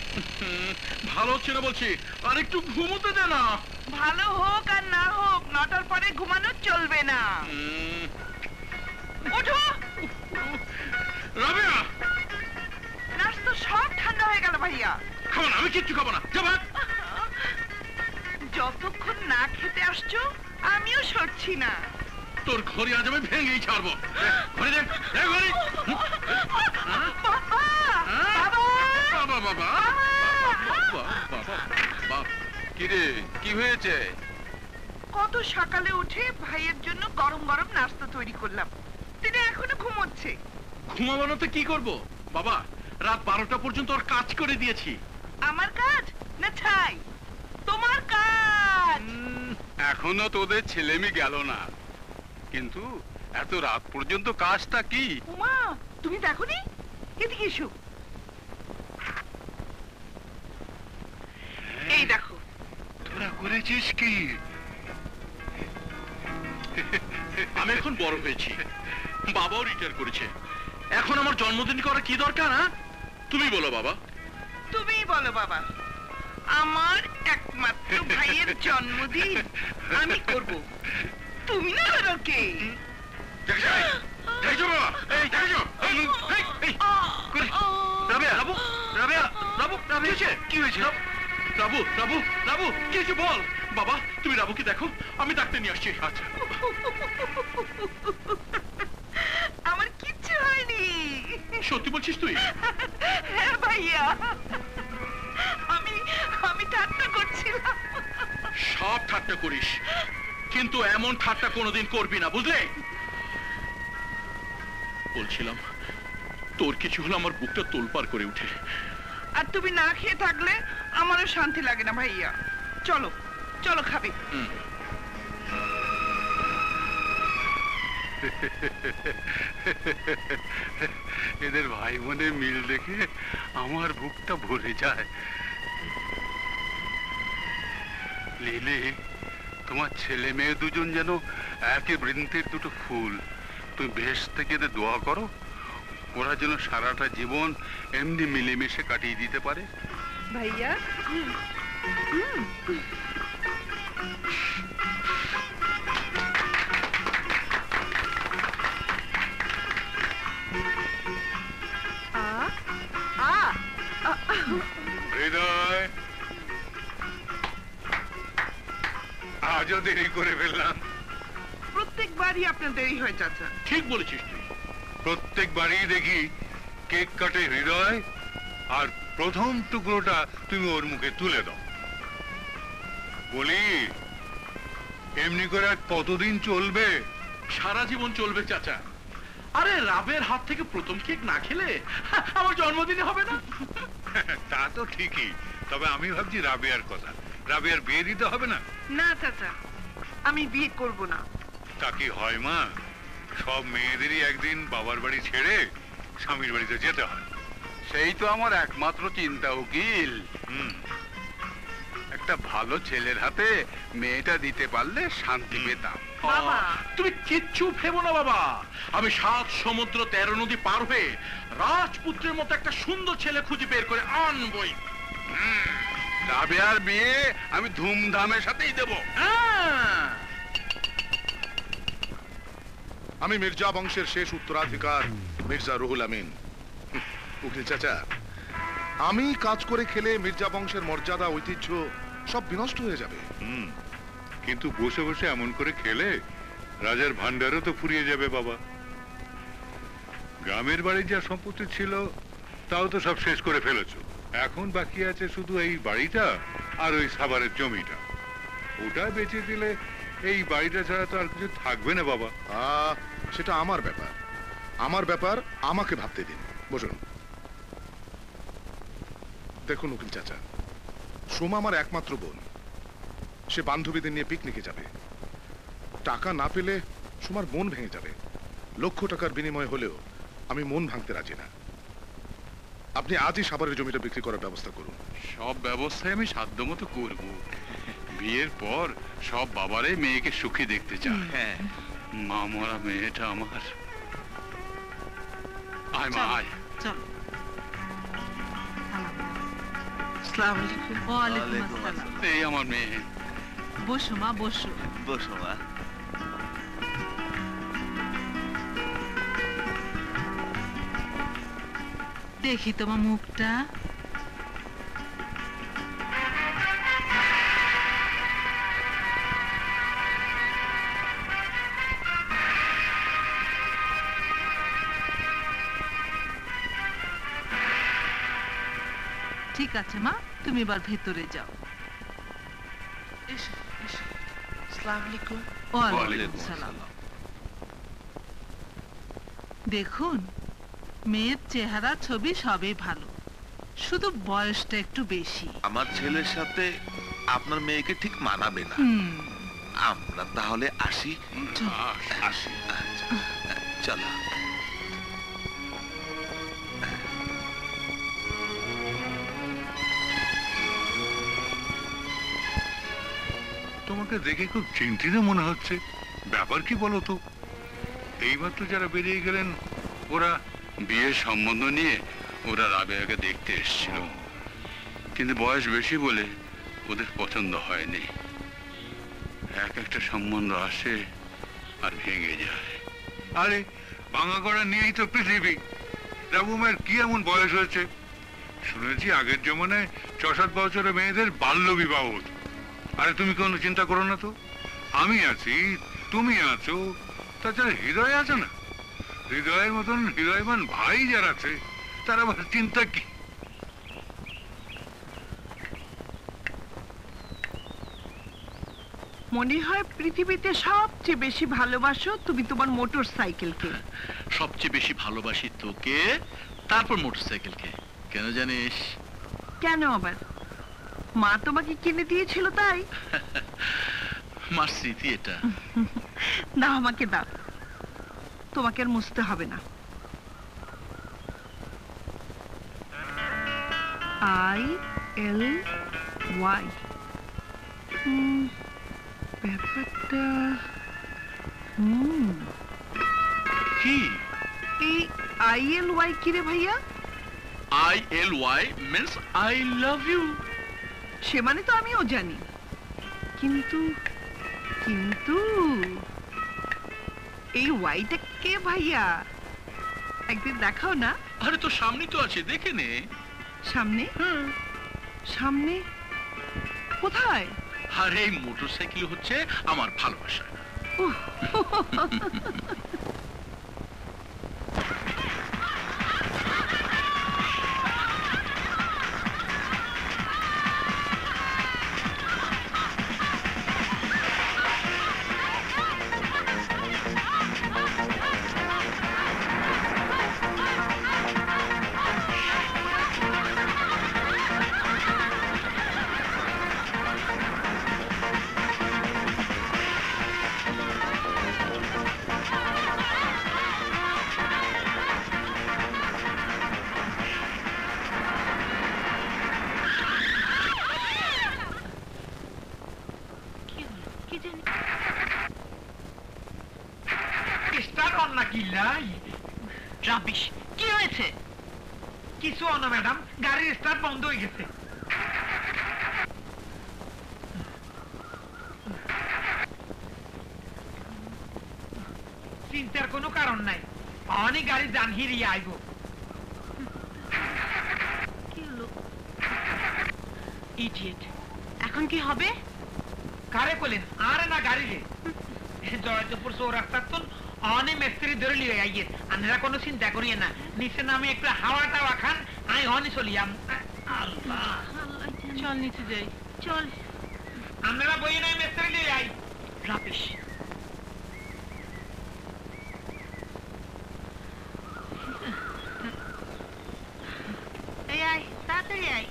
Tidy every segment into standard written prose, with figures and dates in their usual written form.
ভালো হচ্ছে না বলছি, আর একটু ঘুমোতে দে না। ভালো হোক আর না হোক, 9টার পরে ঘুমানো চলবে না। ওঠো। রাবেয়া, নাস্তা সব ঠান্ডা হয়ে গেল ভাইয়া। খাবো না, আমি কিচ্ছু খাবো না, যা ভাগ। যতক্ষণ না খেতে আসছো আমিও সরছি না। তোর ঘড়ি আজ আমি ভেঙেই ছাড়বো। ঘড়ি দেখ, ঘড়ি। কিরে, কি হয়েছে? কত সকালে উঠে ভাইয়ের জন্য গরম গরম নাস্তা তৈরি করলাম, তিনি এখনো ঘুমোচ্ছে। ঘুমাবো তো কি করবো বাবা, রাত 12টা পর্যন্ত ওর কাজ করে দিয়েছি। আমার কাজ না ছাই? তোমার কাজ। এখনো তোদের ছেলেমি গেল না, কিন্তু এত রাত পর্যন্ত কাজটা কি? উমা, তুমি দেখোনি? এদিকে এসো। এই দেখো। তোরা করেছিস কি? আমি এখন বড় হয়েছি, বাবাও রিটায়ার করেছে, এখন আমার জন্মদিন করা কি দরকার? তুমি বলো বাবা। তুমিই বলো বাবা। আমার একমাত্র ভাইয়ের জন্মদিন আমি করব, তুমি না করো কে? কি হয়েছে রাবু? রাবু, রাবু, কি হয়েছে বল বাবা। তুমি রাবুকে দেখো, আমি ডাক্তার নিয়ে আসছি। আচ্ছা। আমার কিচ্ছু হয়নি। সত্যি বলছিস তুই? হ্যাঁ ভাইয়া, আমি ঠাট্টা করছিলাম। সব ঠাট্টা করিস, কিন্তু এমন ঠাট্টা কোনোদিন করবি না, বুঝলে? বলছিলাম তোর কিছু হলে আমার বুকটা তোলপাড় করে উঠে। আর তুমি না খেয়ে থাকলে আমারও শান্তি লাগে না ভাইয়া। চলো চলো, খাবে। এদের ভাই বোনের মিল দেখে আমার বুকটা ভরে যায়। লিলি, তোমার ছেলে মেয়ে দুজন যেন একে বৃন্তের দুটো ফুল। তুমি বেশ থেকে এদের দোয়া করো, ওরা যেন সারাটা জীবন এমনি মিলেমিশে কাটিয়ে দিতে পারে। ভাইয়া, হৃদয়, আজও দেরি করে ফেললাম। প্রত্যেকবারই আপনার দেরি হয়ে যাচ্ছে। ঠিক বলেছিস তুই। প্রত্যেকবারই দেখি কেক কাটে হৃদয়, আর প্রথম টুকরোটা তুমি ওর মুখে তুলে দাও। বলি, এমনি করে আর কতদিন চলবে? সারা জীবন চলবে চাচা। আরে রাবের হাত থেকে প্রথম কেক না খেলে আমার জন্মদিনে হবে না। তা তো ঠিকই, তবে আমি ভাবছি রাবেয়ার কথা। রাবেয়ার বিয়ে দিতে হবে না? না চাচা, আমি বিয়ে করব না। তা কি হয় মা, সব মেয়েদেরই একদিন বাবার বাড়ি ছেড়ে স্বামীর বাড়িতে যেতে হয়। সেই তো আমার একমাত্র চিন্তা উকিল। একটা ভালো ছেলের হাতে মেয়েটা দিতে পারলে শান্তি পেতাম। বাবা, তুমি কিচ্ছু ভেবো না বাবা, আমি 7 সমুদ্র 13 নদী পার হয়ে রাজপুত্রের মতো একটা সুন্দর ছেলে খুঁজে বের করে আনবই। রাবেয়ার বিয়ে আমি ধুমধামের সাথেই দেব। আমি মির্জা বংশের শেষ উত্তরাধিকার মির্জা রুহুল আমিন। উকিল চাচা, আমি কাজ করে খেলে মির্জা বংশের মর্যাদা ঐতিহ্য সব বিনষ্ট হয়ে যাবে। কিন্তু বসে বসে এমন করে খেলে রাজার ভান্ডারও তো ফুরিয়ে যাবে বাবা। গ্রামের বাড়ির যা সম্পত্তি ছিল তাও তো সব শেষ করে ফেলেছো। এখন বাকি আছে শুধু এই বাড়িটা আর ওই সাভারের জমিটা। ওটা বেচে দিলে এই বাড়িটা ছাড়া তো আর কিছু থাকবে না বাবা। সেটা আমার ব্যাপার, আমার ব্যাপার, আমাকে ভাবতে দিন। বসুন। দেখুন উকিল চাচা, সোমা আমার একমাত্র বোন। সে বান্ধবীদের নিয়ে পিকনিকে যাবে। টাকা না পেলে সোমার মন ভেঙে যাবে। লক্ষ টাকার বিনিময় হলেও আমি মন ভাঙতে রাজি না। আপনি আজই সাভারের জমিটা বিক্রি করার ব্যবস্থা করুন। সব ব্যবস্থায় আমি সাধ্যমতো করব। বিয়ের পর সব বাবারে মেয়েকে সুখী দেখতে চায়। হ্যাঁ, মা মরা মেয়েটা আমার। আয় মা আয়। চলো। আসসালামু আলাইকুম। ওয়ালাইকুম আসসালাম। এই আমার মেয়ে। বসো মা, বসো। বসো মা। দেখি তোমার মুখটা। ঠিক আছে মা, তুমি এবার ভেতরে যাও। এসো এসো। আসসালামু আলাইকুম। ওয়ালাইকুম সালাম। দেখুন, মেয়ের চেহারা ছবি সবই ভালো, শুধু বয়সটা একটু বেশি। আমার ছেলের সাথে আপনার মেয়েকে ঠিক মানাবে না। আমরা তাহলে আসি। আসি। আচ্ছা, চলো। তোমাকে দেখে খুব চিন্তিত মনে হচ্ছে, ব্যাপার কি বলো তো? এইবার তো যারা বেরিয়ে গেলেন ওরা বিয়ের সম্বন্ধ নিয়ে ওরা রাবেয়াকে দেখতে এসেছিল, কিন্তু বয়স বেশি বলে ওদের পছন্দ হয়নি। এক একটা সম্বন্ধ আসে আর ভেঙে যায়। আরে ভাঙা করা নিয়েই তো পৃথিবী। রাবুমের কি এমন বয়স হয়েছে? শুনেছি আগের জমানায় ৬-৭ বছরের মেয়েদের বাল্য বিবাহ হতো। আরে তুমি কোনো চিন্তা করো না তো, আমি আছি, তুমি আছো, তাছাড়া হৃদয় আছে না? হৃদয়ের মতন হৃদয়বান ভাই যারা আছে তারা আবার চিন্তা কি? মনে হয় পৃথিবীতে সবচেয়ে বেশি ভালোবাসো তুমি তোমার মোটর সাইকেলকে। সবচেয়ে বেশি ভালোবাসি তোকে, তারপর মোটরসাইকেলকে। কেন জানিস? কেন আবার? মা তোমাকে কিনে দিয়েছিল তাই? মার স্মৃতি এটা। দাও আমাকে দাও, তোমাকে আর মুছতে হবে না। ILY ব্যাপারটা কি এই ILY কি রে ভাইয়া? ILY means I love you। সে মানে তো আমিও জানি, কিন্তু কিন্তু এই ওয়াইটা কে ভাইয়া? একদিন দেখাও না। আরে তো সামনেই তো আছে, দেখে নে। সামনে? সামনে কোথায়? আর এই মোটরসাইকেল হচ্ছে আমার ভালোবাসা। রাবিশ, কি হয়েছে? কিছু না ম্যাডাম, গাড়ির স্টার্ট বন্ধ হয়ে গেছে। চিন্তার কোনো কারণ নাই, অনেক গাড়ি যান হিরিয়ে আইব। ইডিয়েট, এখন কি হবে? কারে বলেন? আরে না গাড়ি রে জয়দেবপুর চৌরাস্তার তো অনেক মিস্ত্রি ধরে লিয়ে আইয়ে। আপনারা কোনো চিন্তা করিয়ে না, নিচে নামে একটু হাওয়া টাওয়া খান, আমি অনে চলিয়াম। আল্লাহ, চল নিচে যাই। চল আপনারা বইয়ে নাই মিস্ত্রি লিয়ে আই। রাবিশ। এই আয়, তাড়াতাড়ি আয়।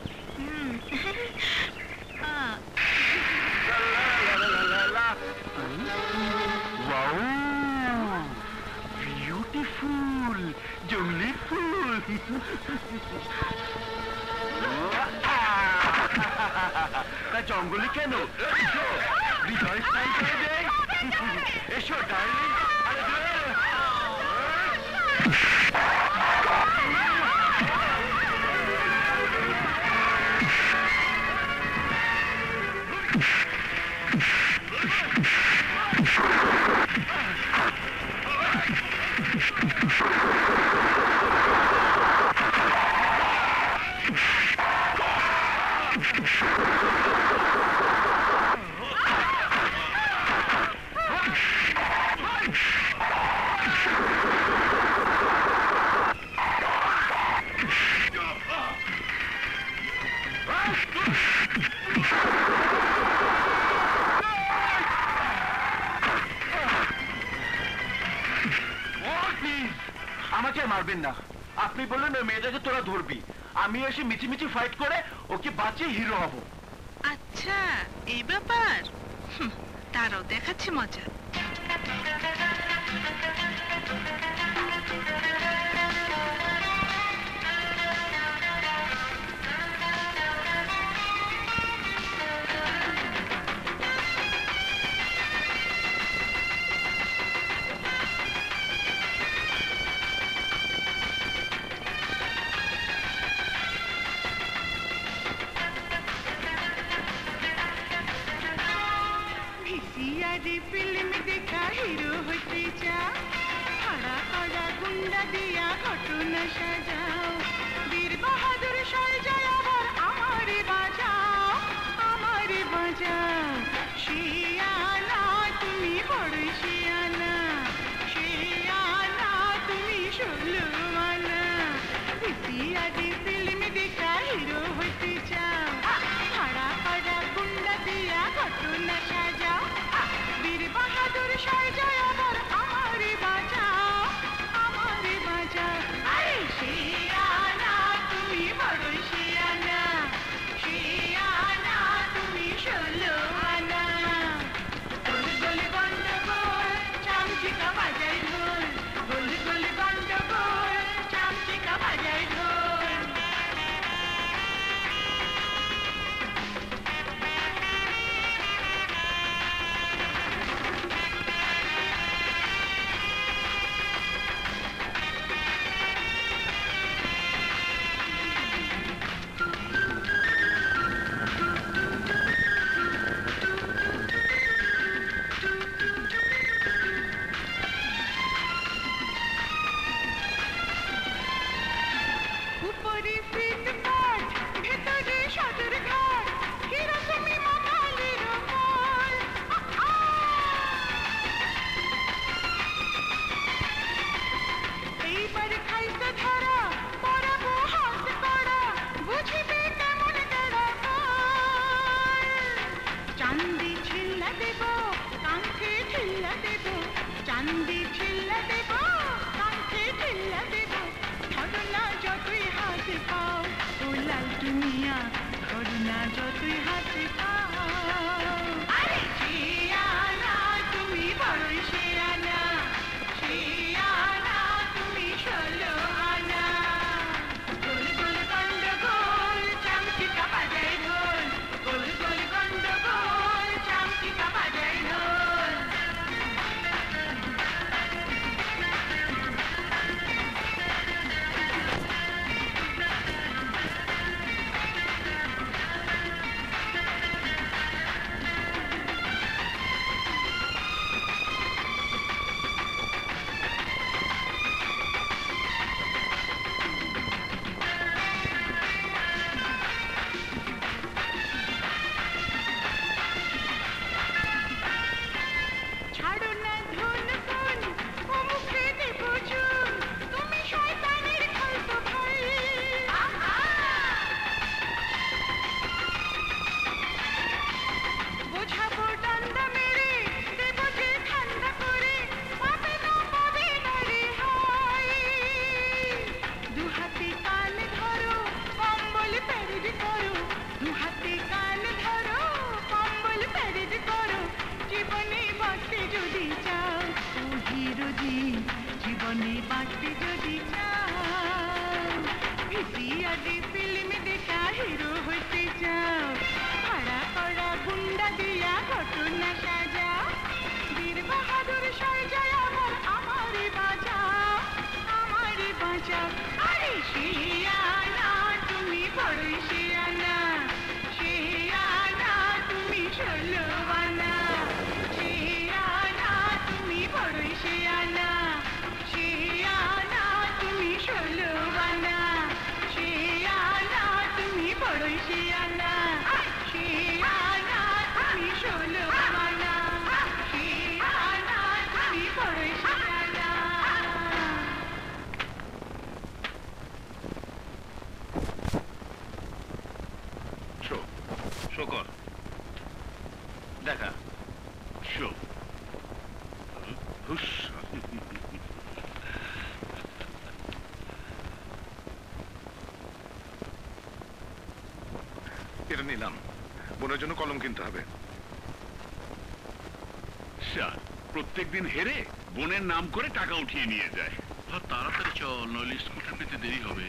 বিউটিফুল জঙ্গলি ফুল। জঙ্গলি কেন? হৃদয় স্টাইল করে দেয়। এসো ডার্লিং। আমাকে মারবেন না, আপনি বললেন ওই মেয়েটাকে তোরা ধরবি, আমি এসে মিছিমিছি ফাইট করে ওকে বাঁচিয়ে হিরো হব। আচ্ছা এই ব্যাপার, তারাও দেখাচ্ছি মজা। फिल्म देखा हिरो होते जा, खड़ा खड़ा गुंडा दिया घटना सजाओ, वीर बहादुर সাজায় আবার আমারে বাঁচাও, আমারে বাঁচাও। শিয়ানা তুমি বড় শিয়ানা, শিয়ানা তুমি ষোলোয়ানা, ইতিহাদি ফিল্ম দেখা হিরো হতে চাও, খड़ा खड़ा गुंडा दिया घटना सजाओ, বীর বাহাদুর সাজায় আবার আমারে বাঁচাও, আমারে বাঁচাও। আরে শিয়ানা তুমি বড় শিয়ানা, শিয়ানা তুমি ষোলোয়ানা, গোল গোল গন্ডগোল চামচিকা বাজায় ঢোল, গোল গোল গন্ডগোল চামচিকা বাজায় ঢোল। উপরে ফিটপাট, ভেতরে সদর ঘাট, কিরকমি মাতালের মল। এইবার খাইতে ধরা, পরাবো হাত করা, বুঝিবে কেমন গেড়া ফল। চান্দি ছিল্লা দেব, কাঙ্খে ঢিল্লা দেব, চান্দি ছিল্লা দেব, কাঙ্খে ঢিল্লা দেব, ধরনা যতই হাতে পাও, ও লাল দুনিয়া করুণা যতই হাতে পাও। আরে শিয়ানা তুমি বড় শিয়ানা, শিয়ানা তুমি ষোলোয়ানা, গোল গোল গন্ডগোল চামচিকা বাজায় ঢোল, গোল গোল গন্ডগোল চামচিকা বাজায় ঢোল। ছাড়ো না ধন কোন, ও মুখে দেব চুন, তুমি শয়তানের খালতো ভাই। বোঝাবো ডান্ডা মেরে, দেব যে ঠান্ডা করে, পাবে না পাবে না রেহাই। দু হাতে কান ধরো, কম্বল প্যারেড করো, দু হাতে কান ধরো, কম্বল প্যারেড করো, জীবনে বাঁচতে যদি চাও, ও হিরোজি জীবনে বাঁচতে যদি চাও, ভিসিআরডি ফিল্ম দেখা হিরো হতে চাও, ভাড়া করা গুন্ডা দিয়া ঘটনা সাজাও, বীর বাহাদুর সাজায় আবার আমারে বাঁচাও, আমারে বাঁচাও। আরে শিয়ানা তুমি বড় শিয়ানা, শিয়ানা তুমি ষোলোয়ানা, শিয়ানা তুমি বড় শিয়ানা, শিয়ানা তুমি ষোলোয়ানা, শিয়ানা তুমি বড় শিয়ানা, শিয়ানা তুমি ষোলোয়ানা, শিয়ানা তুমি বড় শিয়ানা। শোকর দেখা শো হুস এটা নিলাম, বোনের জন্য কলম কিনতে হবে। প্রত্যেকদিন হেরে বোনের নাম করে টাকা উঠিয়ে নিয়ে যায়। তাড়াতাড়ি চল, নইলে স্কুটার পেতে দেরি হবে।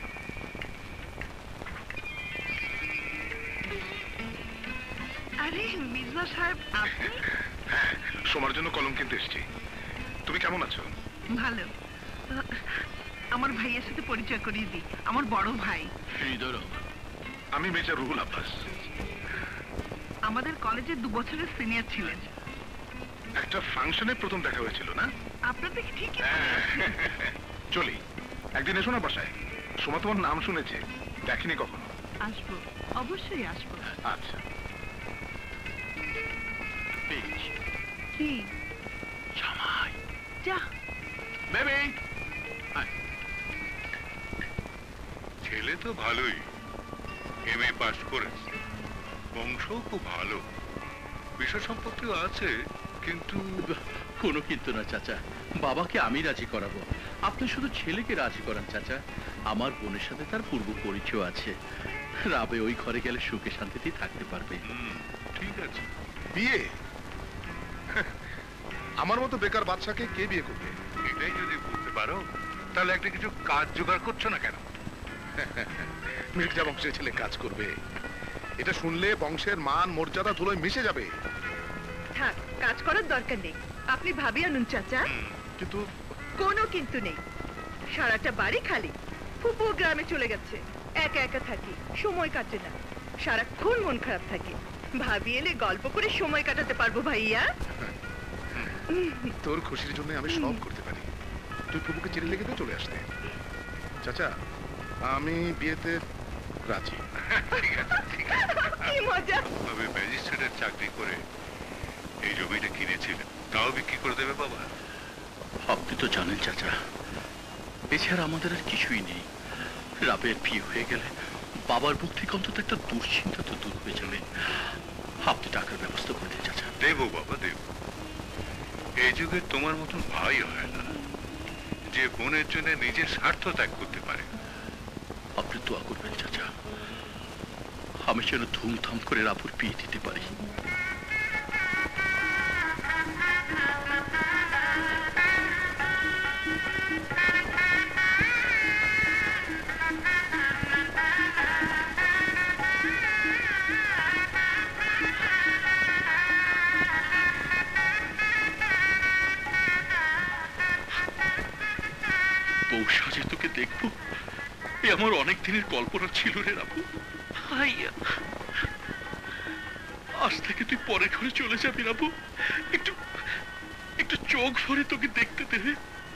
আরে মির্জা সাহেব, আপনি? হ্যাঁ, সোমার জন্য কলম কিনতে এসেছি। তুমি কেমন আছো? ভালো। আমার ভাইয়ের সাথে পরিচয় করিয়ে দিই, আমার বড় ভাই। এই ধরো, আমি মেজর রুহুল আব্বাস। আমাদের কলেজে 2 বছরের সিনিয়র ছিলেন। একটা ফাংশনে প্রথম দেখা হয়েছিল না? আপনার দেখি ঠিকই। চলি, একদিন এসো না বাসায়। সোমা তোমার নাম শুনেছে, দেখিনি কখনো। আসবো, অবশ্যই আসবো। আচ্ছা। পেয়েছি। কি? জামাই। যা। বেবি, ছেলে তো ভালোই, এমএ পাস করেছে, বংশও খুব ভালো, বিষয় সম্পত্তিও আছে, কিন্তু কোনো কিন্তু না চাচা, বাবাকে আমি রাজি করাবো। আপনি শুধু ছেলেকে রাজি করান চাচা। আমার বোনের সাথে তার পূর্ব পরিচয় আছে, রাবে ওই ঘরে গেলে সুখে শান্তিতেই থাকতে পারবে। ঠিক আছে। বিয়ে? আমার মতো বেকার বাচ্চাকে কে বিয়ে করবে? এটাই যদি বুঝতে পারো, তাহলে একটা কিছু কাজ জোগাড় করছো না কেন? মির্জা বংশের ছেলে কাজ করবে, এটা শুনলে বংশের মান মর্যাদা ধুলোয় মিশে যাবে। থাক, কাজ করার দরকার নেই। আপনি ভাবি আনুন চাচা। কিন্তু কোনো কিন্তু নেই, সারাটা বাড়ি খালি। ফুপু গ্রামে চলে গেছে, একা একা থাকি, সময় কাটে না, সারাক্ষণ মন খারাপ থাকে। ভাবি এলে গল্প করে সময় কাটাতে পারবো ভাইয়া। তোর খুশির জন্য আমি সব করতে পারি। তুই ফুপুকে চিঠি লিখে দিয়ে চলে আসতে। চাচা, আমি বিয়েতে রাজি। ঠিক আছে, ঠিক আছে। কি মজা! তবে ম্যাজিস্ট্রেটের চাকরি করে এই জমিটা কিনেছিলেন, তাও বিক্রি করে দেবে বাবা? আপনি তো জানেন চাচা, এছাড়া আমাদের আর কিছুই নেই। রাবের বিয়ে হয়ে গেলে বাবার মুখ থেকে অন্তত একটা দুশ্চিন্তা তো দূর হয়ে যাবে। আপনি টাকার ব্যবস্থা করে দিন চাচা। দেবো বাবা, দেব। এই যুগে তোমার মতন ভাই হয় না যে বোনের জন্য নিজের স্বার্থ ত্যাগ করতে পারে। আপনি দোয়া করবেন চাচা, আমি যেন ধুমধাম করে রাবুর বিয়ে দিতে পারি। বউ সাজে তোকে দেখবো, এ আমার অনেক দিনের কল্পনা ছিল রে রাবু। ভাইয়া, আজ থেকে তুই পরের ঘরে চলে যাবি রাবু। একটু একটু চোখ ভরে তোকে দেখতে দেবে।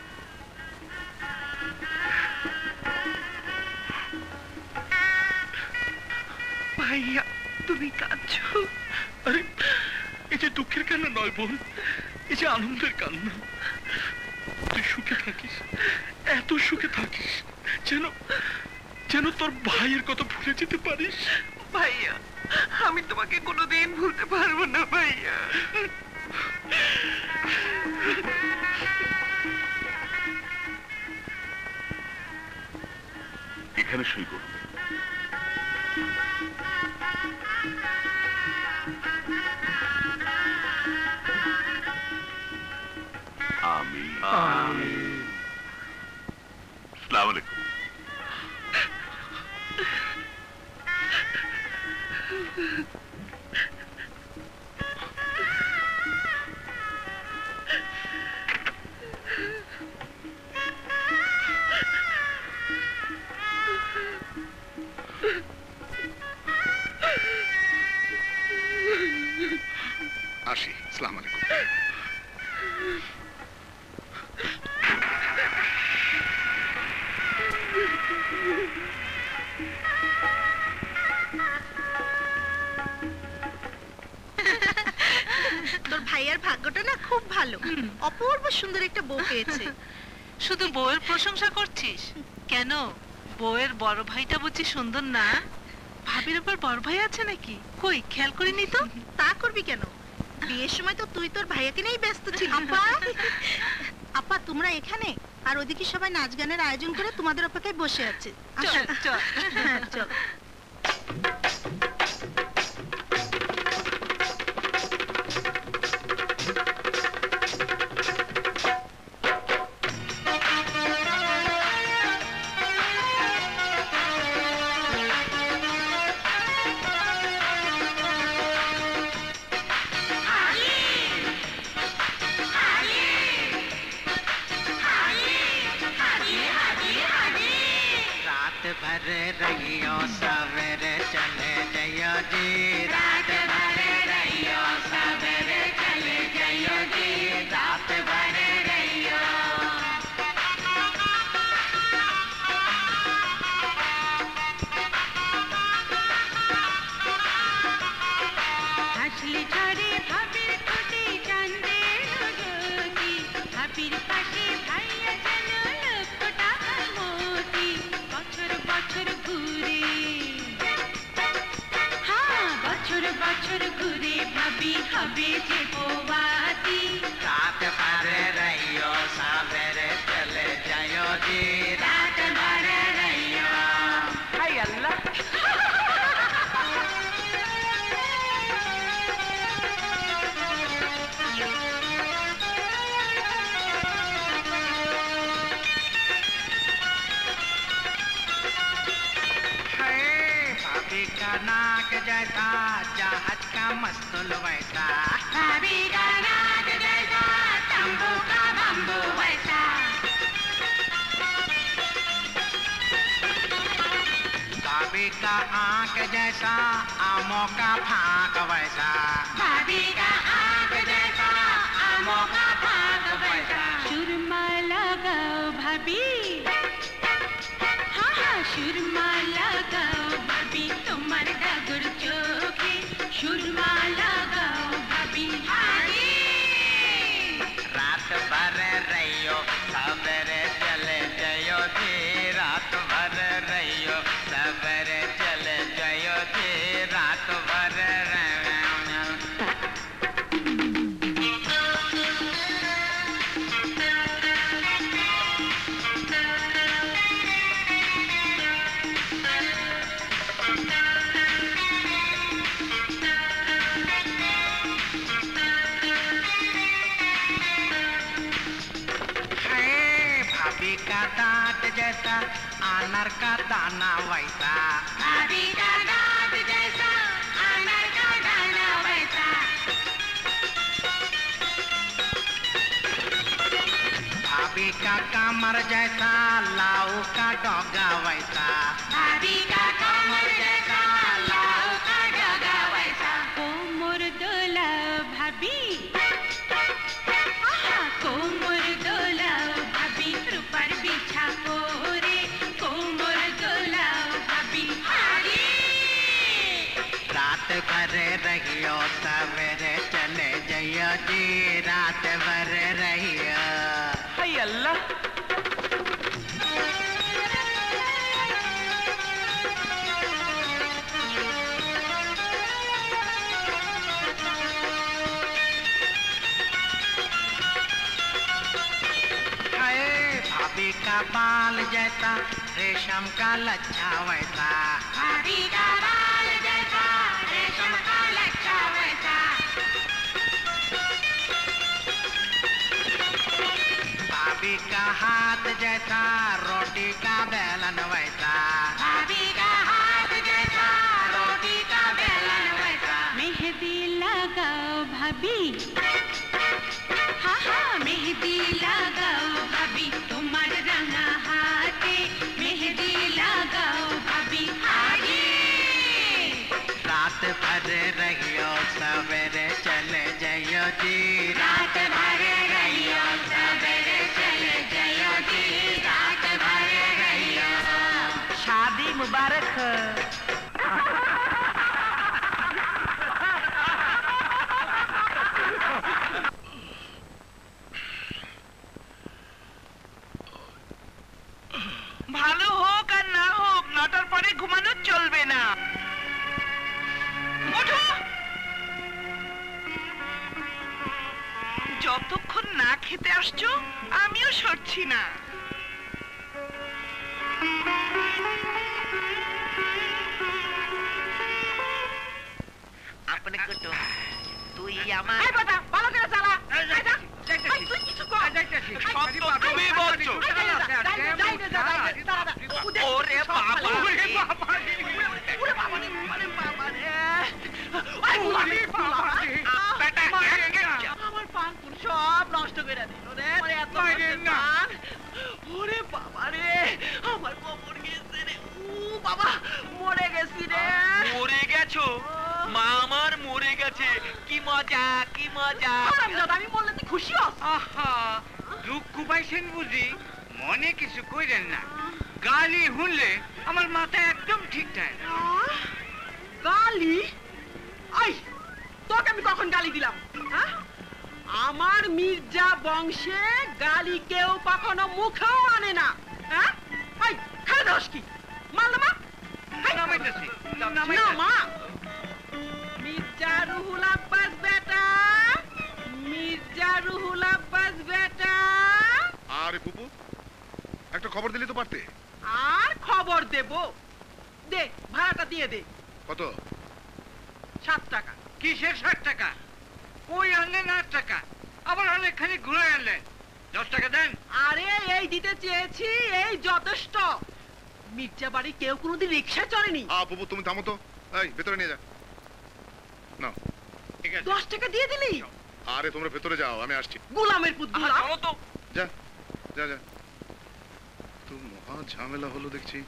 ভাইয়া, তুমি কাঁদছো? আরে, এই যে দুঃখের কান্না নয় বোন, এই যে আনন্দের কান্না। তুই সুখে থাকিস, এত সুখে থাকিস যেন যেন তোর ভাইয়ের কথা ভুলে যেতে পারিস। ভাইয়া, আমি তোমাকে কোনোদিন ভুলতে পারবো না ভাইয়া। এখানে সই করুন। আমিন। আসসালামু আলাইকুম। আসি, আসসালামু আলাইকুম। তোর ভাইয়ার ভাগ্যটা না খুব ভালো, অপূর্ব সুন্দর একটা বউ পেয়েছে। শুধু বউয়ের প্রশংসা করছিস কেন? বউয়ের বড় ভাইটা বুঝি সুন্দর না? ভাবির উপর বড় ভাই আছে নাকি? কই খেয়াল করিনি তো। তা করবি কেন? বিয়ের সময় তো তুই তোর ভাইয়াকে নিয়েই ব্যস্ত ছিলি। আপা আপা তোমরা এখানে, আর ওদিকে সবাই নাচ গানের আয়োজন করে তোমাদের অপেক্ষায় বসে আছে। চল চল হ্যাঁ চল। भर रहियो सवेरे चले जइयो जी, रात भर रहियो सवेरे चले जइयो जी, रात भर रहियो। হাসলি ঝরে ভাবির ঠোঁটে চাঁদের জ্যোতি, ভাবির পাশে ভাইয়া যেন লক্ষ টাকার মোতি। বছর বছর ঘুরে, হ্যাঁ বছর বছর ঘুরে ভাবি হবে যে বৌবাতি। रात भर रहियो सवेरे चले जइयो जी, रात भर रहियो। हाय अल्लाह। भाभी का नाक जैसा जहाज का मस्तूल वैसा, भाभी का नाक जैसा तंबू का बम्बू वैसा। भाभी का आंख जैसा आमों का फांक वैसा, भाभी का आंख जैसा आमों का फांक वैसा। सुरमा लगाओ भाभी, हाँ हाँ सुरमा लगाओ भाभी तुम्हार डगर चोखे, सुरमा लगाओ भाभी। हाय रात भर रहियो सवेरे चले जइयो जी, रात भर रहियो सवेरे चले जइयो जी, रात भर रहियो। भाभी का दांत जैसा अनार का दाना वैसा, भाभी का दांत जैसा अनार का दाना वैसा। भाभी का कमर जैसा लाऊ का डोगा वैसा, भाभी का कमर जैसा लाऊ का डगा वैसा। कोमर दोला भाभी, कोमर दोला भाभी ऊपर बिछा कोरे, कोमर दोला भाभी। हाय रात भर रहियो सवेरे चले जइयो जी, रात भर रहियो। हाय अल्लाह। भाभी का बाल जैसा रेशम का लच्छा वैसा, भाभी का बाल जैसा रेशम का लच्छा वैसा। भाभी का हाथ जैसा रोटी का बेलन वैसा, भाभी का हाथ जैसा रोटी का बेलन वैसा। मेहंदी लगाओ भाभी, हाँ हाँ मेहंदी लगाओ भाभी तुम्हार रंगा हाथे, मेहंदी लगाओ भाभी। हाय रात भर रहियो सवेरे चले जइयो जी, रात भर रहियो सवेरे चले जइयो जी, रात भर रहियो। शादी मुबारक। ভালো হোক আর না হোক 9টার পরে ঘুমানো চলবে না। আসছো, আমিও সরছি না। আপনি কুটুম, তুই আমার এই বাবা, ভালো করে চালা। এই তুই কিছু কর। সব তো তুমি বলছো। ওরে বাবা ওরে বাবা রে, ওরে বাবা রে, ওরে বাবা রে। ওরে বাবা রে। বেটা, আমার পান পুর সব নষ্ট করে দিল রে। ওরে এত পান। ওরে বাবা রে, আমার কোমর গেছে রে। ও বাবা, মরে গেছি রে। মরে গেছো? মা আমার মরে গেছে। কি মজা, কি মজা। হারামজাদা, আমি বললে তুই খুশি হস? আহা, দুঃখ পাইছেন বুঝি? মনে কিছু কইরেন না। গালি শুনলে আমার মাথা একদম ঠিক থাকে না। গালি? আই, তোকে আমি কখন গালি দিলাম? হ্যাঁ? আমার মির্জা বংশে গালি কেউ কখনো মুখেও আনে না। হ্যাঁ? আই, খাই দোষ কি? মাল না মা? নামাইতেছি, না মা। মির্জা রুহুল আব্বাস বেটা, মির্জা রুহুল আব্বাস বেটা। আরে ফুপু, একটা খবর দিলি তো পারতে। আর খবর দেব? দে, ভাড়াটা দিয়ে দে। কত? 7 টাকা। কিসের 60 টাকা? ওই আনলেন 8 টাকা, আবার অনেকখানি ঘুরে আনলেন। 10 টাকা দেন। আরে এই দিতে চেয়েছি, এই যথেষ্ট। মির্জা বাড়ি কেউ কোনোদিন রিক্সায় চড়েনি। ফুপু তুমি থামো তো, এই ভেতরে নিয়ে যা। না, ঠিক আছে। 10 টাকা দিয়ে দিলি? আরে তোমরা ভেতরে যাও, আমি আসছি। গোলামের পুত গোলাম। চলো তো। যা যা যা। তো মহা ঝামেলা হলো দেখছি।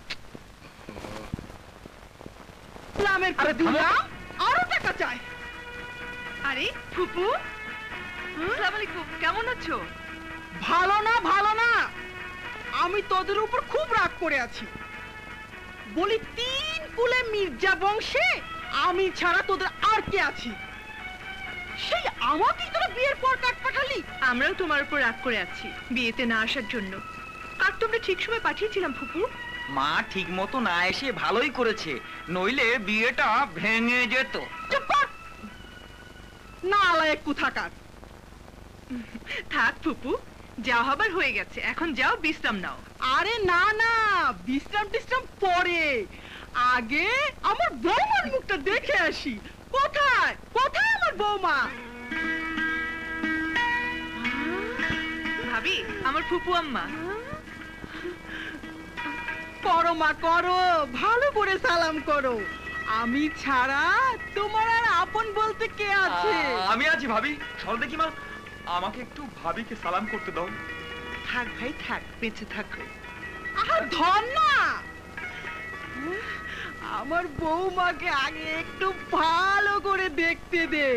গোলামের পুত গোলাম আরো টাকা চাই। আরে ফুপু, আসসালামু আলাইকুম, কেমন আছো? ভালো না, ভালো না। আমি তোদের উপর খুব রাগ করে আছি। বলি 3 কুলে মির্জা বংশে আমি ছাড়া তোদের আর কে আছি? সেই আমাকেই তোরা বিয়ের পর কাট পাঠালি। আমরাও তোমার উপর রাগ করে আছি বিয়েতে না আসার জন্য। আর তোমরা ঠিক সময় পাঠিয়েছিলাম ফুপু। মা ঠিক মতো না এসে ভালোই করেছে, নইলে বিয়েটা ভেঙে যেত। চুপ কর, নালায়েক কোথাকার। থাক ফুপু, যা হবার হয়ে গেছে, এখন যাও বিশ্রাম নাও। আরে না না, বিশ্রাম টিশ্রাম পরে, আগে আমার বৌমার মুখটা দেখে আসি। কোথায় কোথায় আমার বৌমা? ভাবি, আমার ফুপু আম্মা। করো মা করো, ভালো করে সালাম করো। আমি ছাড়া তোমার আর আপন বলতে কে আছে? আমি আছি ভাবি, সর দেখি মা, আমাকে একটু ভাবিকে সালাম করতে দাও। থাক ভাই থাক, বেঁচে থাকো। আর ধর না, আমার বৌমাকে আগে একটু ভালো করে দেখতে দে।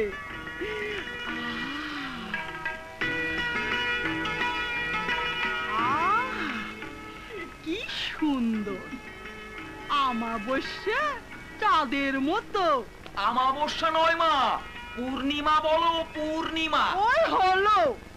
কি সুন্দর আমাবস্যা, চাঁদের মতো। আমাবস্যা নয় মা, পূর্ণিমা বলো, পূর্ণিমা। ওই হলো,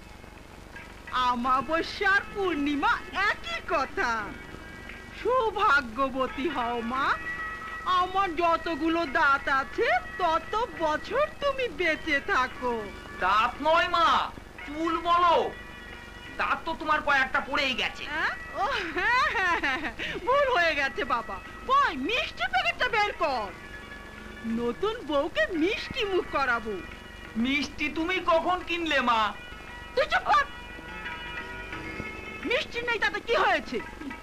আমাবস্যা আর পূর্ণিমা একই কথা। সৌভাগ্যবতী হও মা, আমার যতগুলো দাঁত আছে তত বছর তুমি বেঁচে থাকো। দাঁত নয় মা, চুল বলো। দাঁত তো তোমার কয়েকটা পড়েই গেছে। ও হ্যাঁ হ্যাঁ হ্যাঁ, ভুল হয়ে গেছে বাবা। কই মিষ্টি প্যাকেটটা বের কর, নতুন বউকে মিষ্টি মুখ করাবো। মিষ্টি তুমি কখন কিনলে মা? তুই চুপ কর, মিষ্টি নেই তাতে কি হয়েছে?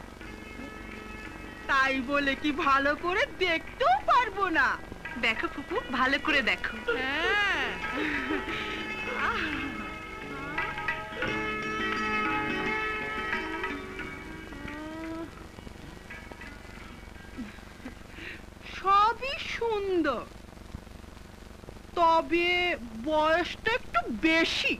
তাই বলে কি ভালো করে দেখতেও পারবো না? দেখো ফুপু, ভালো করে দেখো। হ্যাঁ, সবই সুন্দর, তবে বয়সটা একটু বেশি।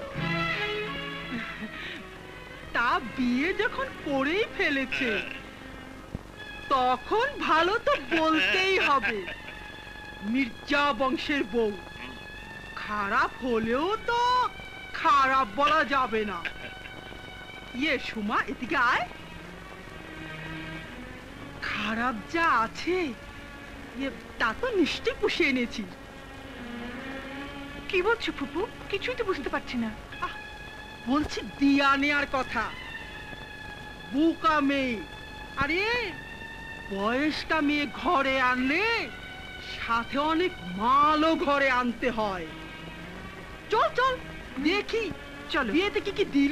তা বিয়ে যখন করেই ফেলেছে, তখন ভালো তো বলতেই হবে। মির্জা বংশের বউ, খারাপ হলেও তো খারাপ বলা যাবে না। ইয়ে সুমা, এদিকে আয়। খারাপ যা আছে তা তো নিশ্চয় পুষে এনেছি। কি বলছো ফুপু? কিছুই তো বুঝতে পারছি না। বলছি দিয়া নেয়ার কথা। বুকা মেয়ে, আরে বয়স্কা মেয়ে ঘরে আনলে সাথে অনেক মালও ঘরে আনতে হয়। চল চল দেখি চলো। বিয়েতে কি কি দিল।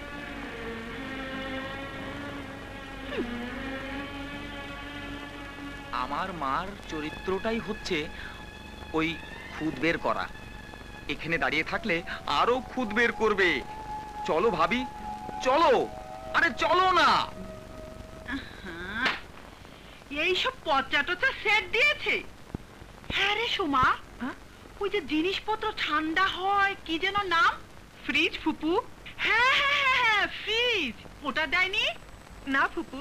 আমার মার চরিত্রটাই হচ্ছে ওই খুদ বের করা। এখানে দাঁড়িয়ে থাকলে আরো খুদ বের করবে। চলো ভাবি, চলো, আরে চলো না। এইসব পচা টচা সেট দিয়েছে। হ্যাঁ রে সোমা, ওই যে জিনিসপত্র ঠান্ডা হয় কি যেন নাম? ফ্রিজ ফুপু? হ্যাঁ হ্যাঁ হ্যাঁ হ্যাঁ ফ্রিজ। ওটা দেয়নি? না ফুপু।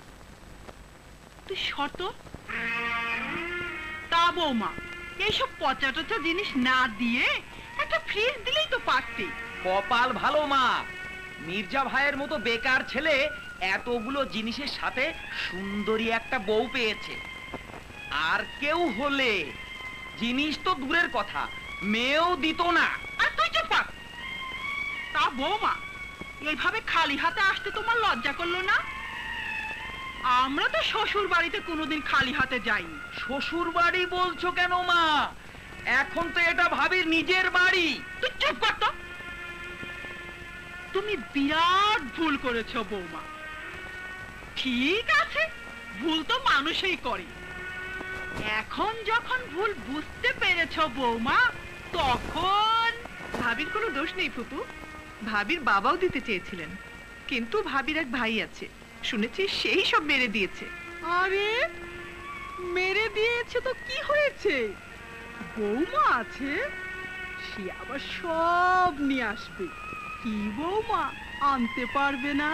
তুই শত তা বৌমা, এইসব পচা টচা জিনিস না দিয়ে একটা ফ্রিজ দিলেই তো পারতে। কপাল ভালো মা, মির্জা ভাইয়ের মতো বেকার ছেলে এতগুলো জিনিসের সাথে সুন্দরী একটা বউ পেয়েছে। আর কেউ হলে জিনিস তো দূরের কথা, মেয়েও দিত না। আর তুই চুপ কর। তা বৌমা, এইভাবে খালি হাতে আসতে তোমার লজ্জা করলো না? আমরা তো শ্বশুর বাড়িতে কোনোদিন খালি হাতে যাইনি। শ্বশুর বাড়ি বলছো কেন মা? এখন তো এটা ভাবির নিজের বাড়ি। তুই চুপ কর তো। তুমি বিরাট ভুল করেছো বৌমা। ঠিক আছে, ভুল তো মানুষই করে। এখন যখন ভুল বুঝতে পেরেছো বৌমা, তখন ভাবির কোনো দোষ নেই ফুপু। ভাবির বাবাও দিতে চেয়েছিলেন, কিন্তু ভাবির এক ভাই আছে, শুনেছি সেই সব মেরে দিয়েছে। আরে মেরে দিয়েছে তো কি হয়েছে? বৌমা আছে, সে আবার সব নিয়ে আসবে। কি বৌমা, আনতে পারবে না?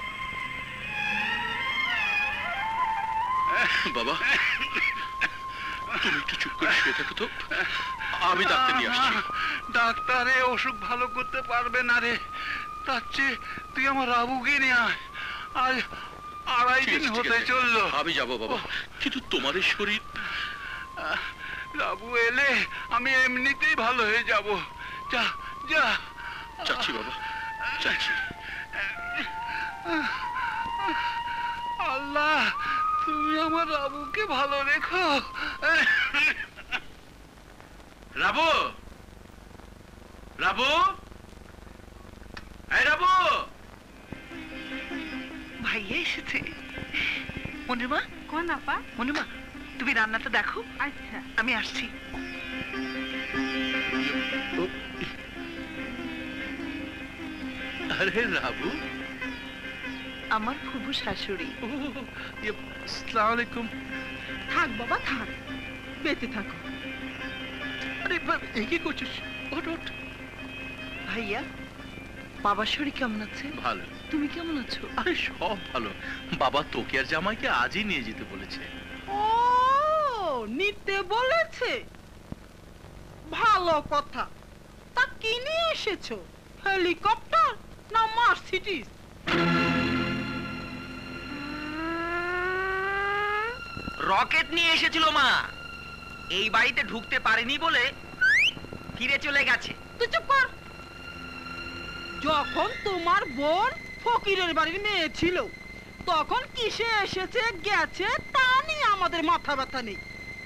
বাবা, তুমি একটু চুপ করে শুয়ে থাকো তো, আমি ডাক্তার নিয়ে আসছি। ডাক্তারে অসুখ ভালো করতে পারবে না রে। তার চেয়ে তুই আমার রাবুকে নিয়ে আয়। আজ 2.5 দিন হতে চললো। আমি যাবো বাবা, কিন্তু তোমার এই শরীর। রাবু এলে আমি এমনিতেই ভালো হয়ে যাব। যা যা। যাচ্ছি বাবা, যাচ্ছি। আল্লাহ, তুমি আমার রাবুকে ভালো রেখো। রাবু, রাবু, এই রাবু। ভাইয়া এসেছে। মনিমা? কোন আপা? মনিমা, তুমি রান্নাটা দেখো, আচ্ছা। আমি আসছি। আরে রাবু, আমার ফুবু শাশুড়ি। আসসালামু আলাইকুম। থাক বাবা থাক, বেঁচে থাকো। আরে এই কি করছিস? ওঠ ওঠ। ভাইয়া, বাবার শরীর কেমন আছে? ভালো। তুমি কেমন আছো? আরে সব ভালো। বাবা তোকে আর জামাইকে আজই নিয়ে যেতে বলেছে। ও, নিতে বলেছে? ভালো কথা। তা কি নিয়ে এসেছো? হেলিকপ্টার না মার্সিডিজ? রকেট নিয়ে এসেছিল মা। এই বাড়িতে ঢুকতে পারেনি বলে ফিরে চলে গেছে। তুই চুপ কর। যখন তোমার বোন ফকিরের বাড়ির মেয়ে ছিল, তখন কিসে এসেছে গেছে তা নিয়ে আমাদের মাথা ব্যথা নেই।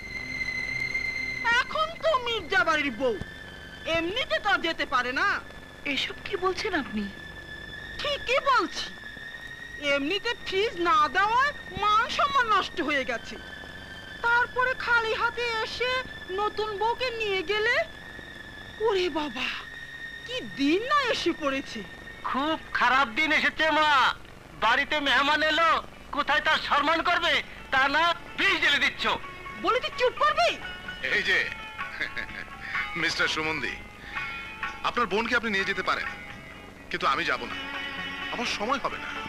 এখন তো মির্জা বাড়ির বউ, এমনিতে তো যেতে পারে না। এসব কি বলছেন আপনি? ঠিকই বলছি। এমনিতে ফ্রিজ না দেওয়ায় মান সম্মান নষ্ট হয়ে গেছে, তারপরে খালি হাতে এসে নতুন বউকে নিয়ে গেলে, ওরে বাবা কি দিন না এসে পড়েছে। খুব খারাপ দিন এসেছে মা। বাড়িতে মেহমান এলো, কোথায় তার সম্মান করবে তা না ফ্রিজ জ্বেলে দিচ্ছ। বলে তুই চুপ করবি? এই যে মিস্টার সুমন্দি, আপনার বোনকে আপনি নিয়ে যেতে পারেন, কিন্তু আমি যাব না, আমার সময় হবে না।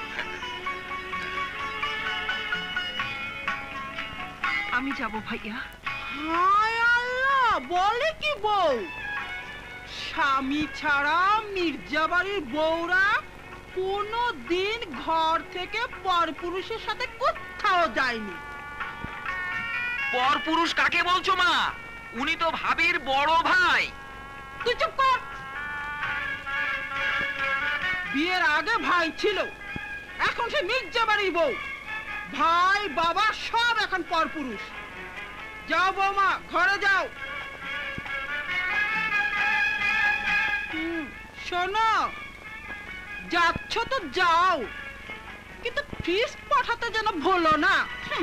আমি যাব ভাইয়া। হায় আল্লাহ, বলে কি বউ? স্বামী ছাড়া মির্জা বাড়ির বউরা কোনো দিন ঘর থেকে পরপুরুষের সাথে কোথাও যায়নি। পরপুরুষ কাকে বলছো মা? উনি তো ভাবির বড় ভাই। তুই চুপ কর। বিয়ের আগে ভাই ছিল, এখন সে মির্জা বাড়ির বউ। ভাই বাবা সব এখন পরপুরুষ। যাও বৌমা, ঘরে যাও। শোনো, যাচ্ছ তো যাও, কিন্তু ফিস্ট পাঠাতে যেন ভুলো না।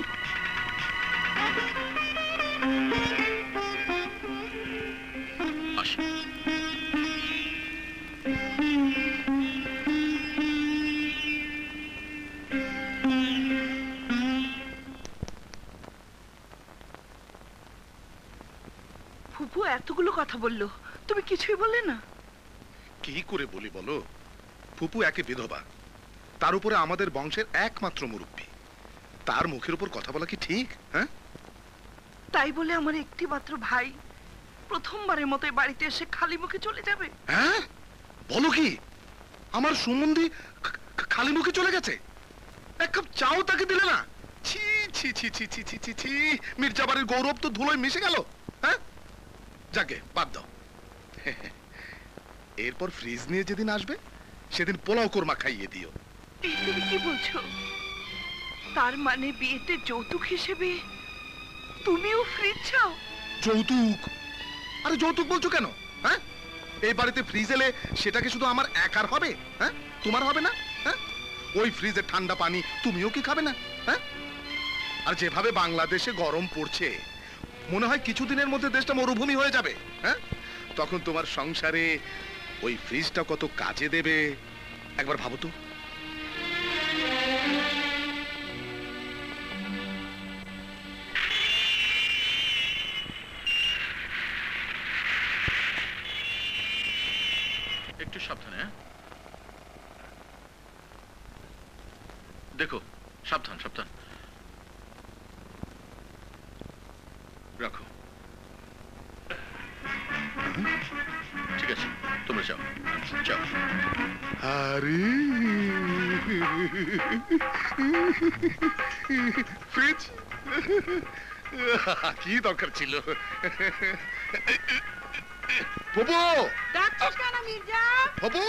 আসি। ফুপু এতগুলো কথা বললো, তুমি কিছুই বললে না? কি করে বলি বলো? ফুপু একে বিধবা, তার উপরে আমাদের বংশের একমাত্র মুরব্বী, তার মুখের উপর কথা বলা কি ঠিক? হ্যাঁ, তাই বলে আমার একটি মাত্র ভাই প্রথমবারের মতো এই বাড়িতে এসে খালি মুখে চলে যাবে? হ্যাঁ বলো কি? আমার সুমন্দি খালি মুখে চলে গেছে? এক কাপ চাও তাকে দিলে না? ছি ছি ছি ছি ছি ছি ছি ছি, মির্জা বাড়ির গৌরব তো ধুলোয় মিশে গেল। হ্যাঁ, যাকে বাদ দাও। এরপর ফ্রিজ নিয়ে যেদিন আসবে সেদিন পোলাও কোরমা খাইয়ে দিও। এই তুমি কি বলছো? তার মানে বিয়েতে যৌতুক হিসেবে তুমিও ফ্রিজ চাও? যৌতুক? আরে যৌতুক বলছো কেন? হ্যাঁ, এই বাড়িতে ফ্রিজ এলে সেটাকে শুধু আমার একার হবে? হ্যাঁ, তোমার হবে না? হ্যাঁ, ওই ফ্রিজের ঠান্ডা পানি তুমিও কি খাবে না? হ্যাঁ, আর যেভাবে বাংলাদেশে গরম পড়ছে, মনে হয় কিছুদিনের মধ্যে দেশটা মরুভূমি হয়ে যাবে। হ্যাঁ, তখন তোমার সংসারে ওই ফ্রিজটা কত কাজে দেবে একবার ভাবো তো। একটু সাবধানে। হ্যাঁ, দেখো, সাবধান সাবধান। রাখো। ঠিক আছে, তোমরা যাও যাও। আরে ফ্রিজ কি দরকার ছিল? বাবু, ডাকছিস কেন মির্জা? বাবু,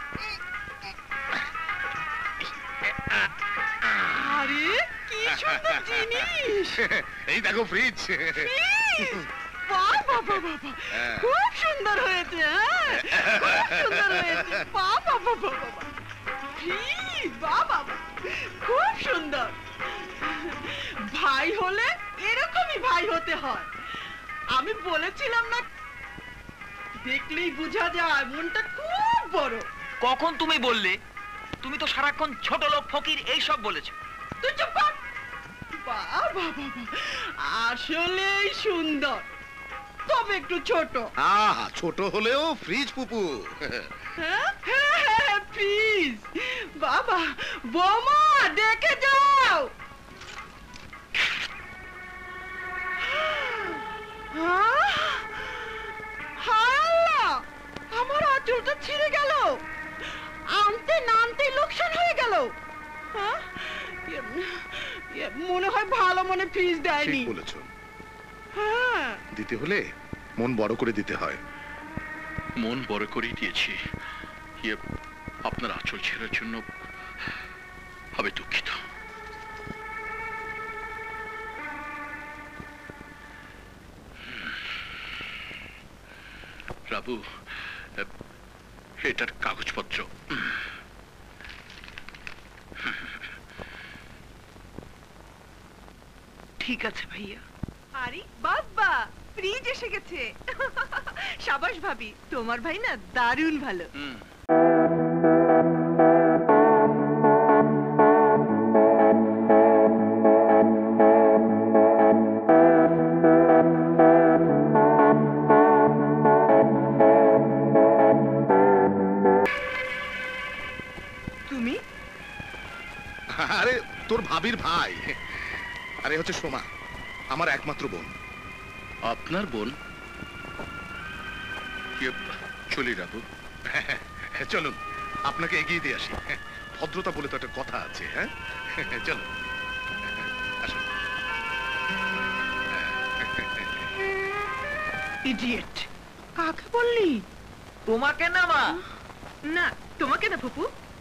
আরে কি সুন্দর জিনিস! এই দেখো ফ্রিজ। বাবা বাবা, খুব সুন্দর হয়েছে। হ্যাঁ, খুব সুন্দর হয়েছে। বাবা বাবা বাবা, বাবা, খুব সুন্দর। ভাই হলে এরকমই ভাই হতে হয়। আমি বলেছিলাম না, দেখলেই বোঝা যায় মনটা খুব বড়। কখন তুমি বললে? তুমি তো সারাক্ষণ ছোট লোক, ফকির এইসব বলেছো। তুই চুপ কর। বাবা বাবা, আসলেই সুন্দর, তবে একটু ছোট। আহা, ছোট হলেও ফ্রিজ পুপু। হ্যাঁ হ্যাঁ, প্লিজ। বাবা, বৌমা দেখে যাও। হায় আল্লাহ, আমার আঁচলটা ছিঁড়ে গেল। আনতে নানতে লোকসান হয়ে গেল। হ্যাঁ, মনে হয় ভালো মনে ফ্রিজ দেয়নি। ঠিক বলেছো। হ্যাঁ, দিতে হলে মন বড় করে দিতে হয়। মন বড় করেই দিয়েছি। আপনার আঁচল ছেড়ার জন্য আমি দুঃখিত। রাবু, এটার কাগজপত্র। ঠিক আছে ভাইয়া। আরে বাবা, ফ্রিজ এসে গেছে। সাবাস ভাবি, তোমার ভাই না দারুণ ভালো। তুমি? আরে তোর ভাবির ভাই। আরে হচ্ছে সোমা, আমার একমাত্র বোন। আপনার বোন? চলি রাবু। চলুন, আপনাকে এগিয়ে দিয়ে আসি। ভদ্রতা বলে তো একটা কথা আছে। হ্যাঁ, চলো আসুন। ইডিয়েট। কাকে বললি? তোমাকে না মা। না, তোমাকে না ফুপু,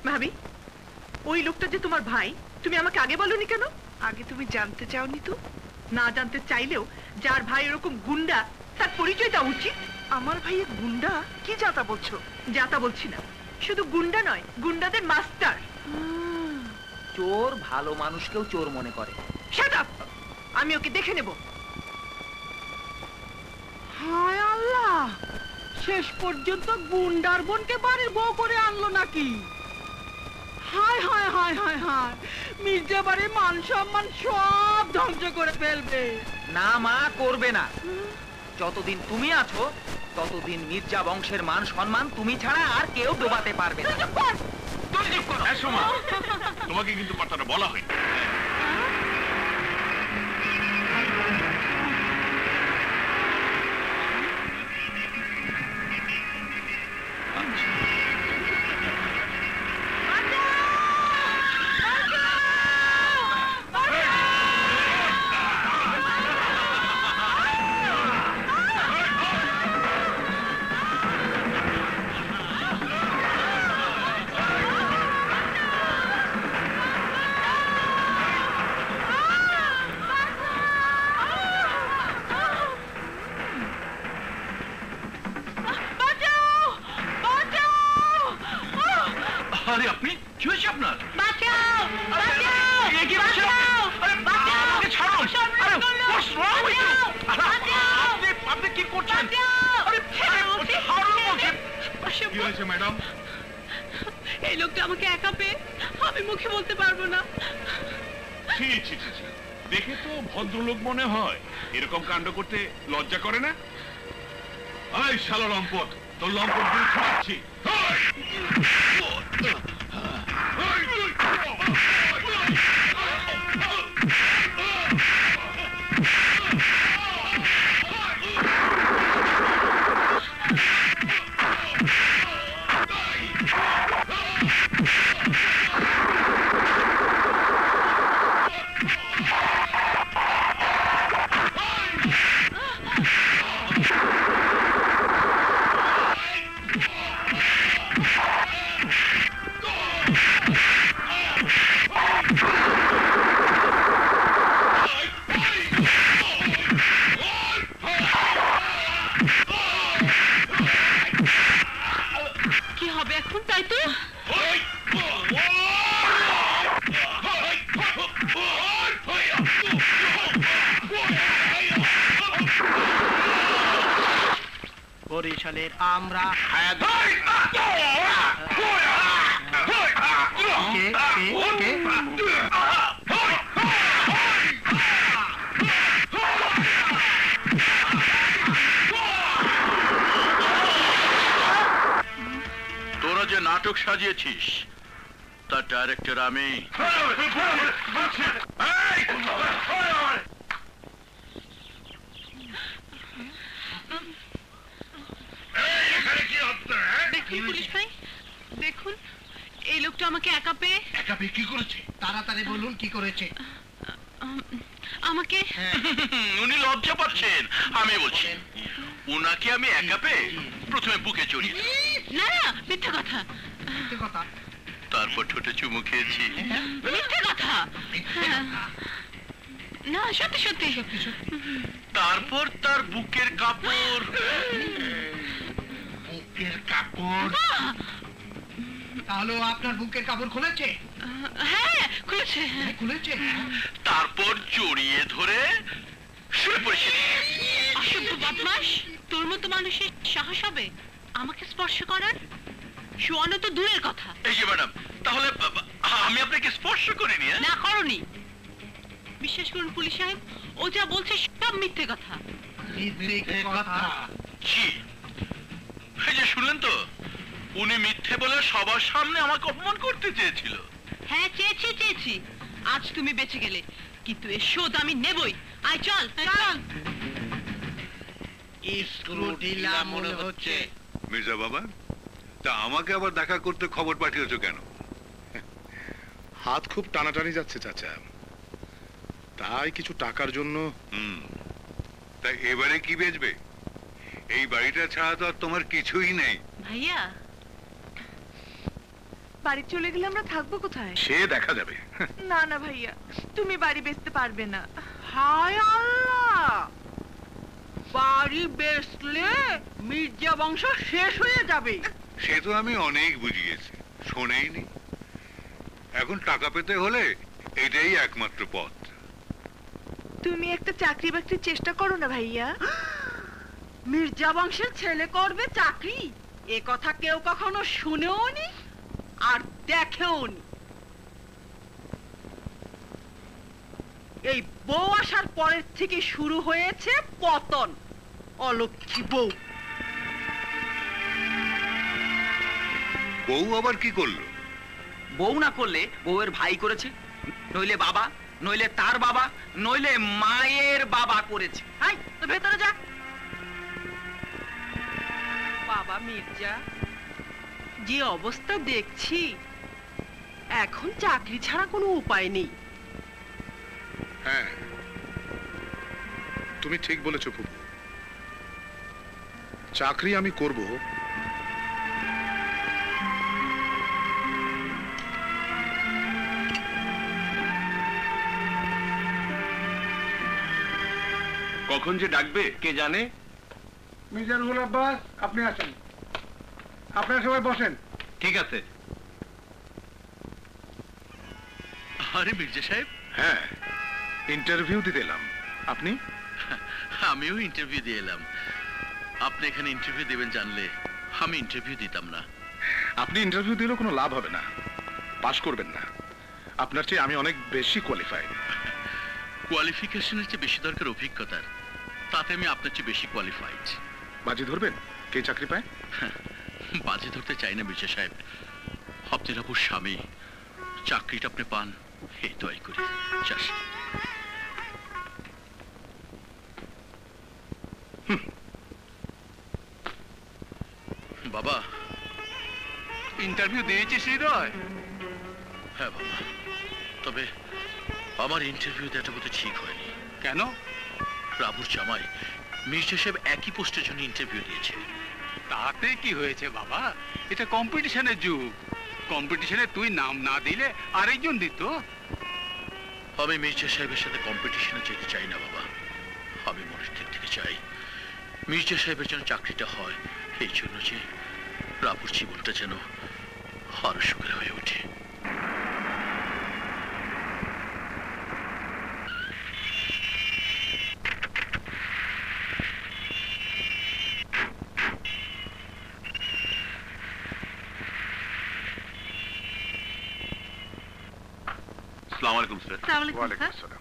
ভাবি, ওই লোকটা যে তোমার ভাই, তুমি আমাকে আগে বলনি কেন? আগে তুমি জানতে চাওনি তো? না জানতে চাইলেও যার ভাই এরকম গুন্ডা, তার পরিচয় দেওয়া উচিত। আমার ভাইয়ের গুন্ডা? কি যাতা বলছো? যাতা বলছি না, শুধু গুন্ডা নয়, গুন্ডাদের মাস্টার। চোর ভালো মানুষকেও চোর মনে করে। Shut up! আমি ওকে দেখে নেব। হায় আল্লাহ, শেষ পর্যন্ত গুন্ডার বোনকে বাড়ির বউ করে আনলো নাকি? হায় হায় হায় হায় হায়, মির্জা বাড়ির মান সম্মান সব ধ্বংস করে ফেলবে। না মা, করবে না। যতদিন তুমি আছো ততদিন মির্জা বংশের মান সম্মান তুমি ছাড়া আর কেউ ডোবাতে পারবে না। তোমাকে কিন্তু কথাটা বলা হয়। আরে আপনি কি হয়েছে আপনার? বাঁচাও! বাঁচাও! এই কি হয়েছে? আরে আমাকে ছাড়ুন! আরে what's wrong with you? আপনি কি করছেন? আরে ছাড়ুন বলছি! কি হয়েছে ম্যাডাম? এই লোকটা আমাকে একা পেয়ে আমি মুখে বলতে পারবো না। ছি ছি ছি ছি, দেখে তো ভদ্রলোক মনে হয়, এরকম কাণ্ড করতে লজ্জা করে না? এই শালা লম্পট, তোর লম্পট দিয়ে ছড়াচ্ছি। কি হবে এখন, তাই তো? বরিশালের আমরা তোরা যে নাটক সাজিয়েছিস তার ডাইরেক্টর আমি। দেখুন পুলিশ ভাই, দেখুন এই লোকটা আমাকে একা পেয়ে কি করেছে? তাড়াতাড়ি বলুন কি করেছে। আমাকে উনি লজ্জা পাচ্ছেন, আমি বলছি উনাকে আমি একা পেয়ে প্রথমে বুকে জড়িয়ে, না না, মিথ্যে কথা, তারপর ঠোঁটে চুমু খেয়েছি। মিথ্যে কথা। না, সত্যি সত্যি। তারপর তার বুকের কাপড় তাহলে আপনার বুকের কাপড় খুলেছে? হ্যাঁ খুলেছে। খুলেছে? তারপর জড়িয়ে ধরে শুয়ে পড়েছে। অসভ্য বদমাস, তোর মতো মানুষের সাহস হবে আমাকে স্পর্শ করার? শোয়ানো তো দূরের কথা। এই যে ম্যাডাম, তাহলে আমি আপনাকে স্পর্শ করিনি? না করনি। বিশ্বাস করুন পুলিশ সাহেব, ও যা বলছে সব মিথ্যে কথা। ছি, এই যে শুনলেন তো, উনি মিথ্যে বলে সবার সামনে আমাকে অপমান করতে চেয়েছিল। হ্যাঁ চেয়েছি। আজ তুমি বেঁচে গেলে, কিন্তু এর শোধ আমি নেবই। আয় চল চল। স্ক্রু ঢিলা মনে হচ্ছে। মির্জা বাবা, তা আমাকে আবার দেখা করতে খবর পাঠিয়েছো কেন? হাত খুব টানাটানি যাচ্ছে চাচা, তাই কিছু টাকার জন্য। তাই এবারে কি বেচবে? এই বাড়িটা ছাড়া তো আর তোমার কিছুই নেই। ভাইয়া, বাড়ি চলে গেলে আমরা থাকবো কোথায়? সে দেখা যাবে। না না ভাইয়া, তুমি বাড়ি বেচতে পারবে না। হায় আল্লাহ, বাড়ি বেচলে মির্জা বংশ শেষ হয়ে যাবে। সে তো আমি অনেক বুঝিয়েছি, শোনেইনি। এখন টাকা পেতে হলে এটাই একমাত্র পথ। তুমি একটা চাকরি বাকরির চেষ্টা করো না ভাইয়া। মির্জা বংশের ছেলে করবে চাকরি, এ কথা কেউ কখনো শুনেও নি আর দেখেও নি। এই বউ আসার পরের থেকে শুরু হয়েছে পতন। অলক্ষী বউ। বউ আবার কি করলো? বউ না করলে বউয়ের ভাই করেছে, নইলে বাবা, নইলে তার বাবা, নইলে মায়ের বাবা করেছে। হাই, তো ভেতরে যা। বাবা মির্জা, যে অবস্থা দেখছি এখন চাকরি ছাড়া কোনো উপায় নেই। হ্যাঁ, তুমি ঠিক বলেছো ফুপু। চাকরি আমি করব, কখন যে ডাকবে কে জানে। মির্জারুল আব্বাস, আপনি আসেন। আপনারা সবাই বসেন। ঠিক আছে। আরে মির্জা সাহেব। হ্যাঁ, ইন্টারভিউ দিতে এলাম। আপনি? আমিও ইন্টারভিউ দিয়ে এলাম। আপনি এখানে ইন্টারভিউ দেবেন জানলে আমি ইন্টারভিউ দিতাম না। আপনি ইন্টারভিউ দিলেও কোনো লাভ হবে না, পাশ করবেন না। আপনার চেয়ে আমি অনেক বেশি কোয়ালিফাইড। কোয়ালিফিকেশনের চেয়ে বেশি দরকার অভিজ্ঞতার। তাতে আমি আপনার চেয়ে বেশি কোয়ালিফাইড। বাজি ধরবেন কে চাকরি পায়? বাজি ধরতে চাই না মির্জা সাহেব। আপনার আপুর স্বামী, চাকরিটা আপনি পান এই দোয়াই করি। চাষ বাবা, ইন্টারভিউ দিয়েছিস হৃদয়? হ্যাঁ বাবা, তবে আমার ইন্টারভিউ দেওয়াটা বোধ ঠিক হয়নি। কেন? রাবুর জামাই মির্জা সাহেব একই পোস্টের জন্য ইন্টারভিউ দিয়েছে। তাতে কি হয়েছে বাবা? এটা কম্পিটিশনের যুগ। কম্পিটিশনে তুই নাম না দিলে আরেকজন দিত। আমি মির্জা সাহেবের সাথে কম্পিটিশনে যেতে চাই না বাবা। আমি মনের দিক থেকে চাই মির্জা সাহেবের যেন চাকরিটা হয়, এই জন্য যে রাবুর জীবনটা যেন আরো সুখের হয়ে ওঠে। আসসালামু আলাইকুম স্যার। ওয়ালাইকুম আসসালাম।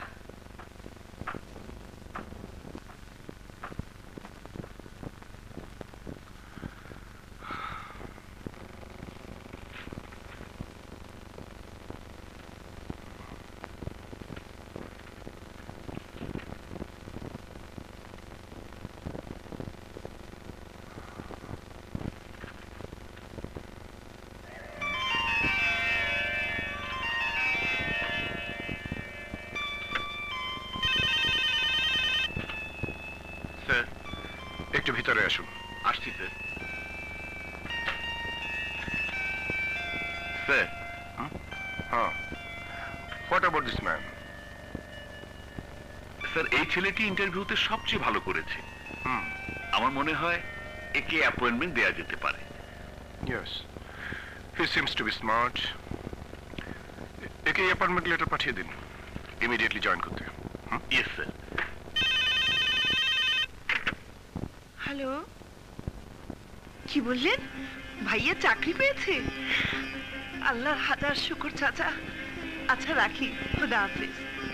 একটু ভিতরে আসুন। আসছি স্যার। স্যার, হ্যাঁ, what about this man? Sir এই ছেলেটি ইন্টারভিউতে সবচেয়ে ভালো করেছে। আমার মনে হয় একে অ্যাপয়েন্টমেন্ট দেয়া যেতে পারে। Yes, he seems to be smart. একে অ্যাপয়েন্টমেন্ট লেটার পাঠিয়ে দিন, ইমিডিয়েটলি জয়েন করতে। Yes sir. হ্যালো, কি বললেন? ভাইয়া চাকরি পেয়েছে? আল্লাহর হাজার শুকর চাচা। আচ্ছা রাখি, খুদা হাফেজ।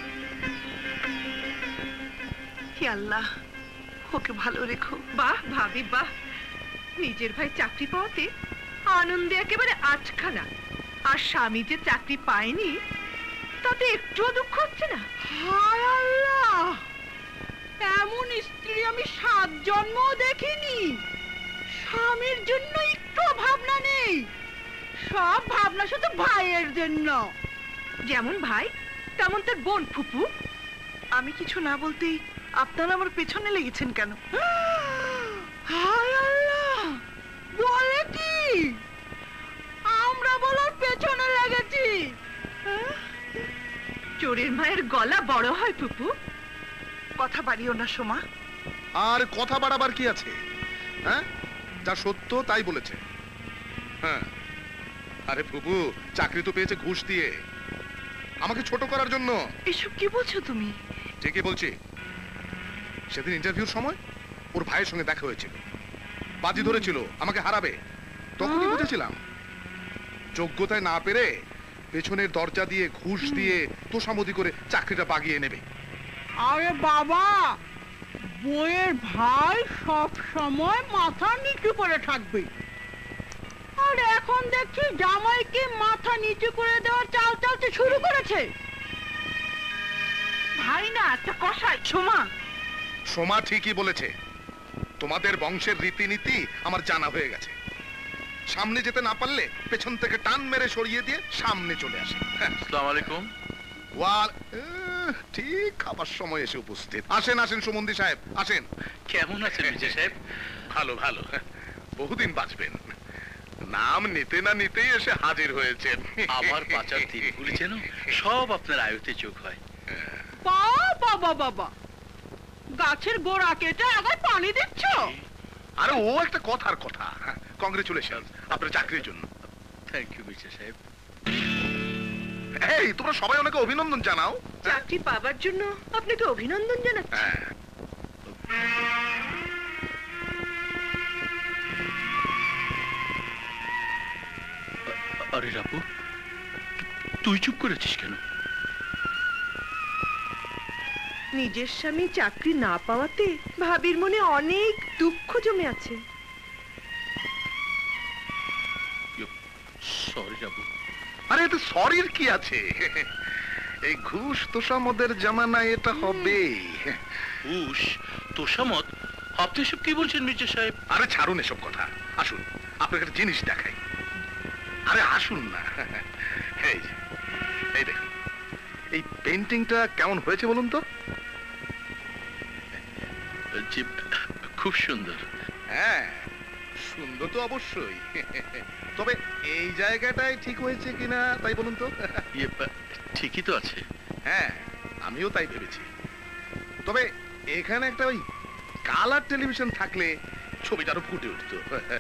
হে আল্লাহ, ওকে ভালো রেখো। বাহ ভাবি বাহ, নিজের ভাই চাকরি পাওয়াতে আনন্দে একেবারে আটখানা। আর স্বামী যে চাকরি পায়নি তাতে একটুও দুঃখ হচ্ছে না। হায় আল্লাহ, এমন স্ত্রী আমি 7 জন্মও দেখিনি। স্বামীর জন্য একটু ভাবনা নেই, সব ভাবনা শুধু ভাইয়ের জন্য। যেমন ভাই তেমন তার বোন ফুপু। আমি কিছু না বলতেই আপনারা আমার পেছনে লেগেছেন কেন? হায় আল্লাহ, বলে কি? আমরা বলার চোরের মায়ের গলা বড় হয় ফুপু। কথা বাড়িও না সোমা। আর কথা বাড়াবার কি আছে? হ্যাঁ, যা সত্য তাই বলেছে। হ্যাঁ, আরে ফুপু চাকরি তো পেয়েছে ঘুষ দিয়ে, আমাকে ছোট করার জন্য। এসব কি বলছো তুমি? ঠিকই বলছি। সেদিন ইন্টারভিউর সময় ওর ভাইয়ের সঙ্গে দেখা হয়েছিল, বাজি ধরেছিল আমাকে হারাবে। তখনই বুঝেছিলাম যোগ্যতায় না পেরে পেছনের দরজা দিয়ে ঘুষ দিয়ে তোষামদি করে চাকরিটা বাগিয়ে নেবে। আরে বাবা, বউয়ের ভাই সব সময় মাথা নিচু করে থাকবে, আর এখন দেখছি জামাইকে মাথা নিচু করে দেওয়ার চাল চালতে শুরু করেছে। ভাই না একটা কষাই। সোমা, সোমা ঠিকই বলেছে। তোমাদের বংশের রীতিনীতি আমার জানা হয়ে গেছে। সামনে যেতে না পারলে পেছন থেকে টান মেরে সরিয়ে দিয়ে সামনে চলে আসে। আসসালামু আলাইকুম। ঠিক খাবার সময় এসে উপস্থিত। আসেন আসেন সুমন্দি সাহেব, আসেন। কেমন আছেন বিজয় সাহেব? ভালো ভালো, বহুদিন বাঁচবেন। নাম নিতে না নিতেই এসে হাজির হয়েছেন। আমার বাঁচার দিনগুলি যেন সব আপনার আয়তে যোগ হয়। বাবা বাবা, গাছের গোড়া কেটে আগে পানি দিচ্ছ? আরে ও একটা কথার কথা। কংগ্রেচুলেশন আপনার চাকরির জন্য। থ্যাংক ইউ বিজয় সাহেব। এই তোমরা সবাই ওনাকে অভিনন্দন জানাও। চাকরি পাবার জন্য আপনাকে অভিনন্দন জানাচ্ছি। আরে রাপু, তুই চুপ করেছিস কেন? নিজের স্বামী চাকরি না পাওয়াতে ভাবির মনে অনেক দুঃখ জমে আছে। সরি রাপু। আরে এতে সরির কি আছে? এই ঘুষ তোষামদের জামানায় এটা হবে। ঘুষ তোষামত? আপনি এসব কি বলছেন মির্জা সাহেব? আরে ছাড়ুন এসব কথা, আসুন আপনাকে একটা জিনিস দেখাই। আরে আসুন না। এই যে, এই দেখুন, এই পেইন্টিংটা কেমন হয়েছে বলুন তো? খুব সুন্দর। হ্যাঁ, সুন্দর তো অবশ্যই, তবে এই জায়গাটাই ঠিক হয়েছে কিনা তাই বলুন তো? ঠিকই তো আছে। হ্যাঁ, আমিও তাই ভেবেছি। তবে এখানে একটা ওই কালার টেলিভিশন থাকলে ছবিটা আরো ফুটে উঠতো।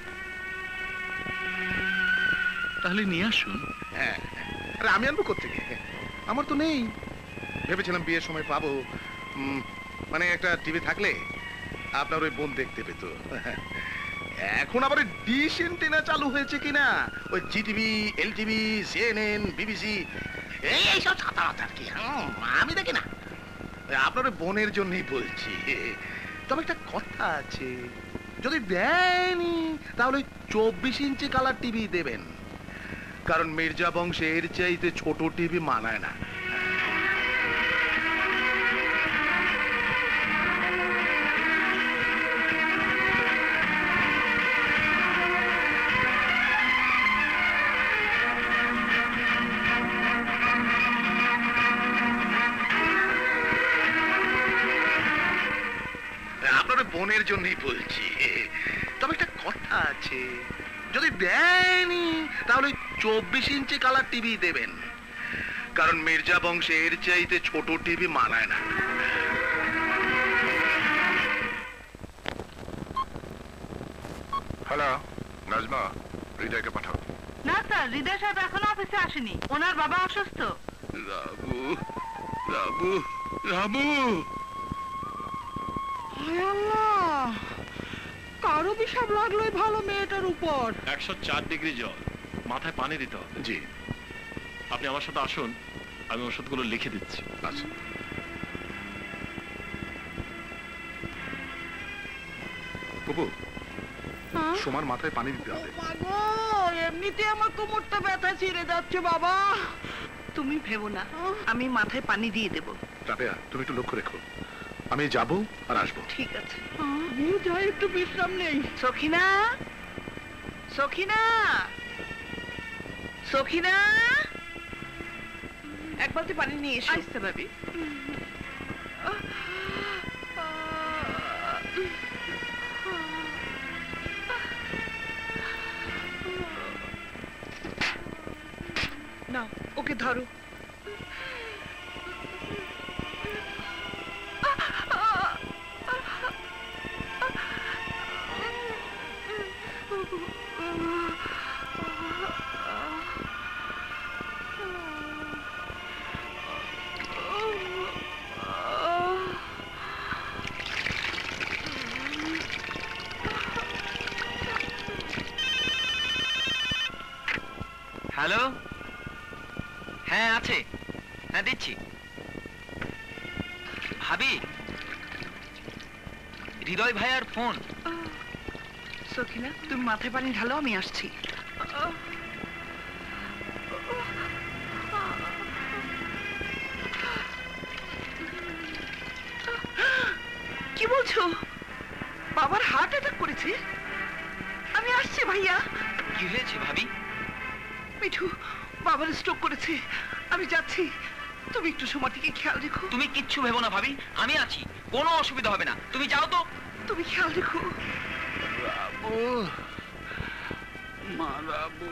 তাহলে নিয়ে আসুন। হ্যাঁ, আরে আমি আনবো কোত্থেকে? আমার তো নেই। ভেবেছিলাম বিয়ের সময় পাবো, মানে একটা টিভি থাকলে আপনার ওই বোন দেখতে পেত। এখন আবার ডিশ এন্টেনা চালু হয়েছে কিনা, ওই জিটিভি, এলটিভি, সিএনএন, বিবিসি এইসব ছাতাবাতা আর কি আমি দেখি না। আপনার ওই বোনের জন্যই বলছি। তবে একটা কথা আছে, যদি দেয়নি তাহলে 24 ইঞ্চি কালার টিভি দেবেন, কারণ মির্জা বংশে এর চাইতে ছোট টিভি মানায় না। বোনের জন্যই বলছি। তবে একটা কথা আছে, যদি দেয়নি তাহলে 24 ইঞ্চি কালার টিভি দেবেন, কারণ মির্জা বংশে এর চাইতে ছোট টিভি মানায় না। হ্যালো নাজমা, হৃদয়কে পাঠাও। না স্যার, হৃদয় সাহেব এখনো অফিসে আসেনি, ওনার বাবা অসুস্থ। রাবু, রাবু, রাবু। কারো বিষাব লাগলোই ভালো মেয়েটার উপর। 104 ডিগ্রি জল, মাথায় পানি দিতে হবে। জি, আপনি আমার সাথে আসুন, আমি ওষুধগুলো লিখে দিচ্ছি। আচ্ছা। বাবু, সোমার মাথায় পানি দিতে হবে। এমনিতে আমার কোমরটা ব্যথা ছিঁড়ে যাচ্ছে বাবা। তুমি ভেবো না, আমি মাথায় পানি দিয়ে দেব। রাবেয়া, তুমি একটু লক্ষ্য রেখো, আমি যাব আর আসবো। ঠিক আছে। আমিও যাই, একটু বিশ্রাম নেই। সখিনা, সখিনা, সখিনা, এক বালতি পানি নিয়ে এসো। আসতে ভাবি। নাও, ওকে ধরো। হ্যালো, হ্যাঁ আছে, হ্যাঁ দিচ্ছি। ভাবি, হৃদয় ভাইয়ার ফোন। সখিনা, তুমি মাথায় পানি ঢালো, আমি আসছি। কি বলছো? বাবার হার্ট অ্যাটাক করেছে? আমি আসছি ভাইয়া। কি হয়েছে ভাবি? মিঠু, বাবার স্ট্রোক করেছে, আমি যাচ্ছি। তুমি একটু সময় থেকে খেয়াল রেখো। তুমি কিচ্ছু ভেবো না ভাবি, আমি আছি, কোনো অসুবিধা হবে না, তুমি যাও তো। তুমি খেয়াল রেখো। রাবু, মা রাবু।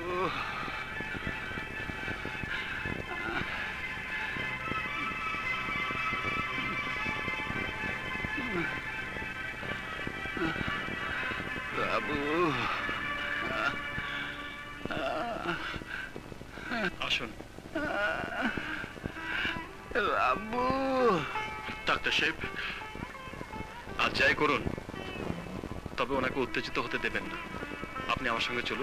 রাবু, আসুন। রাবু। ডাক্তার সাহেব, আজ যাই করুন, তবে ওনাকে উত্তেজিত হতে দেবেন না। আপনি আমার সঙ্গে চলুন।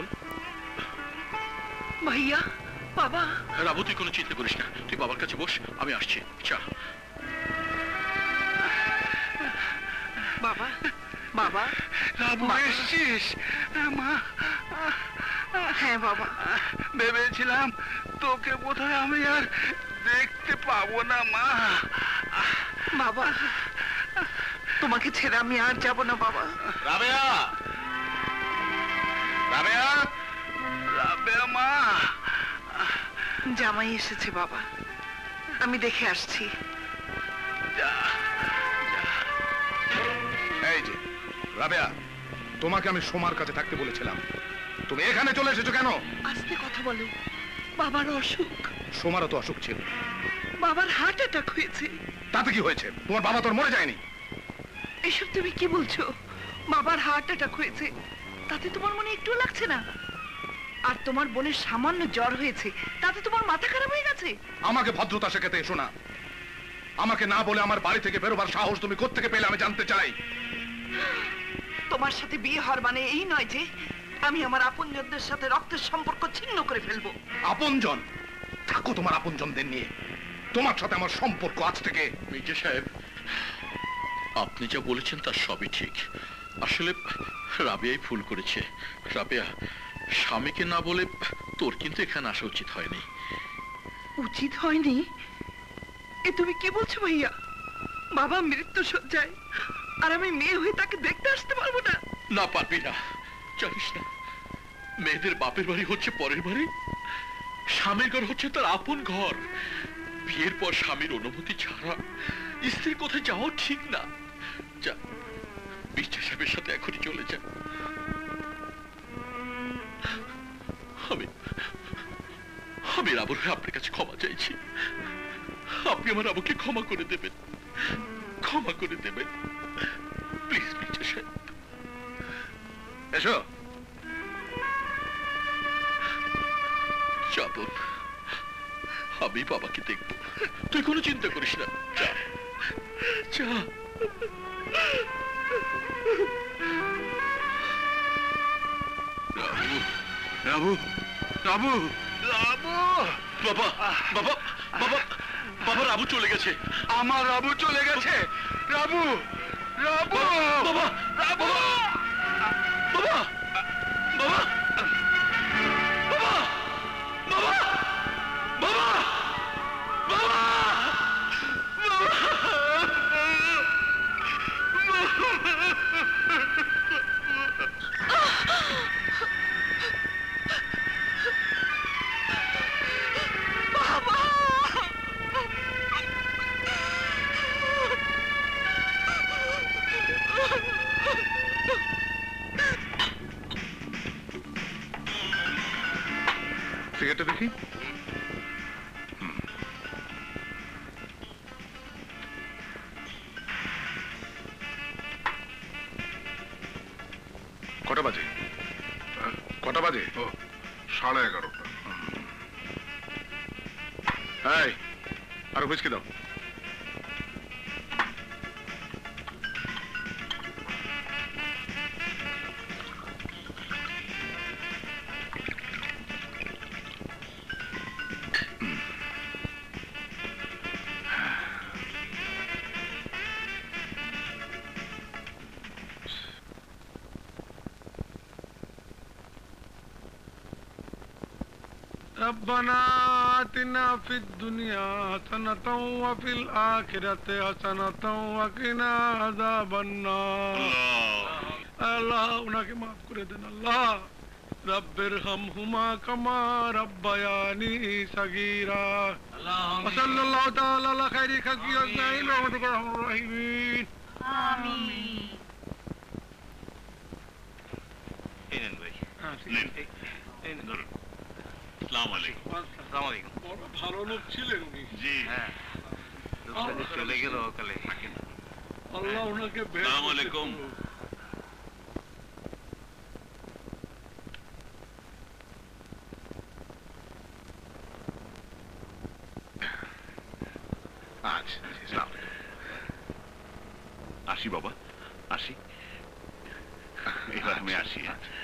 ভাইয়া, বাবা। রাবু, তুই কোনো চিন্তা করিস না, তুই বাবার কাছে বস, আমি আসছি। চা। বাবা, বাবা। রাবু, এসছিস? মা। হ্যাঁ বাবা। ভেবেছিলাম তোকে বোধহয় আমি আর দেখতে পাবো না মা। বাবা, তোমাকে ছেড়ে আমি আর যাব না বাবা। রাবেয়া, রাবেয়া, রাবেয়া মা। জামাই এসেছে বাবা, আমি দেখে আসছি। এই যে রাবেয়া, তোমাকে আমি সোমার কাছে থাকতে বলেছিলাম, তুমি এখানে চলে এসেছো কেন? আস্তে কথা বলো, বাবার অসুখ। সোমারও তো অসুখ ছিল। বাবার হার্ট অ্যাটাক হয়েছে। তাতে কি হয়েছে? তোমার বাবা তোর মরে যায়নি। এসব তুমি কি বলছো? বাবার হার্ট অ্যাটাক হয়েছে, তাতে তোমার মনে একটু লাগছে না? আর তোমার বোনের সামান্য জ্বর হয়েছে, তাতে তোমার মাথা খারাপ হয়ে গেছে? আমাকে ভদ্রতা শেখাতে এসো না। আমাকে না বলে আমার বাড়ি থেকে বেরোবার সাহস তুমি কোত্থেকে পেলে আমি জানতে চাই। তোমার সাথে বিয়ে হওয়ার মানে এই নয় যে আমি আমার আপনজনদের সাথে রক্তের সম্পর্ক ছিন্ন করে ফেলবো। আপনজন? থাকো তোমার আপনজনদের নিয়ে, তোমার সাথে আমার সম্পর্ক আজ থেকে। মির্জা সাহেব, আপনি যা বলেছেন তার সবই ঠিক। আসলে রাবেয়াই ভুল করেছে। রাবেয়া, স্বামীকে না বলে তোর কিন্তু এখানে আসা উচিত হয়নি। উচিত হয়নি? এ তুমি কি বলছো ভাইয়া? বাবা মৃত্যু শয্যায়, আর আমি মেয়ে হয়ে তাকে দেখতে আসতে পারবো না? না, পারবি না। জানিস না, মেয়েদের বাপের বাড়ি হচ্ছে পরের বাড়ি, স্বামীর ঘর হচ্ছে তার আপন ঘর। বিয়ের পর স্বামীর অনুমতি ছাড়া স্ত্রীর কোথায় যাওয়া ঠিক না। যা, মির্জা সাহেবের সাথে এখনই চলে যা। আমি রাবুর হয়ে আপনার কাছে ক্ষমা চাইছি। আপনি আমার রাবুকে ক্ষমা করে দেবেন, ক্ষমা করে দেবেন প্লিজ মির্জা সাহেব। এসো। যাবো, আমি বাবাকে দেখবো, তুই কোনো চিন্তা করিস না। যা, যা। রাবু, রাবু, রাবু। বাবা, বাবা, বাবা, বাবা, রাবু চলে গেছে। আমার রাবু চলে গেছে। রাবু, রাবু, বাবা, রাবু, বাবা, বাবা, বাবা, বাবা, বাবা, বাবা, সিগারেটটা দেখি। কটা বাজে? কটা বাজে? ও 11:30। এই, আরো হুইস্কি দাও। रब्बना आतिना फिद दुनिया हसनतम व फिल आखिरति हसनतम व किना अज़ाबन्नार। अल्लाह उन्हें माफ करे देन अल्लाह। रब्बिरहमहुमा कमा रब्बयानी सगीरा। वसल्लल्लाहु तआला अला खैरि खल्क़ि अजमाइन व रहमतुर रहीमीन। आमीन। এনেন ভাই আসসালামু আলাইকুম। আসসালামু আলাইকুম। বড় ভালো লোক ছিলেন উনি। জি হ্যাঁ চলে গেল কালে। আল্লাহ ওনাকে আসসালামু আলাইকুম। আসি বাবা আসি। এবার আমি আসি।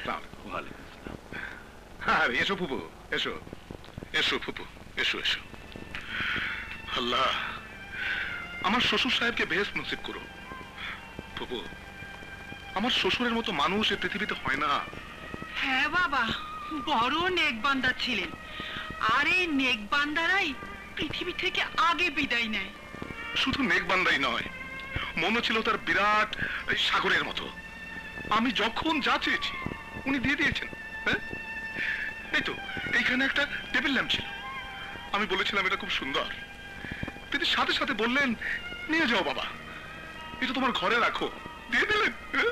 আরে এসো ফুপু, এসো এসো ফুপু, এসো এসো। আল্লাহ আমার শ্বশুর সাহেবকে বেহেশত নসিব করো। ফুপু, আমার শ্বশুরের মতো মানুষ এই পৃথিবীতে হয় না। হ্যাঁ বাবা, বড় নেকবান্দা ছিলেন। আর এই নেকবান্দারাই পৃথিবী থেকে আগে বিদায় নেয়। শুধু নেকবান্দাই নয়, মনে ছিল তার বিরাট সাগরের মতো। আমি যখন যা চেয়েছি উনি দিয়ে দিয়েছেন। হ্যাঁ, এই তো এইখানে একটা টেবিল ল্যাম্প ছিল, আমি বলেছিলাম এটা খুব সুন্দর। তিনি সাথে সাথে বললেন নিয়ে যাও বাবা, এটা তোমার ঘরে রাখো, দিয়ে দিলেন।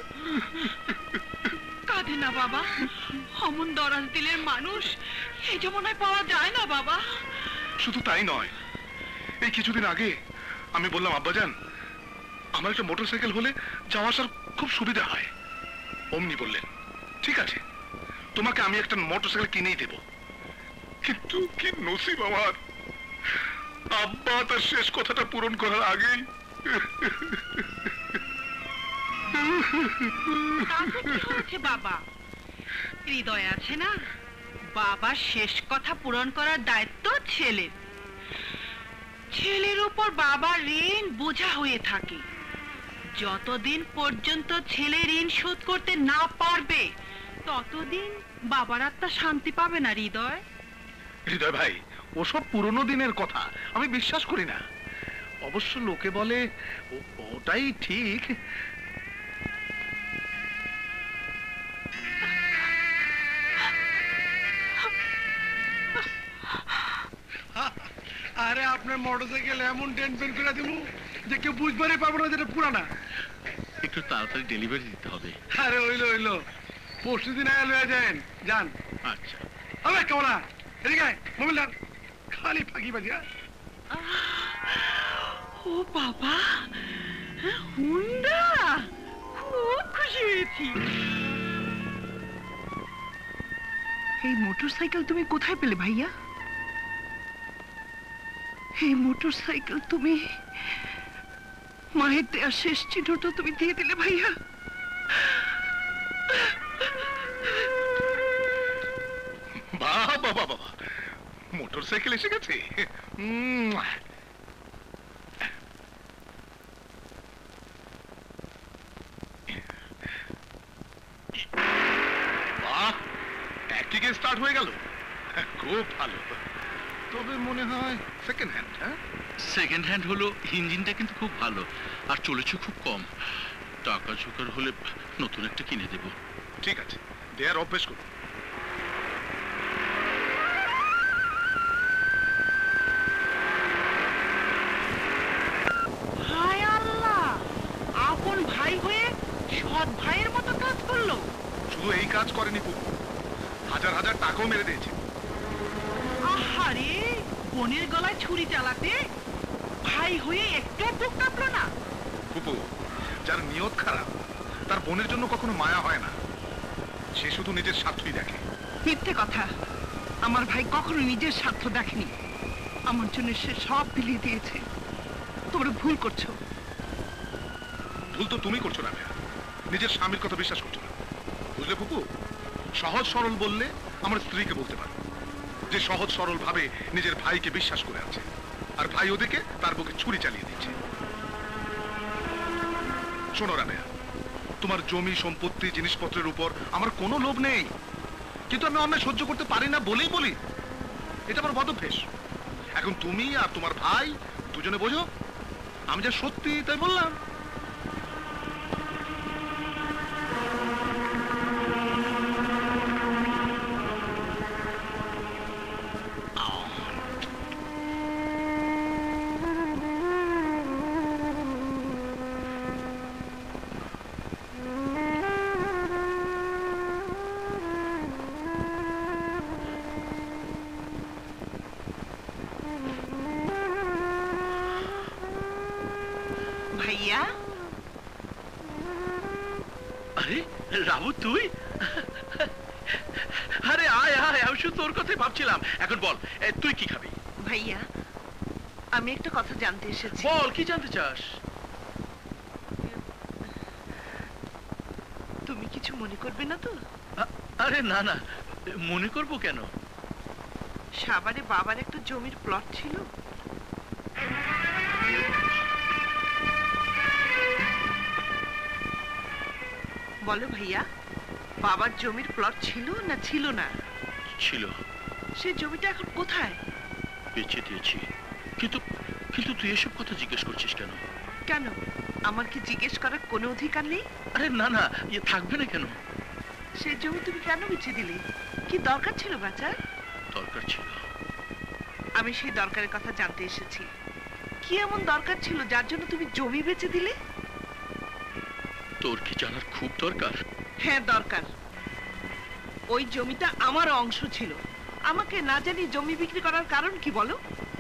কাঁদে না বাবা, অমন দরাজ দিলের মানুষ এই জমানায় পাওয়া যায় না বাবা। শুধু তাই নয়, এই কিছুদিন আগে আমি বললাম আব্বাজান আমার একটা মোটরসাইকেল হলে যাওয়া আসার খুব সুবিধা হয়। অমনি বললেন ঠিক আছে, তোমাকে আমি একটা মোটরসাইকেল কিনেই দেব। কিন্তু কি নসিব আমার, আব্বা তার শেষ কথাটা পূরণ করার আগেই। বাবা হৃদয় আছে না, বাবার শেষ কথা পূরণ করার দায়িত্ব ছেলের। ছেলের উপর বাবার ঋণ বোঝা হয়ে থাকে। যতদিন পর্যন্ত ছেলে ঋণ শোধ করতে না পারবে ততদিন বাবার আত্মা শান্তি পাবে না। হৃদয়, হৃদয় ভাই, ওসব পুরনো দিনের কথা আমি বিশ্বাস করি না। অবশ্য লোকে বলে ওটাই ঠিক। আরে আপনার মোটরসাইকেল এমন টেনশন করে দিব যে কেউ বুঝবারই পারবো না যেটা পুরানা। একটু তাড়াতাড়ি ডেলিভারি দিতে হবে। আরে হইলো হইলো, পরশু দিন আয়া লয়ে যান। যান। আচ্ছা আরে কেমন এদিকে মোবাইলটা খালি ফাঁকি বাজি। ও বাবা, হুন্ডা, খুব খুশি হয়েছি। এই মোটরসাইকেল তুমি কোথায় পেলে ভাইয়া? এই মোটরসাইকেল তুমি মায়ের দেওয়ার শেষ চিহ্নটা তুমি দিয়ে দিলে ভাইয়া। বাবা বাবা বাবা, মোটরসাইকেল এসে গেছে। বাহ, একদিকে স্টার্ট হয়ে গেল, খুব ভালো। তবে মনে হয় সেকেন্ড হ্যান্ড। হ্যাঁ, সেকেন্ড হ্যান্ড হলো, ইঞ্জিনটা কিন্তু খুব ভালো আর চলেছে খুব কম। টাকা ঝোকার হলে নতুন একটা কিনে দেব। ঠিক আছে, দেয়ার অভ্যেস করুন। হায় আল্লাহ, আপন ভাই হয়ে সৎ ভাইয়ের মতো কাজ করলো। শুধু এই কাজ করেনি পুপু, হাজার হাজার টাকাও মেরে দিয়েছে। আহারে, বোনের গলায় ছুরি চালাতে ভাই হয়ে একটু বুক কাঁপলো না। পুপু, যার নিয়ত খারাপ তার বোনের জন্য কখনো মায়া হয় না, সে শুধু নিজের স্বার্থই দেখে। মিথ্যে কথা, আমার ভাই কখনো নিজের স্বার্থ দেখেনি। আমার জন্য সে সব বিলিয়ে দিয়েছে। তোমরা ভুল করছো। ভুল তো তুমি করছো না, নিজের স্বামীর কথা বিশ্বাস করছো না, বুঝলে পুপু? সহজ সরল বললে আমার স্ত্রীকে বলতে পারো যে সহজ সরল ভাবে নিজের ভাইকে বিশ্বাস করে আছে, আর ভাই ওদিকে তার বুকে ছুরি চালিয়ে দিচ্ছে। শোনো রাবেয়া, তোমার জমি সম্পত্তি জিনিসপত্রের উপর আমার কোনো লোভ নেই, কিন্তু আমি অন্যায় সহ্য করতে পারি না বলেই বলি এটা আমার বদ অভ্যেস। এখন তুমি আর তোমার ভাই দুজনে বোঝো, আমি যা সত্যি তাই বললাম। ভাইয়া, আরে রামু তুই? আরে আয় আয়, আমি শুধু তোর কথাই ভাবছিলাম। এখন বল, তুই কি খাবি? ভাইয়া, আমি একটা কথা জানতে এসেছি। বল, কি জানতে চাস? তুমি কিছু মনে করবে না তো? আরে না না, মনে করব কেন? সাভারে বাবার একটা জমির প্লট ছিল। বলো ভাইয়া, বাবার জমির প্লট ছিল না ছিল না? ছিল। সে জমিটা এখন কোথায়? বেচে দিয়েছি। কিন্তু কিন্তু তুই এসব কথা জিজ্ঞেস করছিস কেন? কেন, আমার কি জিজ্ঞেস করার কোনো অধিকার নেই? আরে না না, থাকবে না কেন? সেই জমি তুমি কেন বেচে দিলে? কি দরকার ছিল বাচার? দরকার ছিল। আমি সেই দরকারের কথা জানতে এসেছি। কি এমন দরকার ছিল যার জন্য তুমি জমি বেচে দিলে? তোর কি জানার খুব দরকার? হ্যাঁ দরকার। ওই জমিটা আমার অংশ ছিল। আমাকে না জানি জমি বিক্রি করার কারণ কি বলো?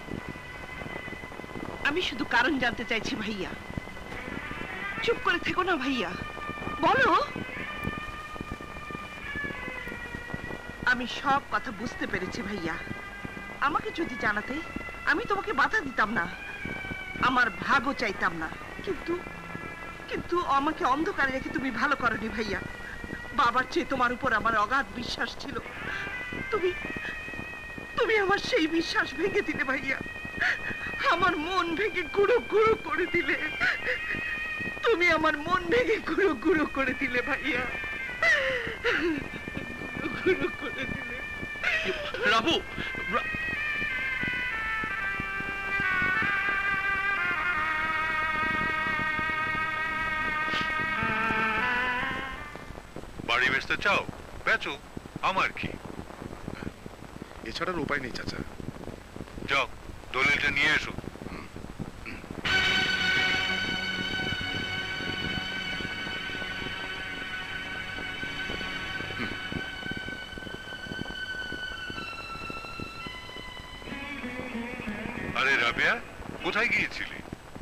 আমি শুধু কারণ জানতে চাইছি ভাইয়া। চুপ করে থেকো না ভাইয়া, বলো। আমি সব কথা বুঝতে পেরেছি ভাইয়া। আমাকে যদি জানাতে, আমি তোমাকে বাধা দিতাম না, আমার ভাগও চাইতাম না। কিন্তু কিন্তু আমাকে অন্ধকারে রেখে তুমি ভালো করনি ভাইয়া। বাবার চেয়ে তোমার উপর আমার অগাধ বিশ্বাস ছিল। তুমি তুমি আমার সেই বিশ্বাস ভেঙে দিলে ভাইয়া। আমার মন ভেঙে গুঁড়ো গুঁড়ো করে দিলে। তুমি আমার মন ভেঙে গুঁড়ো গুঁড়ো করে দিলে ভাইয়া, গুঁড়ো করে দিলে। রাবু, বাড়ি বেচতে চাও, বেচো, আমার কি। এছাড়ার উপায় নেই চাচা। যাও, দলিলটা নিয়ে এসো। আরে রাবেয়া, কোথায় গিয়েছিলি?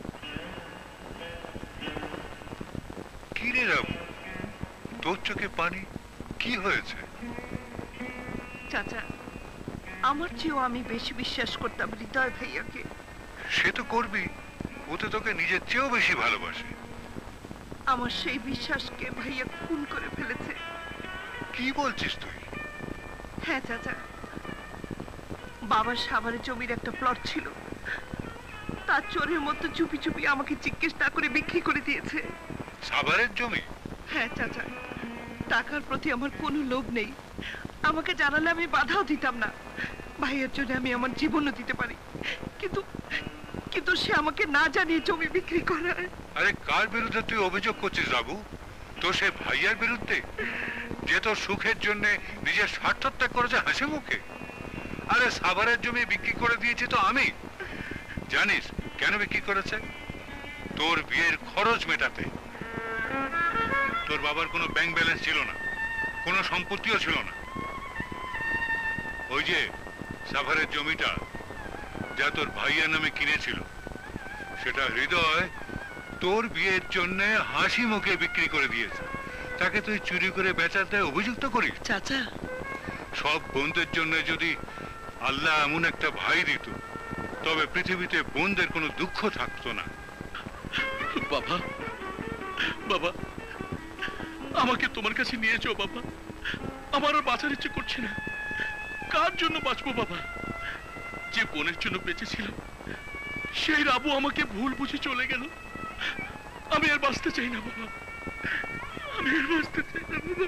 কি রে রাবু, তোর চোখে পানি, কি হয়েছে? চাচা, আমার চেয়েও আমি বেশি বিশ্বাস করতাম হৃদয় ভাইয়াকে। সে তো করবি, ও তো তোকে নিজের চেয়েও বেশি ভালোবাসে। আমার সেই বিশ্বাসকে ভাইয়া খুন করে ফেলেছে। কি বলছিস তুই? হ্যাঁ চাচা, বাবার সাভারে জমির একটা প্লট ছিল, তার চোরের মতো চুপি চুপি আমাকে জিজ্ঞেস না করে বিক্রি করে দিয়েছে। সাভারের জমি? হ্যাঁ চাচা, টাকার প্রতি আমার কোনো লোভ নেই। আমাকে জানালে আমি বাধাও দিতাম না। ভাইয়ের জন্য আমি আমার জীবনও দিতে পারি, কিন্তু কিন্তু সে আমাকে না জানিয়ে জমি বিক্রি করায়। আরে কার বিরুদ্ধে তুই অভিযোগ করছিস বাবু? তো সে ভাইয়ার বিরুদ্ধে, যে তোর সুখের জন্য নিজের স্বার্থ ত্যাগ করেছে হাসি মুখে। আরে সাভারের জমি বিক্রি করে দিয়েছি তো আমি। জানিস কেন বিক্রি করেছে? তোর বিয়ের খরচ মেটাতে। তোর বাবার কোনো ব্যাংক ব্যালেন্স ছিল না, কোনো সম্পত্তিও ছিল না। ওই যে সাভারের জমিটা যা তোর ভাইয়ার নামে কিনেছিল, সেটা হৃদয় তোর বিয়ের জন্য হাসি মুখে বিক্রি করে দিয়েছে। তাকে তুই চুরি করে বেচাতে অভিযুক্ত করিস? চাচা, সব বোনদের জন্য যদি আল্লাহ এমন একটা ভাই দিত, তবে পৃথিবীতে বোনদের কোনো দুঃখ থাকতো না। বাবা, বাবা, আমাকে তোমার কাছে নিয়ে যাও বাবা। আমার আর বাঁচার ইচ্ছে করছে না। কার জন্য বাঁচবো বাবা? যে বোনের জন্য বেঁচেছিলাম, সেই রাবু আমাকে ভুল বুঝে চলে গেল। আমি আর বাঁচতে চাই না বাবা, আমি আর বাঁচতে চাই না বাবা।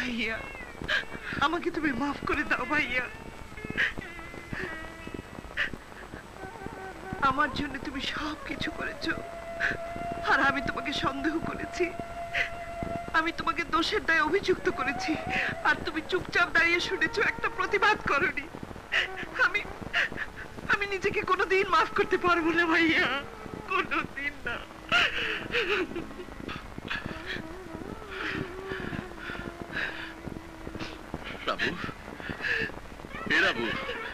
ভাইয়া, আমাকে তুমি মাফ করে দাও ভাইয়া। আমার জন্য তুমি সব কিছু করেছো, আর আমি তোমাকে সন্দেহ করেছি, আমি তোমাকে দোষের দায়ে অভিযুক্ত করেছি, আর তুমি চুপচাপ দাঁড়িয়ে শুনেছো, একটা প্রতিবাদ করনি। আমি নিজেকে কোনোদিন মাফ করতে পারবো না ভাইয়া, কোনোদিন না। রাবু, এ রাবু,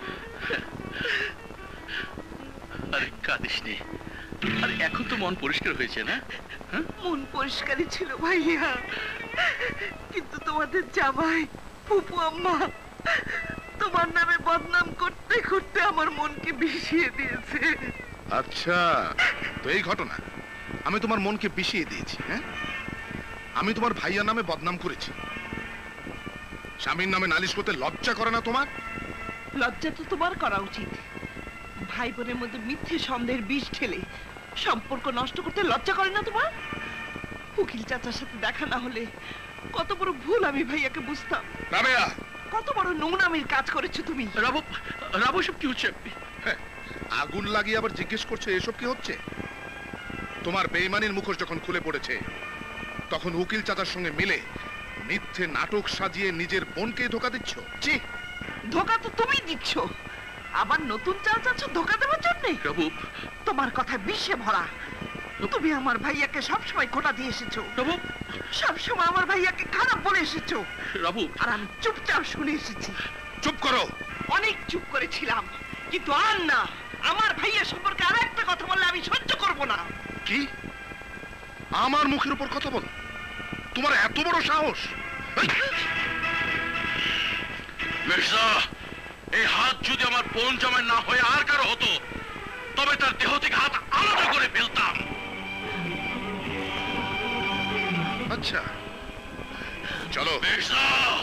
আরে কাঁদিস নে। আরে এখন তো মন পরিষ্কার হয়েছে না? মন পরিষ্কারই ছিল ভাইয়া, কিন্তু তোমাদের জামাই ফুপু আম্মা তোমার নামে বদনাম করতে করতে আমার মনকে বিষিয়ে দিয়েছে। আচ্ছা, তো এই ঘটনা, আমি তোমার মনকে বিষিয়ে দিয়েছি। হ্যাঁ, আমি তোমার ভাইয়া নামে বদনাম করেছি। স্বামীর নামে নালিশ করতে লজ্জা করে না তোমার? লজ্জা তো তোমার করা উচিত। ভাই বোনের মধ্যে মিথ্যে সন্দেহের বিষ ঢেলে সম্পর্ক নষ্ট করতে লজ্জা করে না তোমার? উকিল চাচার সাথে দেখা না হলে কত বড় ভুল আমি ভাইয়াকে বুঝতাম। রাবেয়া, কত বড় নোংরামির কাজ করেছো তুমি। রাবু, রাবু সব কি হচ্ছে? আগুন লাগিয়ে আবার জিজ্ঞেস করছে এসব কি হচ্ছে? তোমার বেঈমানির মুখোশ যখন খুলে পড়েছে, তখন উকিল চাচার সঙ্গে মিলে মিথ্যে নাটক সাজিয়ে নিজের বোনকে ধোকা দিচ্ছ। জি, ধোকা তো তুমি দিচ্ছ, আবার নতুন চাল চাচ্ছ ধোকা দেওয়ার জন্য। তোমার কথা বিষে ভরা। তুমি আমার ভাইয়াকে সবসময় খোটা দিয়ে এসেছো, সবসময় আমার ভাইয়াকে খারাপ বলে এসেছো, আর আমি চুপচাপ শুনে এসেছি। চুপ করো। অনেক চুপ করেছিলাম, কিন্তু আর না। আমার ভাইয়া সম্পর্কে আর একটা কথা বললে আমি সহ্য করব না। কি? আমার মুখের উপর কথা বল? তোমার এত বড় সাহস? মির্জা, এই হাত যদি আমার বোন জামাই না হয়ে আর কারো হতো, তবে তার দেহ থেকে হাত আলাদা করে ফেলতাম। আচ্ছা, চলো। মির্জা,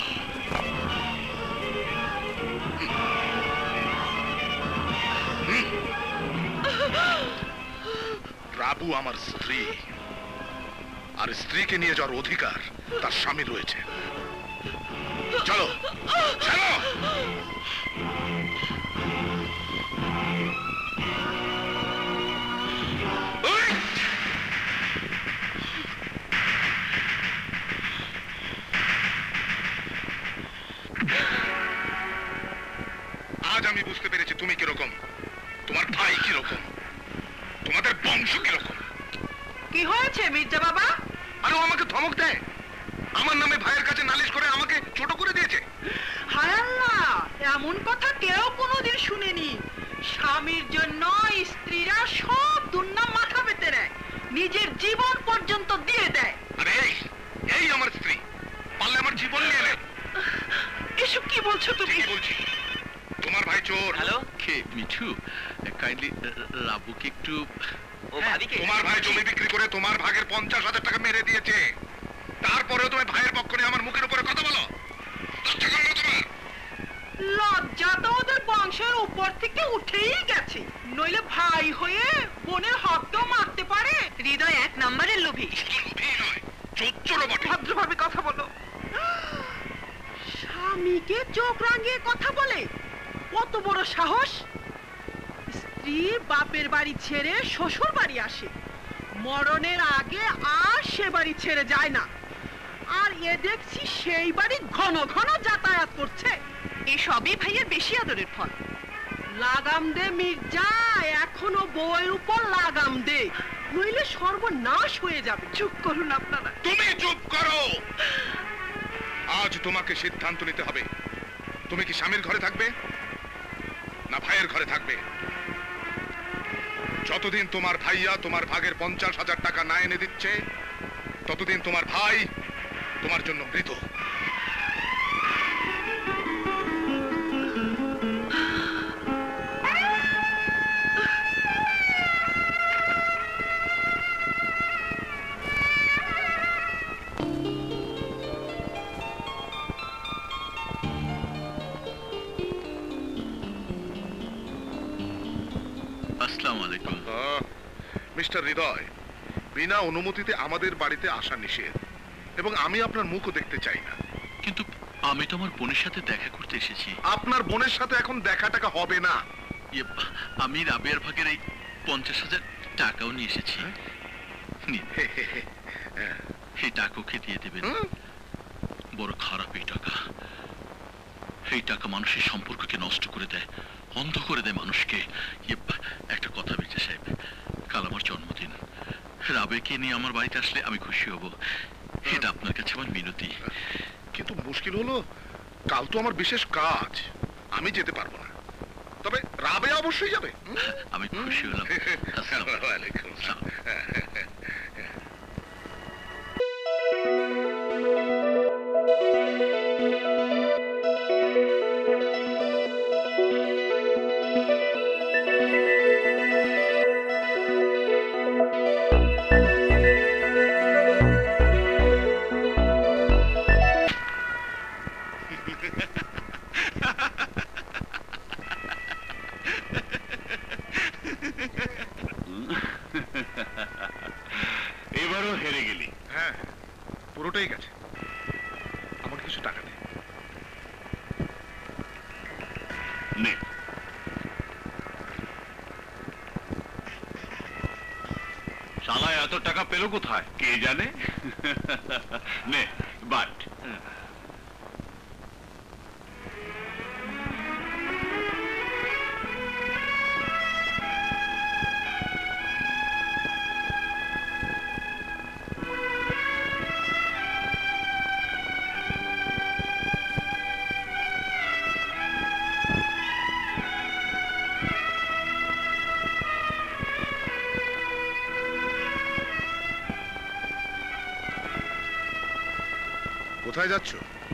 রাবু আমার স্ত্রী, আর স্ত্রীকে নিয়ে যাওয়ার অধিকার তার স্বামী রয়েছে। চলো চলো। আজ আমি বুঝতে পেরেছি তুমি কিরকম, তোমার ভাই কিরকম, তোমাদের বংশ কিরকম। কি হয়েছে মির্জা বাবা? আরে ও আমাকে ধমক দেয়, আমার নামে ভাইয়ের কাছে নালিশ করে আমাকে ছোট করে দিয়েছে। হায় আল্লাহ, এমন কথা কেউ কোনোদিন শুনেনি। স্বামীর জন্য স্ত্রীরা সব দুর্নাম মাথা পেতে নেয়, নিজের জীবন পর্যন্ত দিয়ে দেয়। আরে এই আমার স্ত্রী, পারলে আমার জীবন নিয়ে নেয়। এসব কি বলছো তুমি? বলছি, তোমার ভাই চোর। হ্যালো, কে? মিঠু, কাইন্ডলি রাবুকে একটু। তোমার ভাই জমি বিক্রি করে তোমার ভাগের 50,000 টাকা মেরে দিয়েছে, তারপরেও তুমি ভাইয়ের পক্ষ নিয়ে আমার মুখের উপরে কথা বলো? লজ্জা তো ওদের বংশের উপর থেকে উঠেই গেছে, নইলে ভাই হয়ে বোনের হকটাও মারতে পারে। হৃদয় এক নম্বরের লোভী। ভদ্রভাবে কথা বলো। স্বামীকে চোখ রাঙিয়ে কথা বলে, কত বড় সাহস! স্ত্রী বাপের বাড়ি ছেড়ে শ্বশুর বাড়ি আসে, মরণের আগে আর সে বাড়ি ছেড়ে যায় না। আর এ দেখছি সেই বাড়ি ঘন ঘন যাতায়াত করছে। এসবই ভাইয়ের বেশি আদরের ফল। লাগাম দে মির্জা, এখনো বউয়ের উপর লাগাম দে, নইলে সর্বনাশ হয়ে যাবে। চুপ করুন আপনারা। তুমি চুপ করো। আজ তোমাকে সিদ্ধান্ত নিতে হবে, তুমি কি স্বামীর ঘরে থাকবে না ভাইয়ের ঘরে থাকবে? যতদিন তোমার ভাইয়া তোমার ভাগের 50,000 টাকা না এনে দিচ্ছে, ততদিন তোমার ভাই তোমার জন্য মৃত। আসসালামু আলাইকুম। মিস্টার হৃদয়, বিনা অনুমতিতে আমাদের বাড়িতে আসা নিষেধ, এবং আমি আপনার মুখও দেখতে চাই না। কিন্তু আমি তো আমার বোনের সাথে দেখা করতে এসেছি। আপনার বোনের সাথে এখন দেখা টাকা হবে না। আমি রাবেয়ার ভাগের এই 50,000 টাকাও নিয়ে এসেছি। এই টাকা ওকে দিয়ে দেবেন। বড় খারাপ এই টাকা। এই টাকা মানুষের সম্পর্ককে নষ্ট করে দেয়, অন্ধ করে দেয় মানুষকে। একটা কথা মির্জা সাহেব, কাল আমার জন্মদিন। রাবেকে নিয়ে আমার বাড়িতে আসলে আমি খুশি হব। এটা আপনার কাছে আমার মিনতি। কিন্তু মুশকিল হলো, কাল তো আমার বিশেষ কাজ, আমি যেতে পারবো না। তবে রাবে অবশ্যই যাবে। আমি খুশি হলাম। ওয়ালাইকুম আসসালাম। এবারও হেরে গেলি। হ্যাঁ, পুরোটাই গেছে। আমার কিছু টাকা নেই। নে, শালা এত টাকা পেল কোথায় কে জানে। নে বাট। কোথায় যাচ্ছ?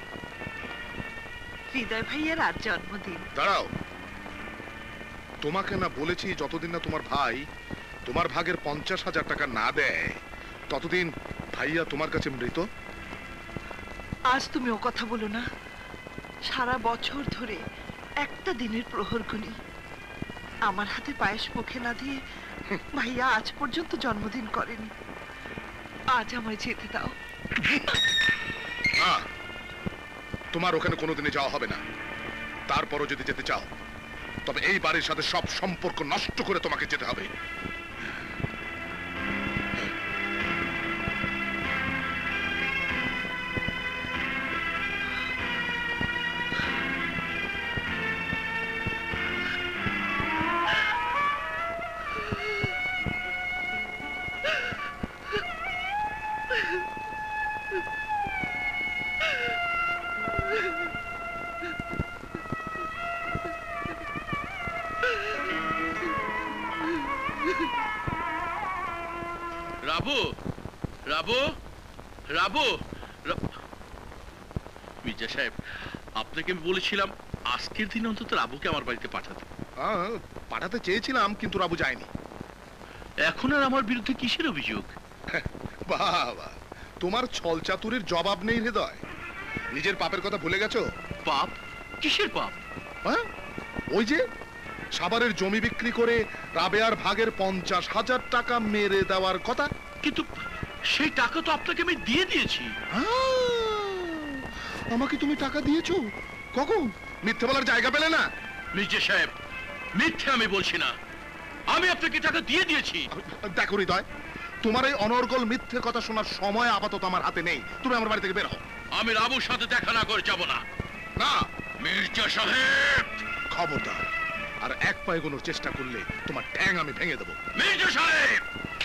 হৃদয় ভাইয়ের আজ জন্মদিন। দাঁড়াও, তোমাকে না বলেছি যতদিন না তোমার ভাই তোমার ভাগের 50,000 টাকা না দেয় ততদিন ভাইয়া তোমার কাছে মৃত? আজ তুমি ও কথা বলো না। সারা বছর ধরে একটা দিনের প্রহর গুনি আমার হাতে পায়েস মুখে না দিয়ে ভাইয়া আজ পর্যন্ত জন্মদিন করেনি। আজ আমায় যেতে দাও। না, তোমার ওখানে কোনোদিনই যাওয়া হবে না। তারপরও যদি যেতে চাও তবে এই বাড়ির সাথে সব সম্পর্ক নষ্ট করে তোমাকে যেতে হবে। রাবু, রাবু, রাবু, মির্জা সাহেব, আপনাকে আমি বলেছিলাম আজকের দিন অন্তত রাবুকে আমার বাড়িতে পাঠাতে। পাঠাতে চেয়েছিলাম কিন্তু রাবু যায়নি। এখন আর আমার বিরুদ্ধে কিসের অভিযোগ? বাবা, তোমার ছল চাতুরির জবাব নেই হৃদয়। নিজের পাপের কথা ভুলে গেছো? পাপ? কিসের পাপ? হ্যাঁ, ওই যে সাভারের জমি বিক্রি করে রাবেয়ার ভাগের 50,000 টাকা মেরে দেওয়ার কথা। কিন্তু সেই টাকা তো আপনাকে আমি দিয়ে দিয়েছি। আমাকে তুমি টাকা দিয়েছো? কখন? মিথ্যে বলার জায়গা পেলে না? মির্জা সাহেব, মিথ্যে আমি বলছি না, আমি আপনাকে টাকা দিয়ে দিয়েছি। দেখো হৃদয়, তোমার এই অনর্গল মিথ্যে কথা শোনার সময় আপাতত আমার হাতে নেই। তুমি আমার বাড়ি থেকে বের হও। আমি রাবুর সাথে দেখা না করে যাব না। না মির্জা সাহেব, খবরদার আর এক পা এগোনোর চেষ্টা করলে তোমার ঠ্যাং আমি ভেঙে দেবো। মির্জা সাহেব,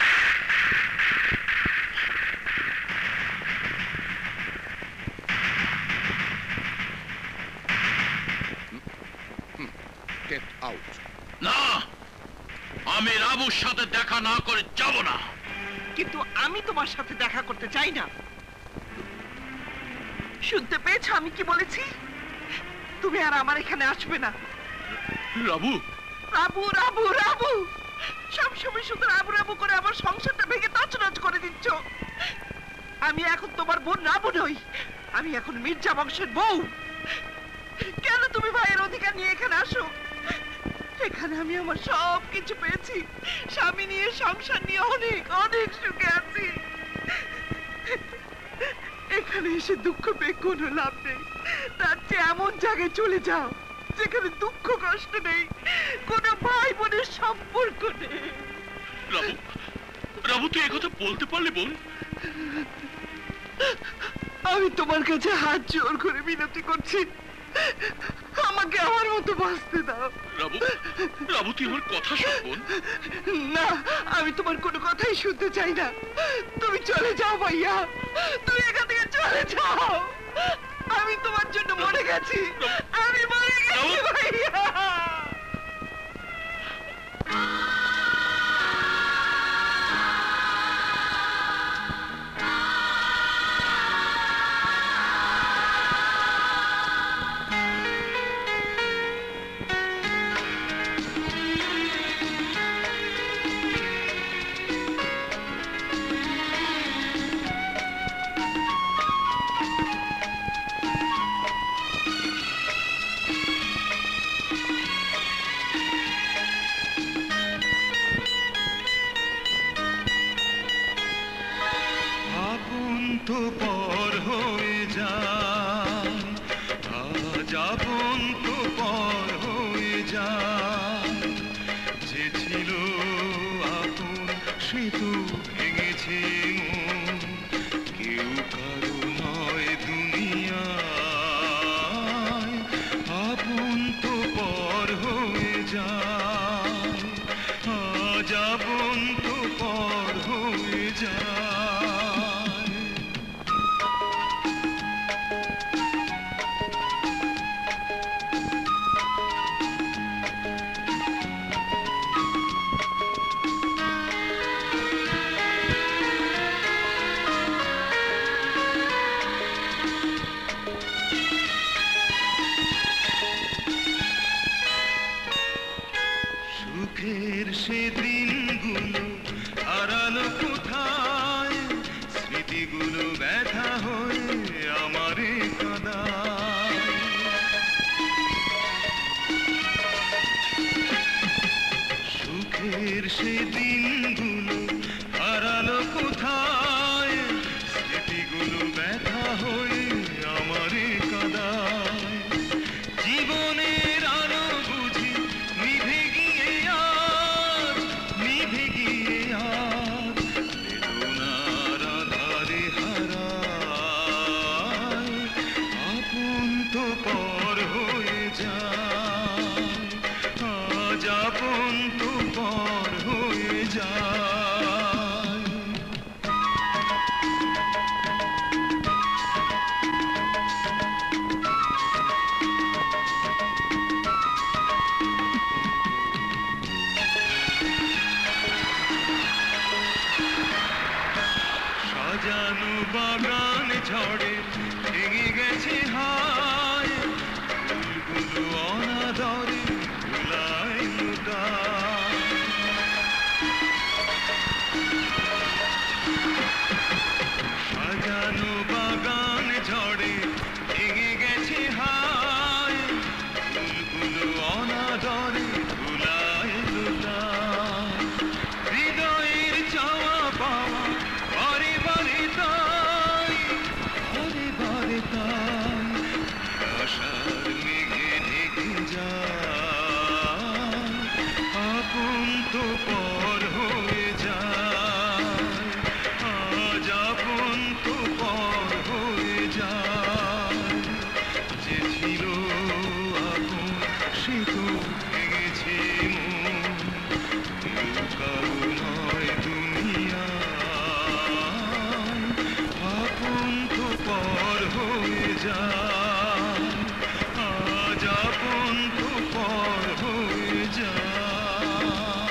গেট আউট। না, আমি রাবুর সাথে দেখা না করে যাব না। কিন্তু আমি তোমার সাথে দেখা করতে চাই না। শুনতে পেয়েছো আমি কি বলেছি? তুমি আর আমার এখানে আসবে না। রাবু, রাবু, রাবু, রাবু, সবসময় শুধু রাবু রাবু করে আমার সংসারটা ভেঙে তছনছ করে দিচ্ছ। আমি এখন তোমার বোন রাবু নই, আমি এখন মির্জা বংশের বউ। কেন তুমি ভাইয়ের অধিকার নিয়ে এখানে আসো? এখানে আমি আমার সব কিছু পেয়েছি, স্বামী নিয়ে সংসার নিয়ে অনেক অনেক সুখে আছি। এখানে এখানে এসে দুঃখ পেয়ে কোনো লাভ নেই, তার চেয়ে এমন জায়গায় চলে যাও যেখানে দুঃখ কষ্ট নেই, কোনো ভাই বোনের সম্পর্ক নেই। রাবু, রাবু তুই একথা বলতে পারলি বোন? আমি তোমার কাছে হাত জোর করে মিনতি করছি, আমাকে আমার মতো বাঁচতে দাও। রাবু, রাবু তুই আমার কথা শোন বোন। না, আমি তোমার কোনো কথাই শুনতে চাই না। তুমি চলে যাও ভাইয়া, তুমি এখান থেকে চলে যাও। আমি তোমার জন্য মরে গেছি, আমি মরে গেছি ভাইয়া। তো পর হয়ে যায়, আজ আপন তো পর হয়ে যায়, যে ছিল আপন সে তো ভেঙেছে মন, কেউ কারো নয় দুনিয়ায়, আপন তো পর হয়ে যায়, আজ আপন তো পর হয়ে যায়। সুখের সে দিনগুলো হারালো কোথায়, স্মৃতিগুলো ব্যথা হয়ে আমারে কাঁদায়, সুখের সে দিনগুলো হারালো কোথায়, স্মৃতিগুলো ব্যথা হয়ে আমারে কাঁদায়, জীবনের আলো বুঝি নিভে গিয়ে আজ, নিভে গিয়ে আজ বেদনার আধারে হারায়, আপন তো পর হয়ে যায়, আজ আপন তো পর হয়ে যায়। সাজানো বাগান ঝড়ে ভেঙে গেছে হায়, ফুলগুলো অনাদরে ধুলায় লুটায়, সাজানো বাগান ঝড়ে ভেঙে গেছে হায়, ফুলগুলো অনাদরে ধুলায় লুটায়, হৃদয়ের চাওয়া পাওয়া বারে বারে তাই, বারে বারে তাই, আশার মেঘে ঢেকে যায়, আপন তো পর হয়ে যায়, আজ আপন তো পর হয়ে যায়, যে ছিল আপন সে তো ভেঙেছে মন, কেউ কারো নয় দুনিয়ায়, আপন তো পর হয়ে যায়, আজ আপন তো পর হয়ে যায়।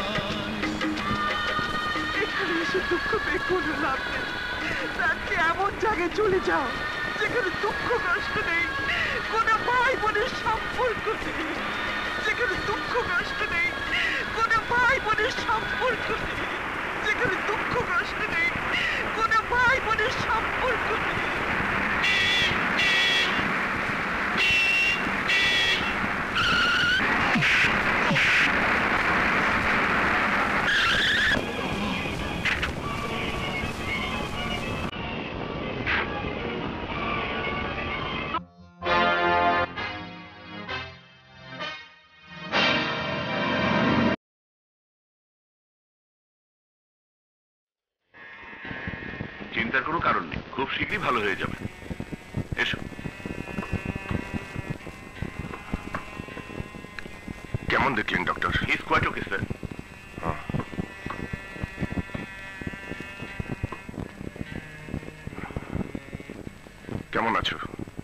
এখানে এসে দুঃখ পেয়ে কোনো লাভ নেই, তার চেয়ে এমন জায়গায় চলে যাও যেখানে দুঃখ কষ্ট নেই, কোনো ভাই বোনের সম্পর্ক নেই, যেখানে দুঃখ কষ্ট নেই, কোনো ভাই বোনের সম্পর্ক নেই, যেখানে দুঃখ কষ্ট নেই, কোনো ভাই বোনের সম্পর্ক নেই। চিন্তার কোনো কারণ নেই, খুব শীঘ্রই ভালো হয়ে যাবে। এসো। কেমন দেখলেন doctor? He is quite okay sir. কেমন আছো?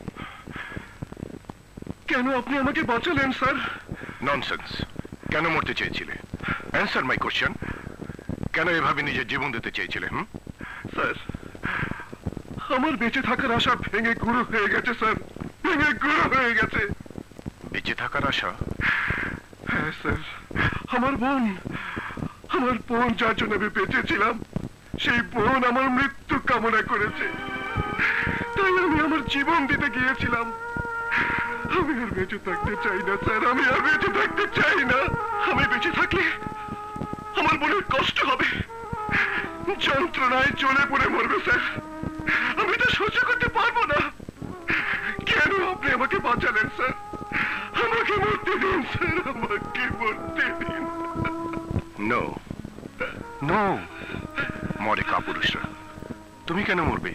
কেন আপনি আমাকে বাঁচালেন স্যার? ননসেন্স। কেন মরতে চেয়েছিলে? Answer my question. কেন এভাবে নিজের জীবন দিতে চেয়েছিলে? স্যার, আমার বেঁচে থাকার আশা ভেঙে গুঁড়ো হয়ে গেছে স্যার, ভেঙে গুঁড়ো হয়ে গেছে। বেঁচে থাকার আশা? হ্যাঁ স্যার, আমার বোন যার জন্য আমি বেঁচে ছিলাম, সেই বোন আমার মৃত্যু কামনা করেছে, তাই আমি আমার জীবন দিতে গিয়েছিলাম। আমি আর বেঁচে থাকতে চাই না স্যার, আমি আর বেঁচে থাকতে চাই না। আমি বেঁচে থাকলে আমার বোনের কষ্ট হবে, যন্ত্রণায় জ্বলে পড়ে মরবে স্যার, আমি তো সহ্য করতে পারবো না। কেন আপনি আমাকে বাঁচালেন স্যার? আমাকে মরতে দিন স্যার, আমাকে মরতে দিন। নো নো, মরে কাপুরুষরা। তুমি কেন মরবে?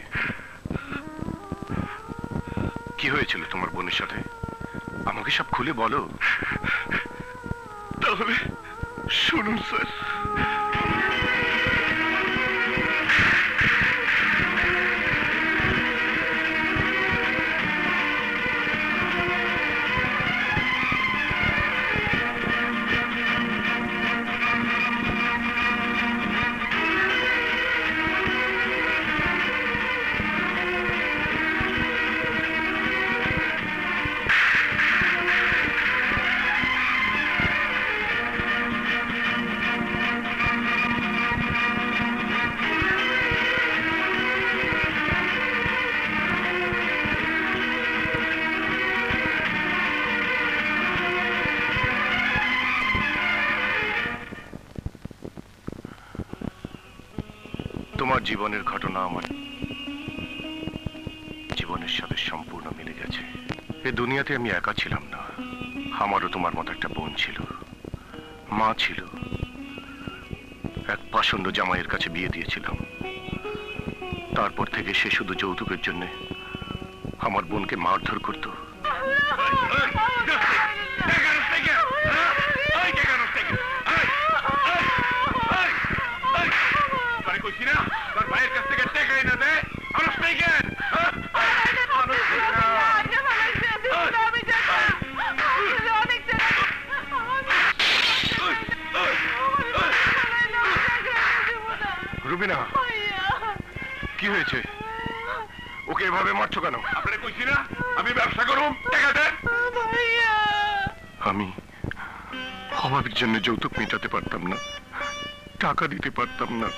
কি হয়েছিল তোমার বোনের সাথে? আমাকে সব খুলে বলো। তাহলে শুনুন স্যার। তোমার জীবনের ঘটনা আমার জীবনের সাথে সম্পূর্ণ মিলে গেছে। এ দুনিয়াতে আমি একা ছিলাম না, আমারও তোমার মতো একটা বোন ছিল, মা ছিল। এক পাষণ্ড জামাইয়ের কাছে বিয়ে দিয়েছিলাম। তারপর থেকে সে শুধু যৌতুকের জন্য আমার বোনকে মারধর করতো। রুবিনা, কি হয়েছে? ওকে এভাবে মারছো কেন? আপনারা কইছি না আমি ব্যবসা করুম, টাকা দেন। আমি অভাবের জন্য যৌতুক মেটাতে পারতাম না, টাকা দিতে পারতাম না।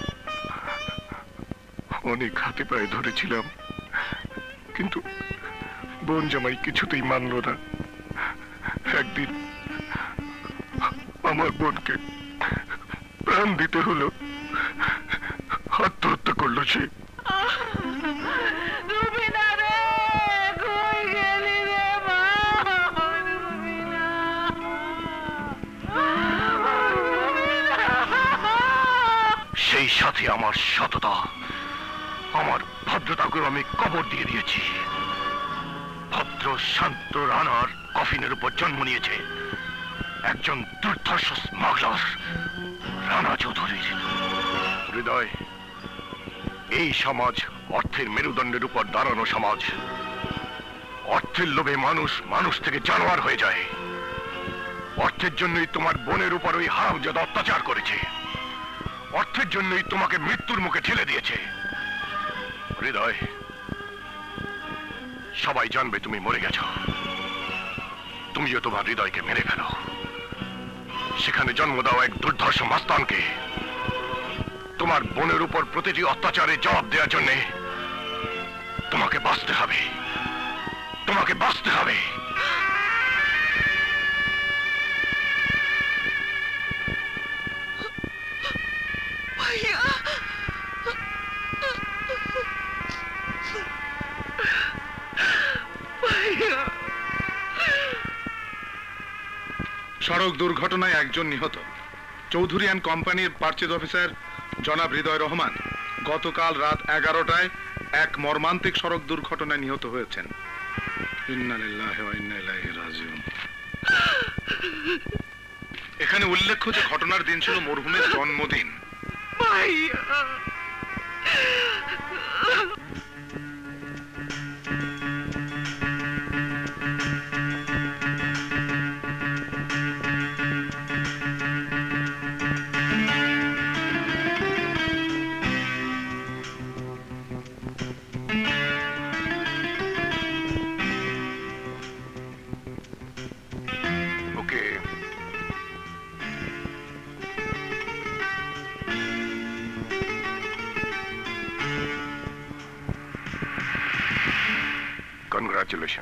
অনেক হাতে পায়ে ধরেছিলাম, কিন্তু বোন জামাই কিছুতেই মানল না। একদিন আমার বোনকে প্রাণ দিতে হলো, আত্মহত্যা করলো সে। সেই সাথে আমার সততা, আমার ভদ্রতাকে আমি কবর দিয়ে দিয়েছি। ভদ্র শান্ত রানার কফিনের উপর জন্ম নিয়েছে একজন দুর্ধর্ষ স্মাগলার, রানা চৌধুরীর। হৃদয়, এই সমাজ অর্থের মেরুদণ্ডের উপর দাঁড়ানো সমাজ। অর্থের লোভে মানুষ মানুষ থেকে জানোয়ার হয়ে যায়। অর্থের জন্যই তোমার বোনের উপর ওই হারামজাদা অত্যাচার করেছে, অর্থের জন্যই তোমাকে মৃত্যুর মুখে ঠেলে দিয়েছে। হৃদয়, সবাই জানবে তুমি মরে গেছো। তুমিও তোমার হৃদয়কে মেরে ফেলো, সেখানে জন্ম দাও এক দুর্ধর্ষ মাস্তানকে। তোমার বোনের উপর প্রতিটি অত্যাচারে জবাব দেওয়ার জন্য তোমাকে বাঁচতে হবে, তোমাকে বাঁচতে হবে। সড়ক দুর্ঘটনায় একজন নিহত। চৌধুরী অ্যান্ড কোম্পানির পারচেজ অফিসার জনাব হৃদয় রহমান গতকাল রাত 11টায় এক মর্মান্তিক সড়ক দুর্ঘটনায় নিহত হয়েছেন। ইন্না লিল্লাহি ওয়া ইন্না ইলাইহি রাজিউন। এখানে উল্লেখ্য যে ঘটনার দিন ছিল মরহুমের জন্মদিন। ভাইয়া কনগ্রাচুলেশন।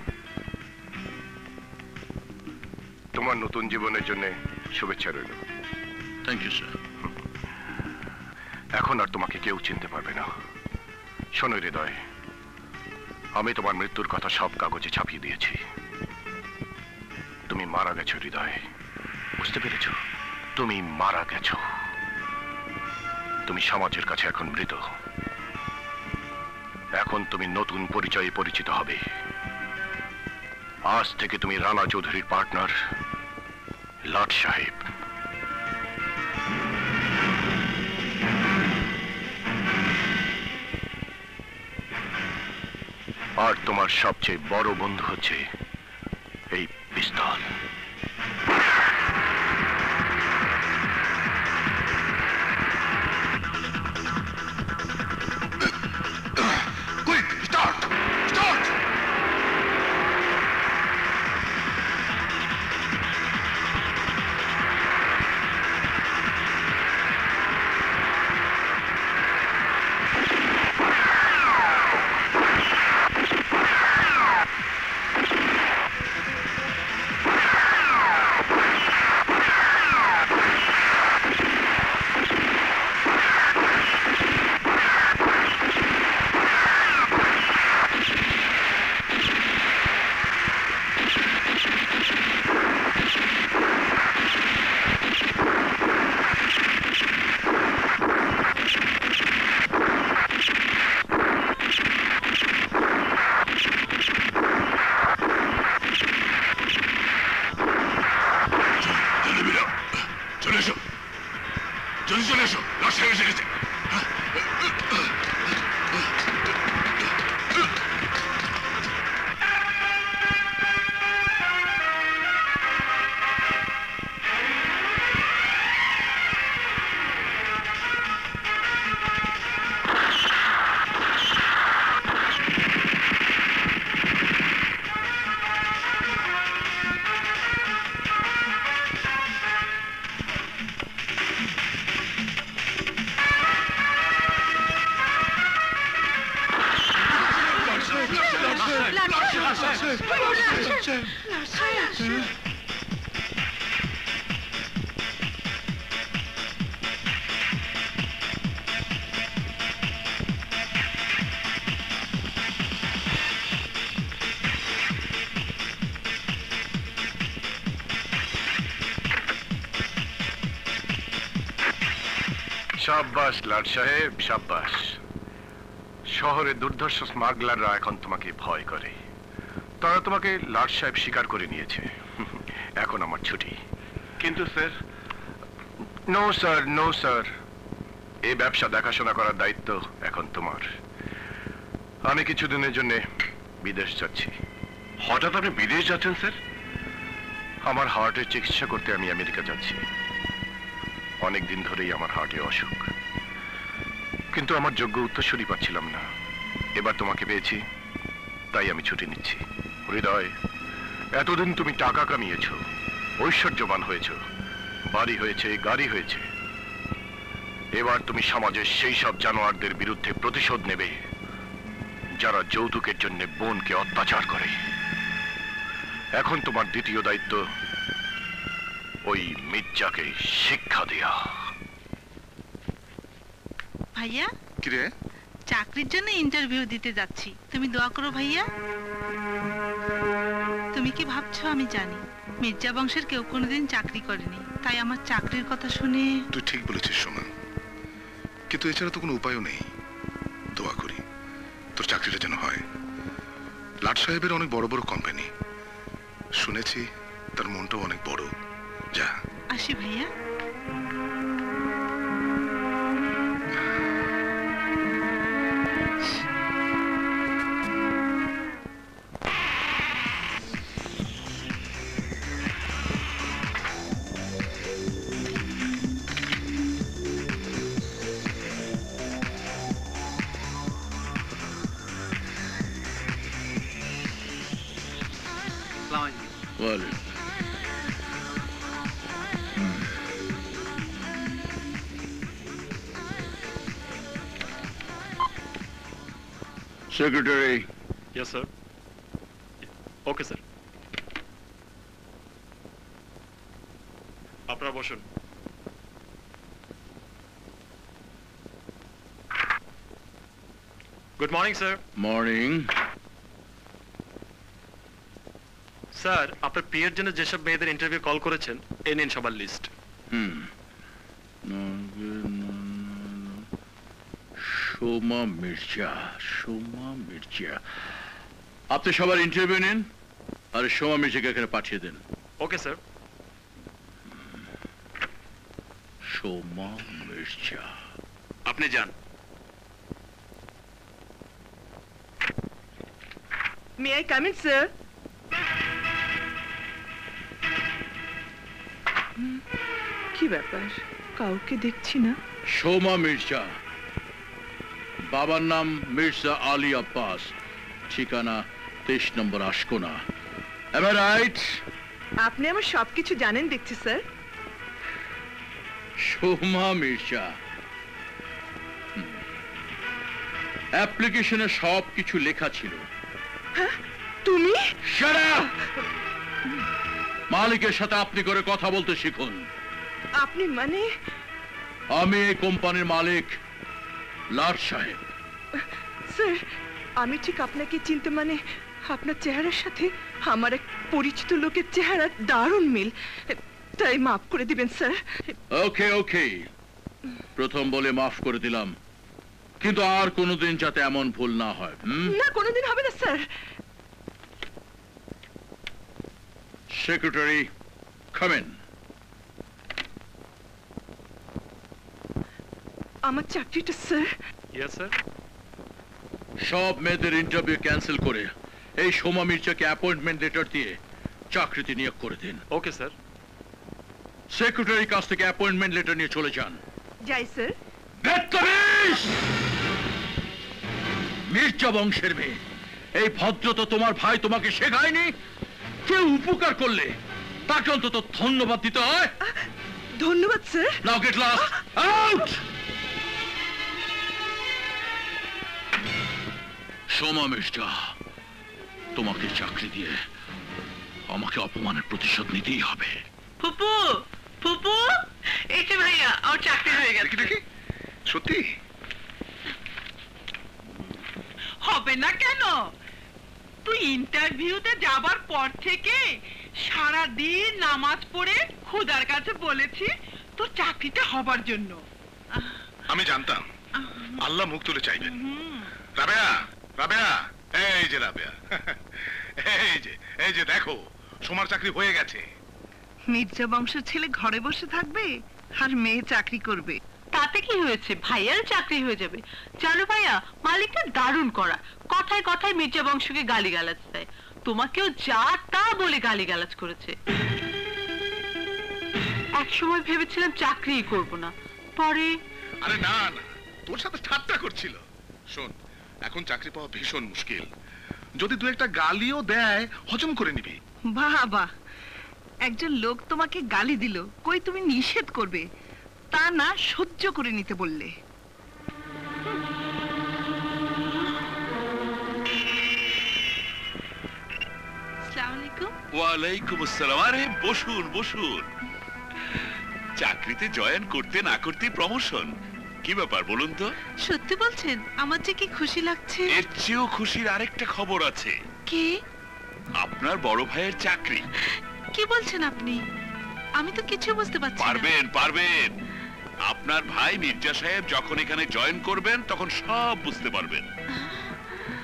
তোমার নতুন জীবনের জন্য শুভেচ্ছা রইল। Thank you sir. এখন আর তোমাকে কেউ চিনতে পারবে না। শোনো হৃদয়, আমি তোমার মৃত্যুর কথা সব কাগজে ছাপিয়ে দিয়েছি। তুমি মারা গেছো হৃদয়, বুঝতে পেরেছো? তুমি মারা গেছো। তুমি সমাজের কাছে এখন মৃত। এখন তুমি নতুন পরিচয়ে পরিচিত হবে। আজ থেকে তুমি রানা চৌধুরীর পার্টনার লাট সাহেব। আর তোমার সবচেয়ে বড় বন্ধু হচ্ছে এই পিস্তল। শাবাশ লাট সাহেব, শাবাশ। শহরে দুর্ধর্ষ স্মাগলাররা এখন তোমাকে ভয় করে। তারা তোমাকে লাট সাহেব স্বীকার করে নিয়েছে। এখন আমার ছুটি। কিন্তু sir, no sir, no sir, এই ব্যবসা দেখাশোনা করার দায়িত্ব এখন তোমার। আমি কিছুদিনের জন্য বিদেশ যাচ্ছি। হঠাৎ আপনি বিদেশ যাচ্ছেন স্যার? আমার হার্টের চিকিৎসা করতে আমি আমেরিকা যাচ্ছি। অনেকদিন ধরেই আমার হার্টে অসুখ, কিন্তু আমার যোগ্য উত্তরসূরি পাচ্ছিলাম না। এবার তোমাকে পেয়েছি, তাই আমি ছুটি নিচ্ছি। হৃদয়, এতদিন তুমি টাকা কামিয়েছ, ঐশ্বর্যবান হয়েছ, বাড়ি হয়েছে, গাড়ি হয়েছে। এবার তুমি সমাজের সেই সব জানোয়ারদের বিরুদ্ধে প্রতিশোধ নেবে যারা যৌতুকের জন্য বোনকে অত্যাচার করে। এখন তোমার দ্বিতীয় দায়িত্ব ওই মির্জাকে শিক্ষা দেয়া। ভাইয়া, কি রে? চাকরির জন্য ইন্টারভিউ দিতে যাচ্ছি, তুমি দোয়া করো ভাইয়া। তুমি কি ভাবছো আমি জানি, মির্জা বংশের কেউ কোনোদিন চাকরি করেনি, তাই আমার চাকরির কথা শুনে। তুই ঠিক বলেছিস সোনা, কিন্তু এছাড়া তো কোনো উপায়ও নেই। দোয়া করি তোর চাকরিটা যেন হয়। লাট সাহেবের অনেক বড় বড় কোম্পানি, শুনেছি তার মনটাও অনেক বড়। যা আসি ভাইয়া। Secretary. Yes, sir. Okay, sir. আপনারা বসুন। Good morning, sir. Morning. Sir, আপনার পিএর জন্য যেসব মেয়েদের ইন্টারভিউ কল করেছেন, এই নিন সবার লিস্ট। সোমা মির্জা, সোমা মির্জা। আপনি সবার ইন্টারভিউ নিন আর সোমা মির্জাকে এখানে পাঠিয়ে দেন। Okay sir. সোমা মির্জা, আপনি যান। May I come in, sir? কি ব্যাপার, কাউকে দেখছি না। সোমা মির্জা, বাবার নাম মির্জা আলী আব্বাস, ঠিকানা 23 নম্বর আশকোনা। Am I right? আপনি আমার সবকিছু জানেন দেখছি স্যার। সোমা মির্জা, অ্যাপ্লিকেশনে সবকিছু লেখা ছিল। তুমি? Shut up! মালিকের সাথে আপনি করে কথা বলতে শিখুন। আপনি মানে? আমি এই কোম্পানির মালিক লাট সাহেব। স্যার, আমি ঠিক আপনাকে চিনতে, মানে আপনার চেহারার সাথে আমার এক পরিচিত লোকের চেহারা দারুণ মিল, তাই মাফ করে দিবেন স্যার। ওকে ওকে, প্রথম বলে মাফ করে দিলাম, কিন্তু আর কোনোদিন যাতে এমন ভুল না হয়। না, কোনোদিন হবে না স্যার। Secretary, come in. আমার চাকরিটা স্যার। Yes sir. সব মেয়েদের ইন্টারভিউ ক্যান্সেল করে এই সোমা মির্জাকে অ্যাপয়েন্টমেন্ট লেটার দিয়ে চাকরিতে নিয়োগ করে দিন। Okay sir. সেক্রেটারির কাছ থেকে অ্যাপয়েন্টমেন্ট লেটার নিয়ে চলে যান। যাই স্যার। মির্জা বংশের মেয়ে, এই ভদ্রতা তোমার ভাই তোমাকে শেখায়নি? কেউ উপকার করলে তাকে অন্তত ধন্যবাদ দিতে হয়। ধন্যবাদ স্যার। Now get lost out. Soma Mirza, তোমাকে চাকরি দিয়ে আমাকে অপমানের প্রতিশোধ নিতেই হবে। ফুপু, ফুপু, এই যে ভাইয়া, আমার চাকরি হয়ে গেছে। দেখি সত্যি? হবে না কেন? তুই ইন্টারভিউতে যাবার পর থেকে সারা দিন নামাজ পড়ে খোদার কাছে বলেছি তোর চাকরিটা হবার জন্য। আমি জানতাম আল্লাহ মুখ তুলে চাইবেন। রাবেয়া, রাবেয়া, এই যে রাবেয়া, এই যে দেখো সোমার চাকরি হয়ে গেছে। মির্জা বংশের ছেলে ঘরে বসে থাকবে আর মেয়ে চাকরি করবে, তাতে কি হয়েছে? ভাইয়ার চাকরি হয়ে যাবে। জানো ভাইয়া, মালিকটা দারুণ করা, কথায় কথায় মির্জা বংশকে গালিগালাজ দেয়। তোমাকেও যা তা বলে গালিগালাজ করেছে। এক সময় ভেবেছিলাম চাকরিই করব না, পরে আরে না না, তোর সাথে ঠাট্টা করছিল। শোন, এখন চাকরি পাওয়া ভীষণ মুশকিল। যদি দু একটা গালিও দেয় হজম করে নিবি। বাবা, একজন লোক তোমাকে গালি দিল, কই তুমি নিষেধ করবে? তা না, সহ্য করে নিতে বললে। ওয়ালাইকুম আসসালাম। আরে বসুন বসুন। চাকরিতে জয়েন করতে না করতে প্রমোশন, কি ব্যাপার বলুন তো? সত্যি বলছেন? আমার যে কি খুশি লাগছে। এর চেয়েও খুশির আরেকটা খবর আছে। কি? আপনার বড় ভাইয়ের চাকরি। কি বলছেন আপনি? আমি তো কিছু বুঝতে পারছি না। পারবেন পারবেন, আপনার ভাই মির্জা সাহেব যখন এখানে জয়েন করবেন তখন সব বুঝতে পারবেন।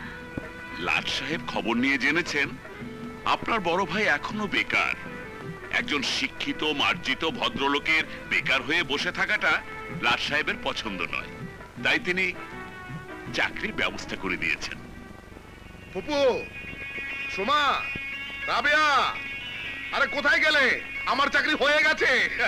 লাট সাহেব খবর নিয়ে জেনেছেন আপনার বড় ভাই এখনো বেকার। একজন শিক্ষিত মার্জিত ভদ্রলোকের বেকার হয়ে বসে থাকাটা লাট সাহেবের পছন্দ নয়, তাই তিনি চাকরির ব্যবস্থা করে দিয়েছেন। ফুপু, সোমা, রাবেয়া, আরে কোথায় গেলে? আমার চাকরি হয়ে গেছে।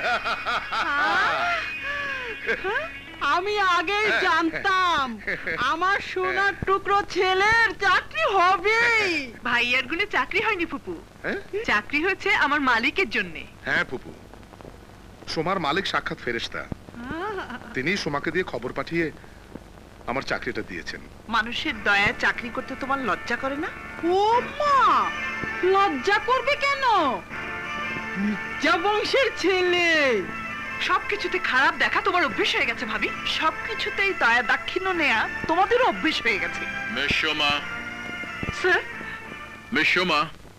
আমি আগেই জানতাম আমার সোনার টুকরো ছেলের চাকরি হবে। ভাইয়ার গুণে চাকরি হয়নি ফুপু, চাকরি হয়েছে আমার মালিকের জন্য। হ্যাঁ ফুপু, সোমার মালিক সাক্ষাৎ ফেরেশতা। তিনি সোমাকে দিয়ে খবর পাঠিয়ে আমার চাকরিটা দিয়েছেন। মানুষের দয়ায় চাকরি করতে তোমার লজ্জা করে না? ও মা, লজ্জা করবে কেন? মির্জা বংশের ছেলে। সবকিছুতে খারাপ দেখা তোমার অভ্যেস হয়ে গেছে ভাবি। সবকিছুতেই দয়া দাক্ষিণ্য নেয়া তোমাদেরও অভ্যেস হয়ে গেছে। মেশোমা, স্যার। মেশোমা।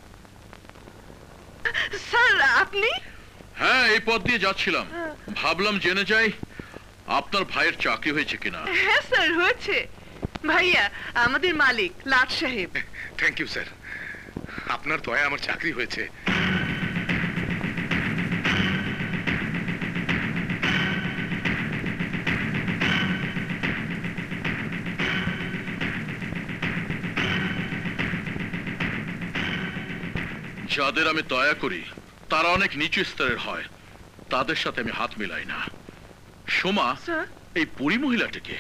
স্যার আপনি? হ্যাঁ, এই পথ দিয়ে যাচ্ছিলাম, ভাবলাম জেনে যাই আপনার ভাইয়ের চাকরি হয়েছে কিনা। হ্যাঁ স্যার, হয়েছে। ভাইয়া আমাদের মালিক লাট সাহেব। থ্যাংক ইউ স্যার, আপনার দয়ায় আমার চাকরি হয়েছে। যাদের আমি দয়া করি তারা অনেক নিচু স্তরের হয়, তাদের সাথে আমি হাত মিলাই না। সোমা, এই বুড়ি মহিলাটিকে।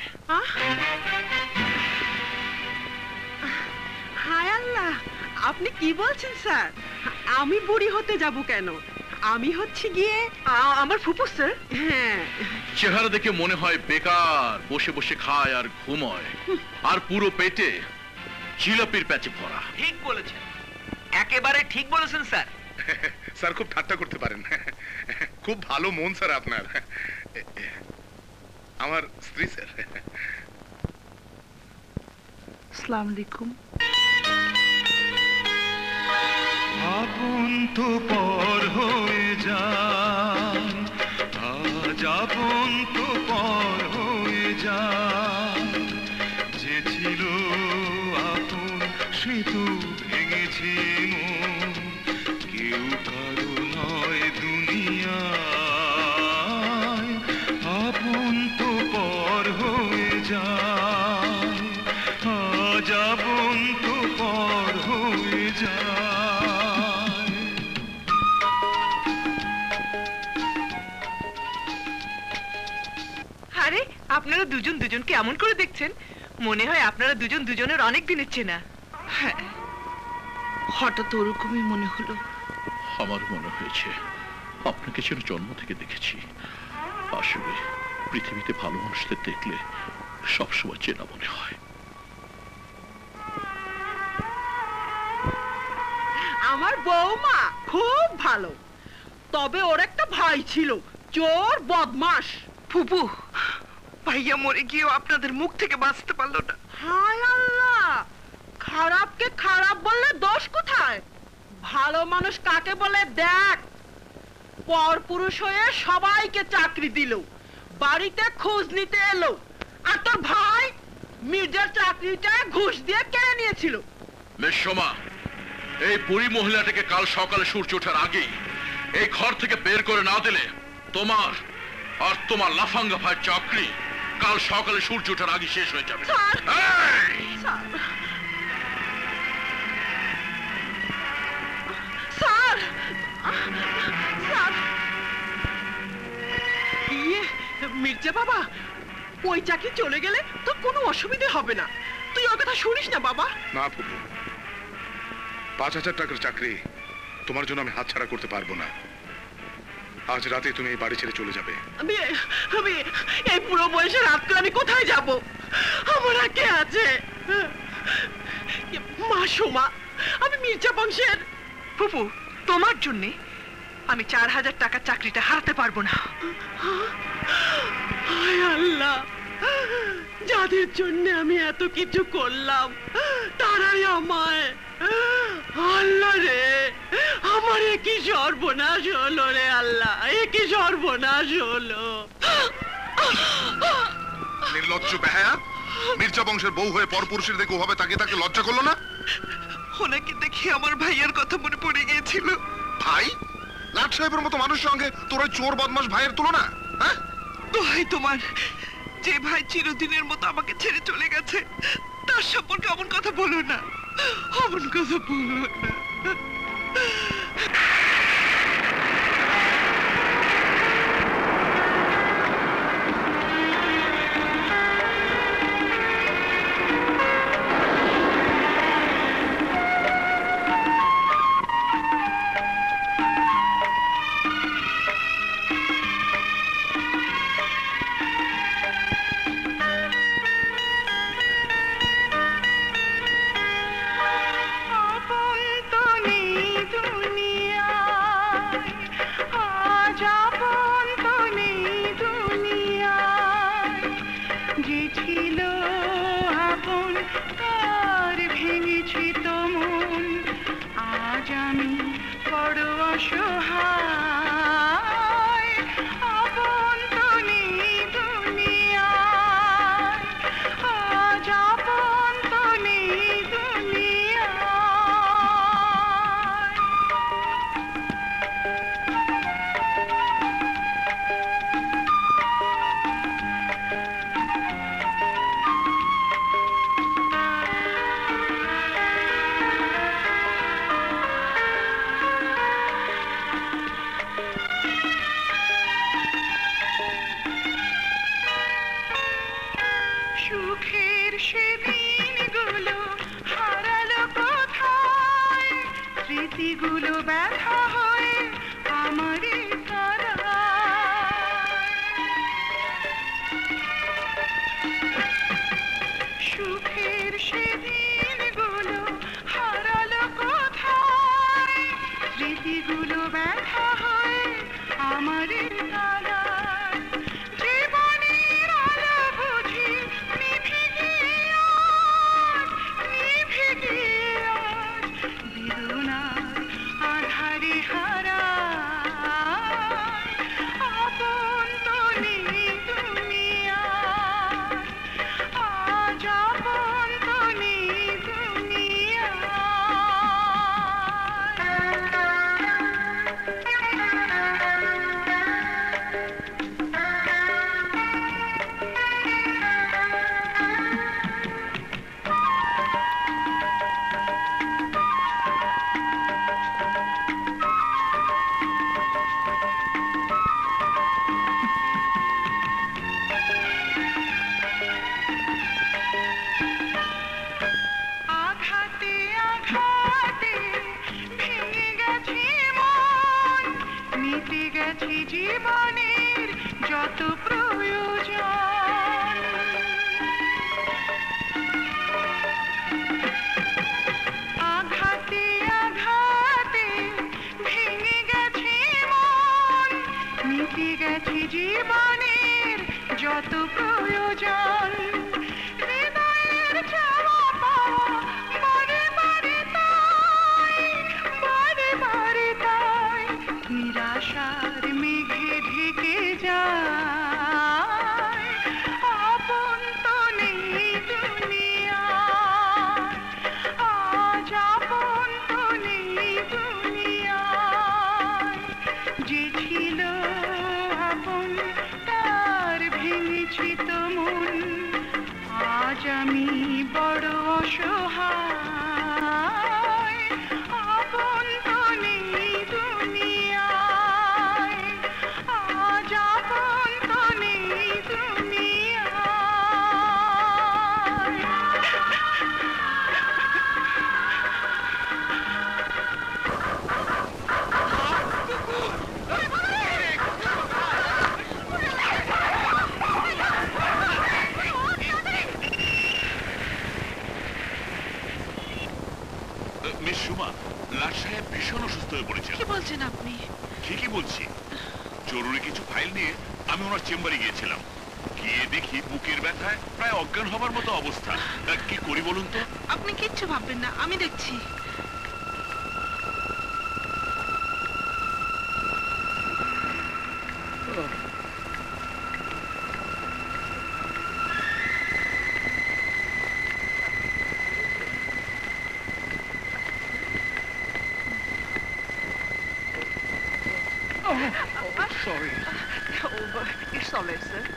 হায় আল্লাহ, আপনি কি বলছেন স্যার? আমি বুড়ি হতে যাব কেন? আমি হচ্ছে গিয়ে আমার ফুপু স্যার। হ্যাঁ, চেহারা দেখে মনে হয় বেকার, বসে বসে খায় আর ঘুমায়, আর পুরো পেটে জিলাপির প্যাচে ভরা। ঠিক বলেছেন, একেবারে ঠিক বলেছেন স্যার। স্যার খুব ঠাট্টা করতে পারেন, খুব ভালো মন স্যার আপনার। আমার স্ত্রী স্যার। আসসালামু আলাইকুম। আপন তো পর হয়ে যায়, আজ আপন তো পর হয়ে যায়। যে ছিল আপন সে তো ভেঙেছে মন, কেউ কারো নয় দুনিয়ায়। আপন তো পর হয়ে যায়, আজ আপন তো পর হয়ে যায়। আরে আপনারা দুজন দুজনকে এমন করে দেখছেন, মনে হয় আপনারা দুজন দুজনের অনেক দিনের চেনা। হ্যাঁ, হঠাৎ ওরকমই মনে হলো। আমার মনে হয়েছে আপনাকে যেন জন্ম থেকে দেখেছি। আসলে পৃথিবীতে ভালো মানুষদের দেখলে সবসময় চেনা মনে হয়। আমার বৌমা খুব ভালো, তবে ওর একটা ভাই ছিল চোর বদমাস। ফুপু, ভাইয়া মরে গিয়েও আপনাদের মুখ থেকে বাঁচতে পারলো না। হায় আল্লাহ, খারাপকে খারাপ বললে দোষ কোথায়? ভালো মানুষ কাকে বলে দেখ। পরপুরুষ হয়ে সবাইকে চাকরি দিল, বাড়িতে খোঁজ নিতে এলো, আর তোর ভাই মির্জার চাকরিটা ঘুষ দিয়ে কেড়ে নিয়েছিল। মেশোমা, এই বুড়ি মহিলাটাকে কাল সকালে সূর্য ওঠার আগেই এই ঘর থেকে বের করে না দিলে তোমার আর তোমার লাফাঙ্গা ভাইয়ের চাকরি কাল সকালে সূর্য ওঠার আগে শেষ হয়ে যাবে। স্যার, স্যার, ইয়ে মির্জা বাবা, ওই চাকরি চলে গেলে তো কোনো অসুবিধা হবে না। তুই ওর কথা শুনিস না বাবা। না ফুপু, 5,000 টাকার চাকরি তোমার জন্য আমি হাতছাড়া করতে পারবো না। আজ রাতে তুমি এই বাড়ি ছেড়ে চলে যাবে। আমি এই পুরো বয়সে রাত করে আমি কোথায় যাব? আমার আর কে আছে? মা সোমা, আমি মির্জা বংশের। ফুপু, তোমার জন্যে আমি 4,000 টাকার চাকরিটা হারাতে পারবো না। হায় আল্লাহ, যাদের জন্য আমি এত কিছু করলাম তারাই আমায়। আল্লাহ রে, আমার কি সর্বনাশ হলো রে আল্লাহ, কি সর্বনাশ হলো। নির্লজ্জ বেহায়া, মির্জা বংশের বউ হয়ে পরপুরুষের দেখে ওভাবে তাকে তাকে লজ্জা করলো না? ওনাকে দেখে আমার ভাইয়ের কথা মনে পড়ে গিয়েছিল। ভাই? লাট সাহেবের মতো মানুষের সঙ্গে তোর ওই চোর বদমাশ ভাইয়ের তুলনা? হ্যাঁ? দোহাই তোমার, যে ভাই চিরদিনের মতো আমাকে ছেড়ে চলে গেছে তার সম্পর্কে অমন কথা বলো না, অমন কথা বলো না। Sorry. It's all right, sir.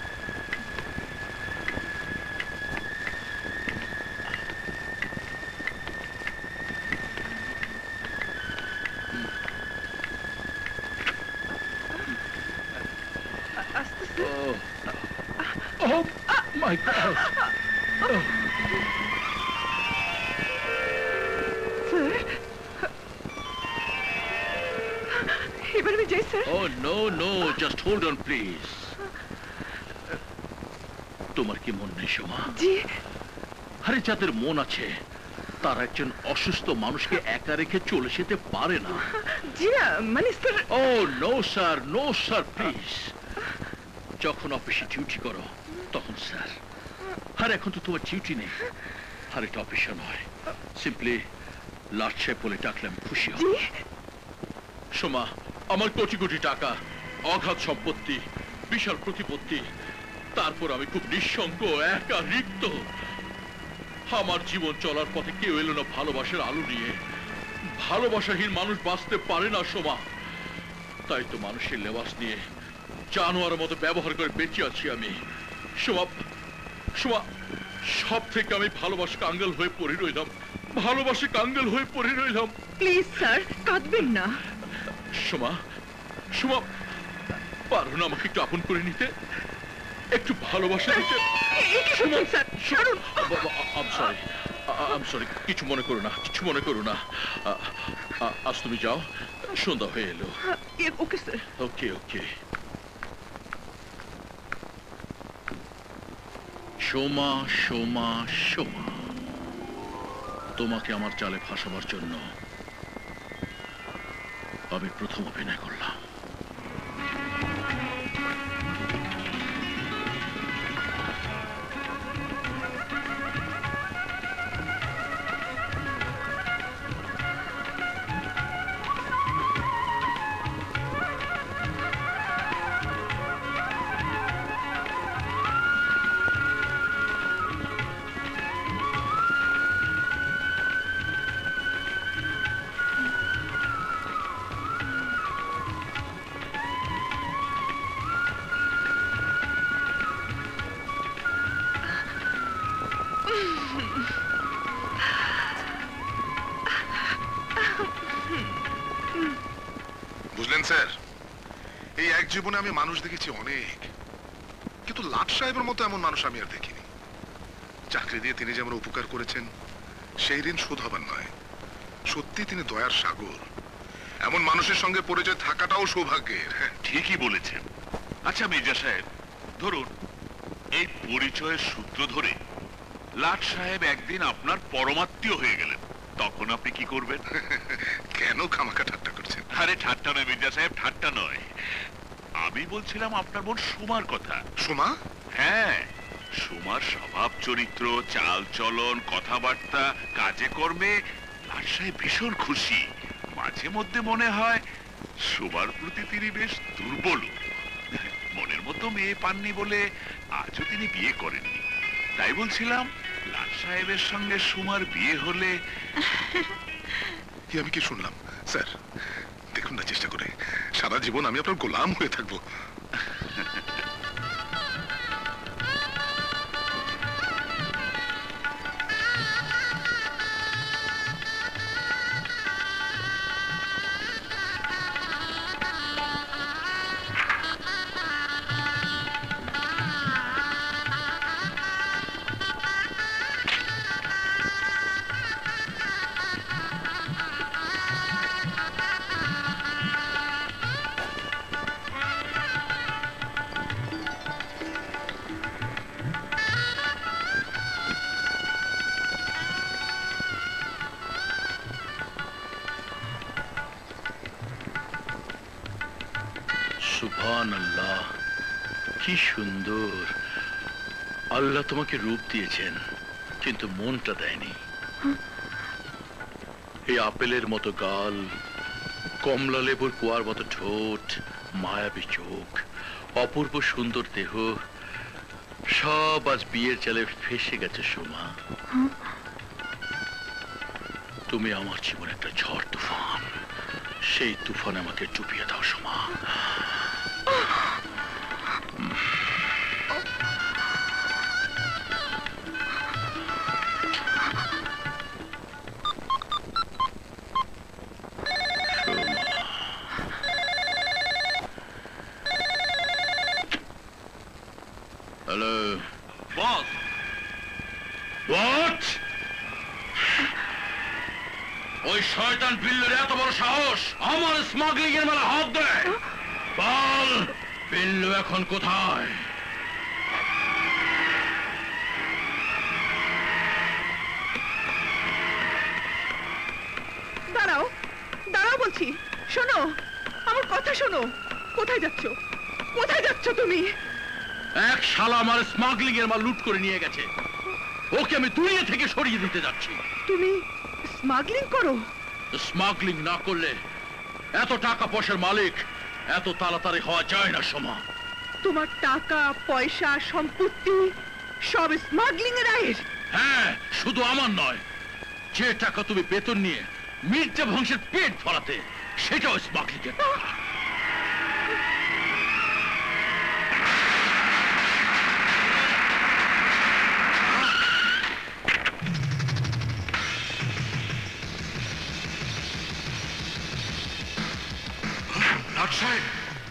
Oh my God. Sir? এবার আমি যাই, sir? Oh no, no, just hold on please. তোমার কি মন নেই সোমা? জি। আরে যাদের মন আছে তারা একজন অসুস্থ মানুষকে একা রেখে চলে যেতে পারে না। জি না, মানে sir. Oh no sir, no sir, please. যখন অফিসে ডিউটি করো তখন স্যার, আর এখন তো তোমার ডিউটি নেই, আর এটা অফিসে নয়, সিম্পলি লাটছে বলে ডাকলাম, খুশি হব। সোমা, আমার কোটি কোটি টাকা, অগাধ সম্পত্তি, বিশাল প্রতিপত্তি, তারপর আমি খুব নিঃসঙ্গ, একা, রিক্ত। আমার জীবন চলার পথে কেউ এলো না ভালোবাসার আলো নিয়ে। ভালোবাসাহীন মানুষ বাঁচতে পারে না সোমা। তাই তো মানুষের লেবাস নিয়ে জানোয়ার মতো ব্যবহার করে বেঁচে আছি আমি। সোমা, সোমা, সব থেকে আমি ভালোবাসা কাঙ্গাল হয়ে পড়ে রইলাম, ভালোবাসে কাঙ্গাল হয়ে পড়ে রইলাম। প্লিজ স্যার, কাঁদবেন না। সোমা, সোমা, পারো না আমাকে একটু আপন করে নিতে, একটু ভালোবাসা দিতে? I'm sorry, কিছু মনে করো না, কিছু মনে করো না। আজ তুমি যাও, সন্ধ্যা হয়ে এলো। Okay sir. Okay okay. Soma, Soma, Soma, তোমাকে আমার জালে ফাঁসাবার জন্য আমি প্রথম অভিনয় করলাম। বুঝলেন স্যার, এই এক জীবনে আমি মানুষ দেখেছি অনেক, কিন্তু লাট সাহেবের মতো এমন মানুষ আমি আর দেখিনি। চাকরি দিয়ে তিনি যেমন উপকার করেছেন, সেই ঋণ শোধ হবার নয়। সত্যি তিনি দয়ার সাগর। এমন মানুষের সঙ্গে পরিচয় থাকাটাও সৌভাগ্যের। ঠিকই বলেছেন। আচ্ছা মির্জা সাহেব, ধরুন এই পরিচয়ের সূত্র ধরে লাট সাহেব একদিন আপনার পরমাত্মীয় হয়ে গেলেন, তখন আপনি কি করবেন? কেন খামাখা ঠাট্টা করছেন? আরে ঠাট্টা নয় মির্জা সাহেব, ঠাট্টা নয়। আমি বলছিলাম আপনার বোন সুমার কথা। সুমা? হ্যাঁ, সুমার স্বভাব চরিত্র, চাল চলন, কথাবার্তা, কাজে কর্মে লাট সাহেব ভীষণ খুশি। মাঝে মধ্যে মনে হয় সুমার প্রতি তিনি বেশ দুর্বল। মনের মতো মেয়ে পাননি বলে আজও তিনি বিয়ে করেননি। তাই বলছিলাম লাট সাহেবের সঙ্গে সুমার বিয়ে হলে। আমি কি শুনলাম? স্যার দেখুন না চেষ্টা করে, সারা জীবন আমি আপনার গোলাম হয়ে থাকবো। সুবহানাল্লাহ, কি সুন্দর। আল্লাহ তোমাকে রূপ দিয়েছেন, কিন্তু মনটা দেয়নি। এই আপেলের মতো গাল, কমলা লেবুর কুয়ার মতো ঠোঁট, মায়াবী চোখ, অপূর্ব সুন্দর দেহ, সব আজ বিয়ের জালে ফেসে গেছে সোমা। তুমি আমার জীবনে একটা ঝড় তুফান, সেই তুফান আমাকে ডুবিয়ে দাও সোমা। Hello boss. হোয়াট? ওই শয়তান বিল্লুর এত বড় সাহস আমার স্মাগলিং এর মেলা হাত দেয়? বল বিল্লু এখন কোথায়? দাঁড়াও দাঁড়াও বলছি, শোনো আমার কথা শোনো। কোথায় যাচ্ছ? কোথায় যাচ্ছ তুমি? এক শালা আমার স্মাগলিং এর মাল লুট করে নিয়ে গেছে, ওকে আমি দুনিয়া থেকে সরিয়ে দিতে যাচ্ছি। তুমি স্মাগলিং করো? স্মাগলিং না করলে এত টাকা পয়সার মালিক এত তাড়াতাড়ি হওয়া যায় না সোমা। তোমার টাকা পয়সা সম্পত্তি সব স্মাগলিং এর আয়ের? হ্যাঁ, শুধু আমার নয়, যে টাকা তুমি বেতন নিয়ে মির্জা বংশের পেট ভরাতে সেটাও স্মাগলিং এর টাকা। লাটসাহেব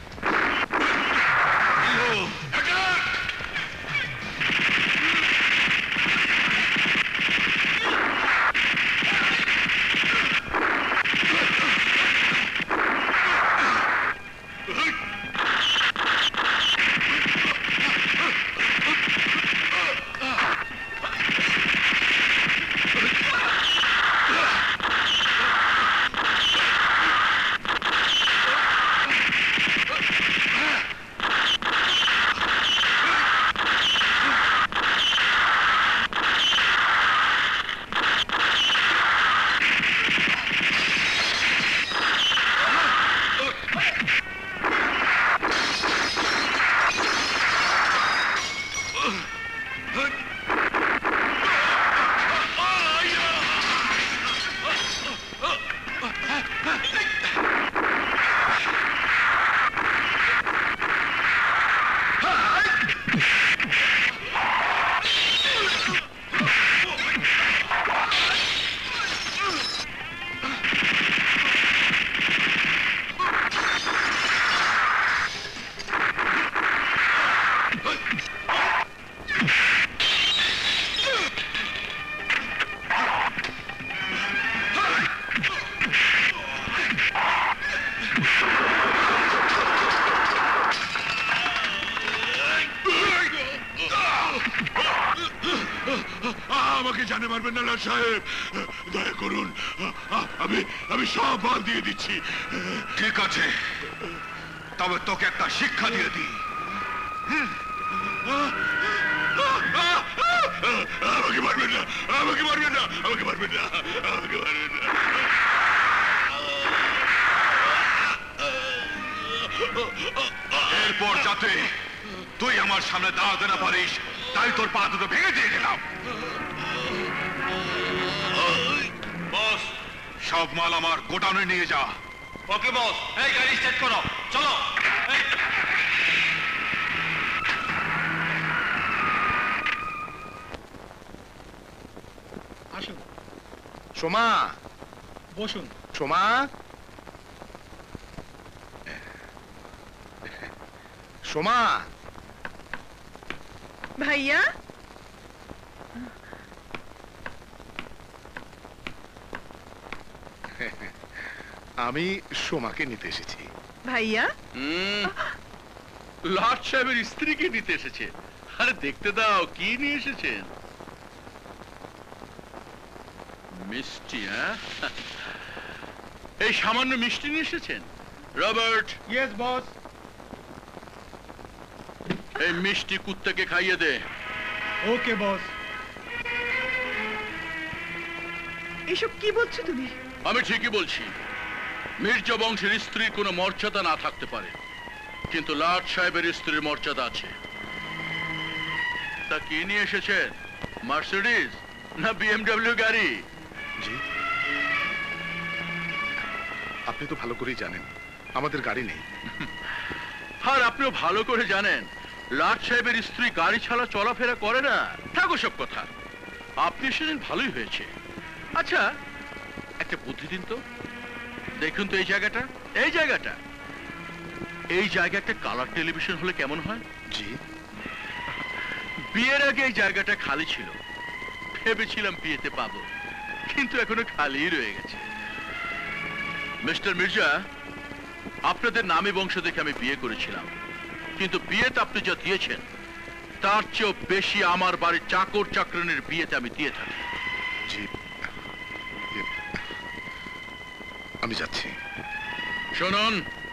আমাকে জানে মারবেন না লাট সাহেব, দয়া করুন, আমি সব মাল দিয়ে দিচ্ছি। ঠিক আছে, তবে তোকে একটা শিক্ষা দিয়ে দিই। আমাকে মারবেন না, আমাকে মারবেন না, আমাকে মারবেন না, আমাকে মারবেন না। এরপর যাতে তুই আমার সামনে দাঁড়াতে না পারিস, তাই তোর পা দুটো ভেঙে দিয়ে গেলাম। বস, সব মাল আমার গোডাউনে নিয়ে যা। ওকে বস, এই গাড়ি স্টার্ট করো, চলো। আসুন সোমা, বসুন। সোমা, সোমা। ভাইয়া আমি সোমাকে নিতে এসেছি। ভাইয়া লাট সাহেবের স্ত্রীকে নিতে এসেছে। আরে দেখতে দাও কি নিয়ে এসেছেন। মিষ্টি? হ্যাঁ, এই সামান্য মিষ্টি নিয়ে এসেছেন? রবার্ট। Yes boss. এই মিষ্টি কুত্তাকে খাইয়ে দে। ওকে বস। এসব কি বলছো তুমি? আমি ঠিকই বলছি। মির্জা বংশের স্ত্রীর কোনো মর্যাদা না থাকতে পারে, কিন্তু লাট সাহেবের স্ত্রীর মর্যাদা আছে। তা কি নিয়ে এসেছেন? মার্সিডিজ না বিএমডব্লিউ গাড়ি? জি, আপনি তো ভালো করেই জানেন আমাদের গাড়ি নেই। আর আপনিও ভালো করে জানেন লাট সাহেবের স্ত্রী গাড়ি ছাড়া চলাফেরা করে না। থাকো সব কথা, আপনি এসেছেন ভালোই হয়েছে। আচ্ছা একটা বুদ্ধি দিন তো। দেখুন তো এই জায়গাটা, এই জায়গা একটা কালার টেলিভিশন হলে কেমন হয়? জি। বিয়ের আগে এই জায়গাটা খালি ছিল, ভেবেছিলাম বিয়েতে পাবো, কিন্তু এখনো খালি রয়ে গেছে। মিস্টার মির্জা, আপনাদের নামে বংশ দেখে আমি বিয়ে করেছিলাম, কিন্তু বিয়েতে আপনি যা দিয়েছেন তার চেয়েও বেশি আমার বাড়ির চাকর চাকরানির বিয়েতে আমি দিয়ে থাকি। জি, আমি যাচ্ছি। শুনুন,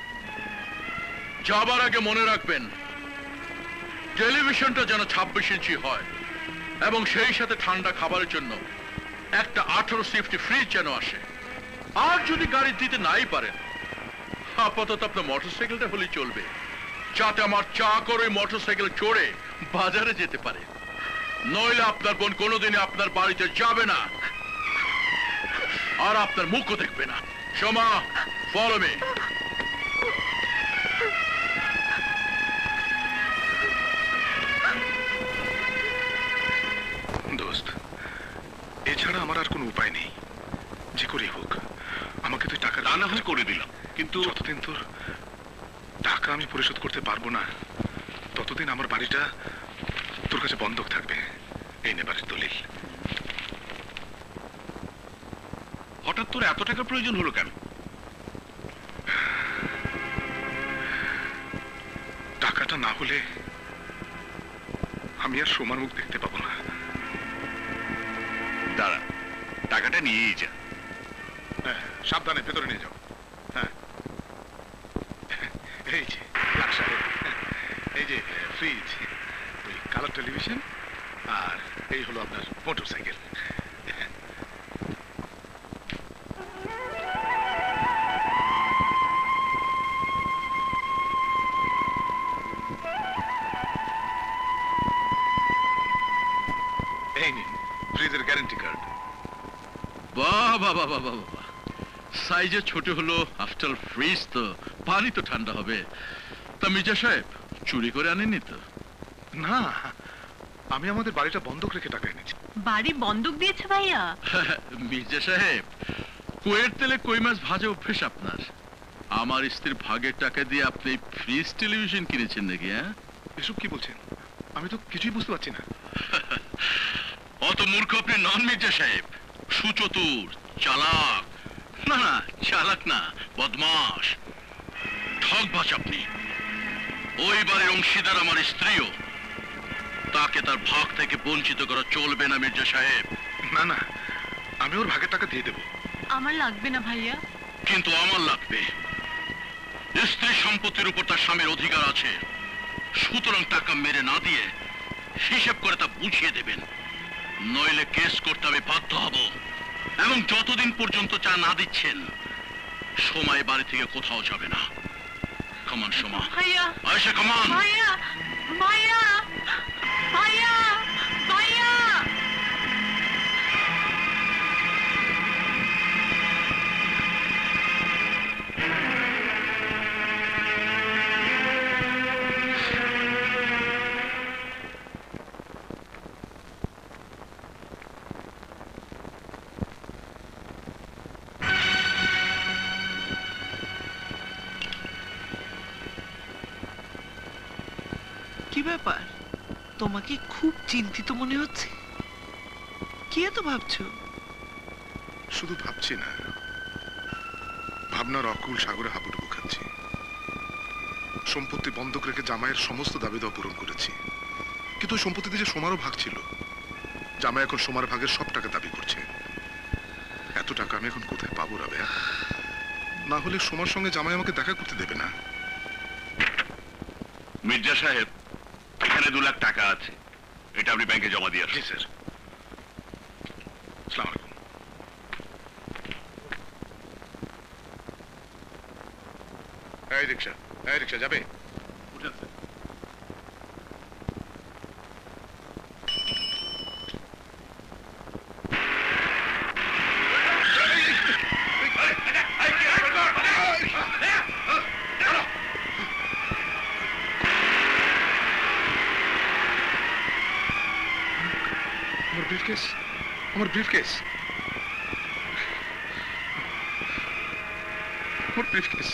যাবার আগে মনে রাখবেন টেলিভিশনটা যেন 26 ইঞ্চি হয় এবং সেই সাথে ঠান্ডা খাবারের জন্য একটা 18 সিফটি ফ্রিজ যেন আসে। আর যদি গাড়ি দিতে নাই পারেন, আপাতত আপনার মোটরসাইকেলটা হলেই চলবে, যাতে আমার চাকর ওই মোটরসাইকেল চড়ে বাজারে যেতে পারে। নইলে আপনার বোন কোনোদিনই আপনার বাড়িতে যাবে না আর আপনার মুখও দেখবে না। Soma, follow me. দোস্ত, এছাড়া আমার আর কোনো উপায় নেই। যে করেই হোক আমাকে তুই টাকা না হয় করে দিলাম, কিন্তু যতদিন তোর টাকা আমি পরিশোধ করতে পারবো না ততদিন আমার বাড়িটা তোর কাছে বন্ধক থাকবে। এই নে বাড়ির দলিল। হঠাৎ তোর এত টাকার প্রয়োজন হলো কেন? টাকাটা না হলে আমি আর সোমার মুখ দেখতে পাবো না। দাঁড়া, টাকাটা নিয়েই যা। হ্যাঁ, সাবধানে ভেতরে নিয়ে যাও। হ্যাঁ, এই যে লাট সাহেব, এই যে ফ্রিজ, ওই কালার টেলিভিশন, আর এই হলো আপনার মোটরসাইকেল। এই নিন ফ্রিজের গ্যারান্টি কার্ড। বাহ বাহ বাহ বাহ বাহ বাহ, সাইজে ছোট হলো, আফটার ফ্রিজ তো পানি তো ঠান্ডা হবে। তা মির্জা সাহেব চুরি করে আনেননি তো? না, আমি আমাদের বাড়িটা বন্ধক রেখে টাকা এনেছি। বাড়ি বন্ধক দিয়েছে ভাইয়া? মির্জা সাহেব, কুয়ের তেলে কই মাছ ভাজা অভ্যেস আপনার। আমার স্ত্রীর ভাগের টাকা দিয়ে আপনি ফ্রিজ টেলিভিশন কিনেছেন নাকি? হ্যাঁ, এসব কি বলছেন? আমি তো কিছুই বুঝতে পারছি না। অত মূর্খ আপনি নন মির্জা সাহেব, সুচতুর, চালাক। না না, চালাক না, বদমাশ, ঠকবাজ আপনি। ওই বাড়ির অংশীদার আমার স্ত্রীও, তাকে তার ভাগ থেকে বঞ্চিত করা চলবে না মির্জা সাহেব। না না, আমি ওর ভাগের টাকা দিয়ে দেব। আমার লাগবে না ভাইয়া। কিন্তু আমার লাগবে। স্ত্রী সম্পত্তির উপর তার স্বামীর অধিকার আছে, সুতরাং টাকা মেরে না দিয়ে হিসেব করে তা বুঝিয়ে দেবেন, নইলে কেস করতে আমি বাধ্য হব। এবং যতদিন পর্যন্ত চা না দিচ্ছেন, সময় বাড়ি থেকে কোথাও যাবে না। কমান সোমা, ভাইয়া, আয়শা কমান। ভাইয়া, ভাইয়া, ভাইয়া, ভাইয়া। কি ব্যাপার, তোমাকে খুব চিন্তিত মনে হচ্ছে? কি এত ভাবছো? শুধু ভাবছি না, ভাবনার অকুল সাগরে হাবুডুবু খাচ্ছি। সম্পত্তি বন্ধক রেখে জামাইয়ের সমস্ত দাবি দাওয়া পূরণ করেছি, কিন্তু ওই সম্পত্তিতে যে সোমারও ভাগ ছিল, জামাই এখন সোমার ভাগের সব টাকা দাবি করছে। এত টাকা আমি এখন কোথায় পাবো রাবেয়া? না হলে সোমার সঙ্গে জামাই আমাকে দেখা করতে দেবে না। মির্জা সাহেব, এখানে 2 লাখ টাকা আছে, এটা আপনি ব্যাংকে জমা দিয়ে আসুন। জি স্যার। আসসালামু আলাইকুম। এই রিক্সা যাবে? উঠেন স্যার। আমার ব্রিফকেস, আমার ব্রিফকেস।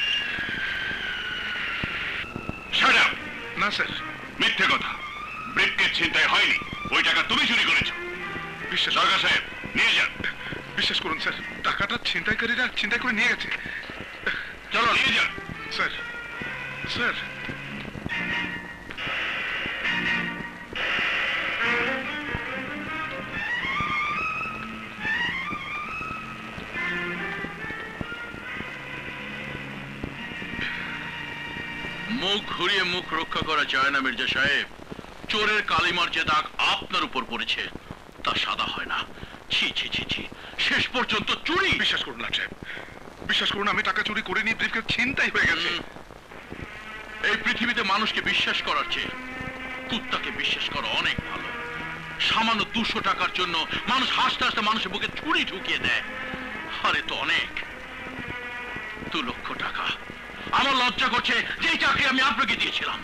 না স্যার, মিথ্যে কথা। ব্রিফকেস ছিনতাই হয়নি, ওই টাকা তুমি চুরি করেছো। বিশ্বাস সরকার সাহেব, নিয়ে যান। বিশ্বাস করুন স্যার, টাকাটা ছিনতাইকারীরা ছিনতাই করে নিয়ে গেছে। চলো নিয়ে যান। স্যার, স্যার, মুখ ঘুরিয়ে মুখ রক্ষা করা যায় না মির্জা সাহেব। চোরের কালিমার যে দাগ আপনার উপর পড়েছে তা সাদা হয় না। ছি ছি ছি ছি, শেষ পর্যন্ত চুরি। বিশ্বাস করুন না সাহেব, বিশ্বাস করুন, আমি টাকা চুরি করিনি, ব্রিফকেস ছিনতাই হয়ে গেছে। এই পৃথিবীতে মানুষকে বিশ্বাস করার চেয়ে কুত্তাকে বিশ্বাস করা অনেক ভালো। সামান্য 200 টাকার জন্য মানুষ হাসতে হাসতে মানুষের বুকে ছুরি ঢুকিয়ে দেয়। আরে তো অনেক 2 লক্ষ টাকা। আমার লজ্জা করছে যে চাকরি আমি আপনাকে দিয়েছিলাম।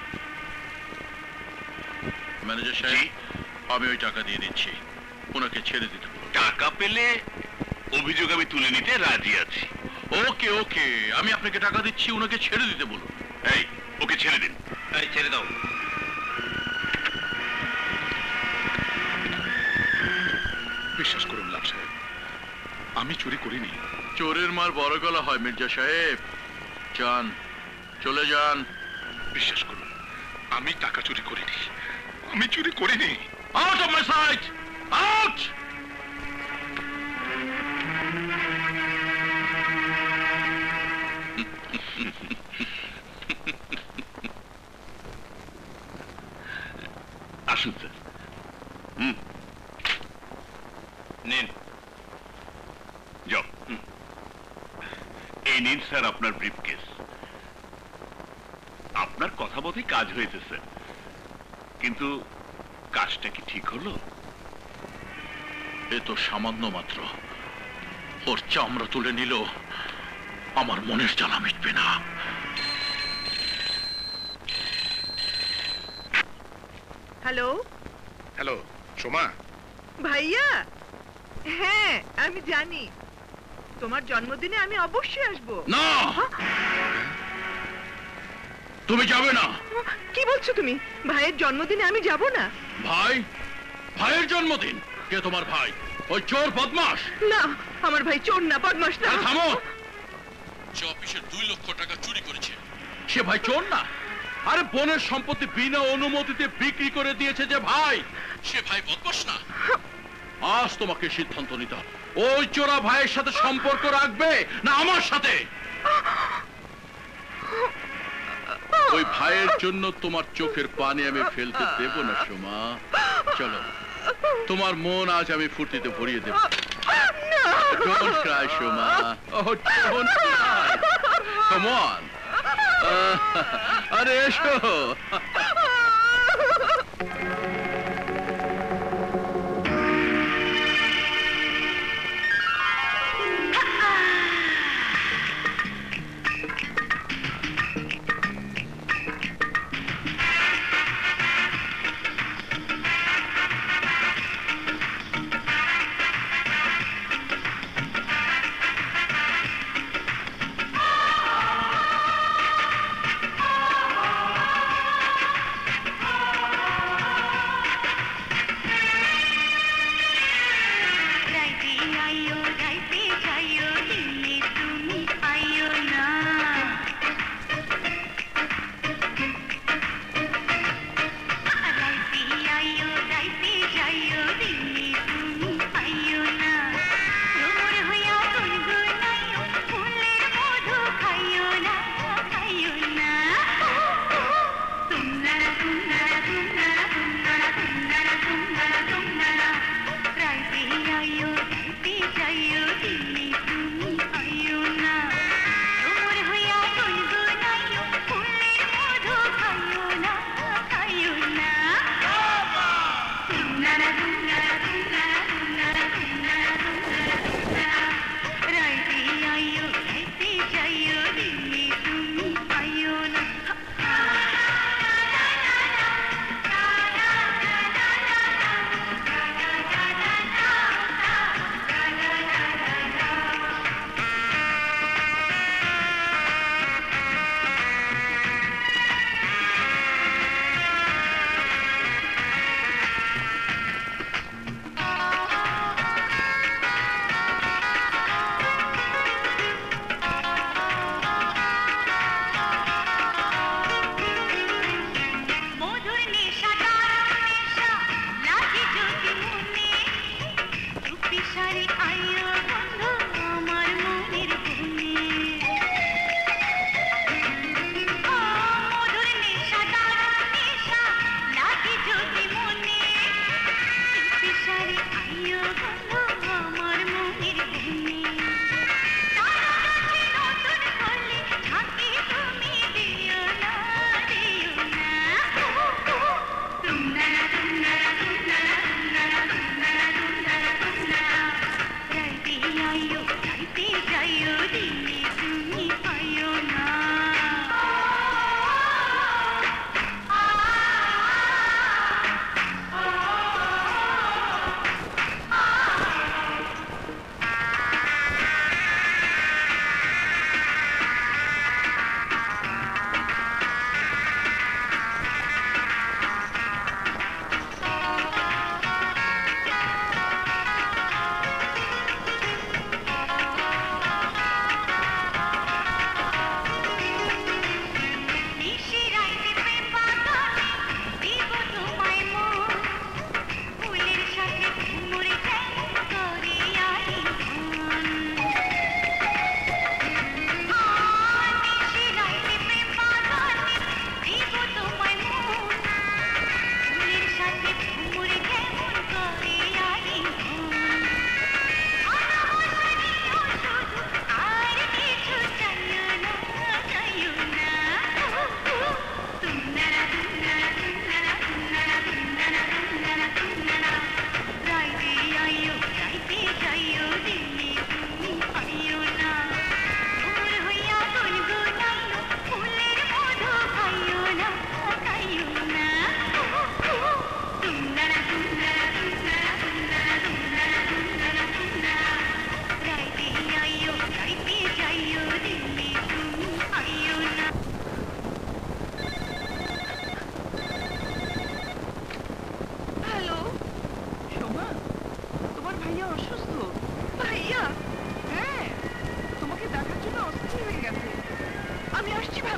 ম্যানেজার সাহেব, আমি ওই টাকা দিয়ে দিচ্ছি, ওনাকে ছেড়ে দিতে বলুন। টাকা পেলে অভিযোগ আমি তুলে নিতে রাজি আছি। ওকে ওকে, আমি আপনাকে টাকা দিচ্ছি, ওনাকে ছেড়ে দিতে বলুন। এই, ওকে ছেড়ে দিন। এই, ছেড়ে দাও। বিশ্বাস করুন লাট সাহেব, আমি চুরি করিনি। চোরের মার বড় গলা হয় মির্জা সাহেব। যান, চলে যান। বিশ্বাস করুন, আমি টাকা চুরি করিনি, আমি চুরি করিনি। Out of my sight, out! আসুন স্যার। নিন, যাও। এই নিন স্যার আপনার ব্রিফকেস। আপনার কথা মতোই কাজ হয়েছে স্যার, কিন্তু কাজটা কি ঠিক হলো? এ তো সামান্য মাত্র। ওর চামড়া তুলে নিল, আমার মনের জ্বালা মিটবে না। Hello hello, Soma. ভাইয়া, হ্যাঁ আমি জানি, তোমার জন্মদিনে আমি অবশ্যই আসবো। না, তুমি যাবে না। কি বলছো তুমি? ভাইয়ের জন্মদিনে আমি যাব না? ভাই? ভাইয়ের জন্মদিন? কে তোমার ভাই? ওই চোর বদমাশ? না, আমার ভাই চোর না, বদমাশ না। থামো। যে অফিসের 2 লক্ষ টাকা চুরি করেছে সে ভাই চোর না? আরে বোনের সম্পত্তি বিনা অনুমতিতে বিক্রি করে দিয়েছে যে ভাই, সে ভাই বদমাশ না? আজ তোমাকে সিদ্ধান্ত নিতে হবে, ওই চোরা ভাইয়ের সাথে সম্পর্ক রাখবে না আমার সাথে। ওই ভাইয়ের জন্য তোমার চোখের পানি আমি ফেলতে দেব না সোমা। চলো, তোমার মন আজ আমি ফুর্তিতে ভরিয়ে দেব। Don't cry, Shoma. Oh, don't cry. Come on. আরে এসো।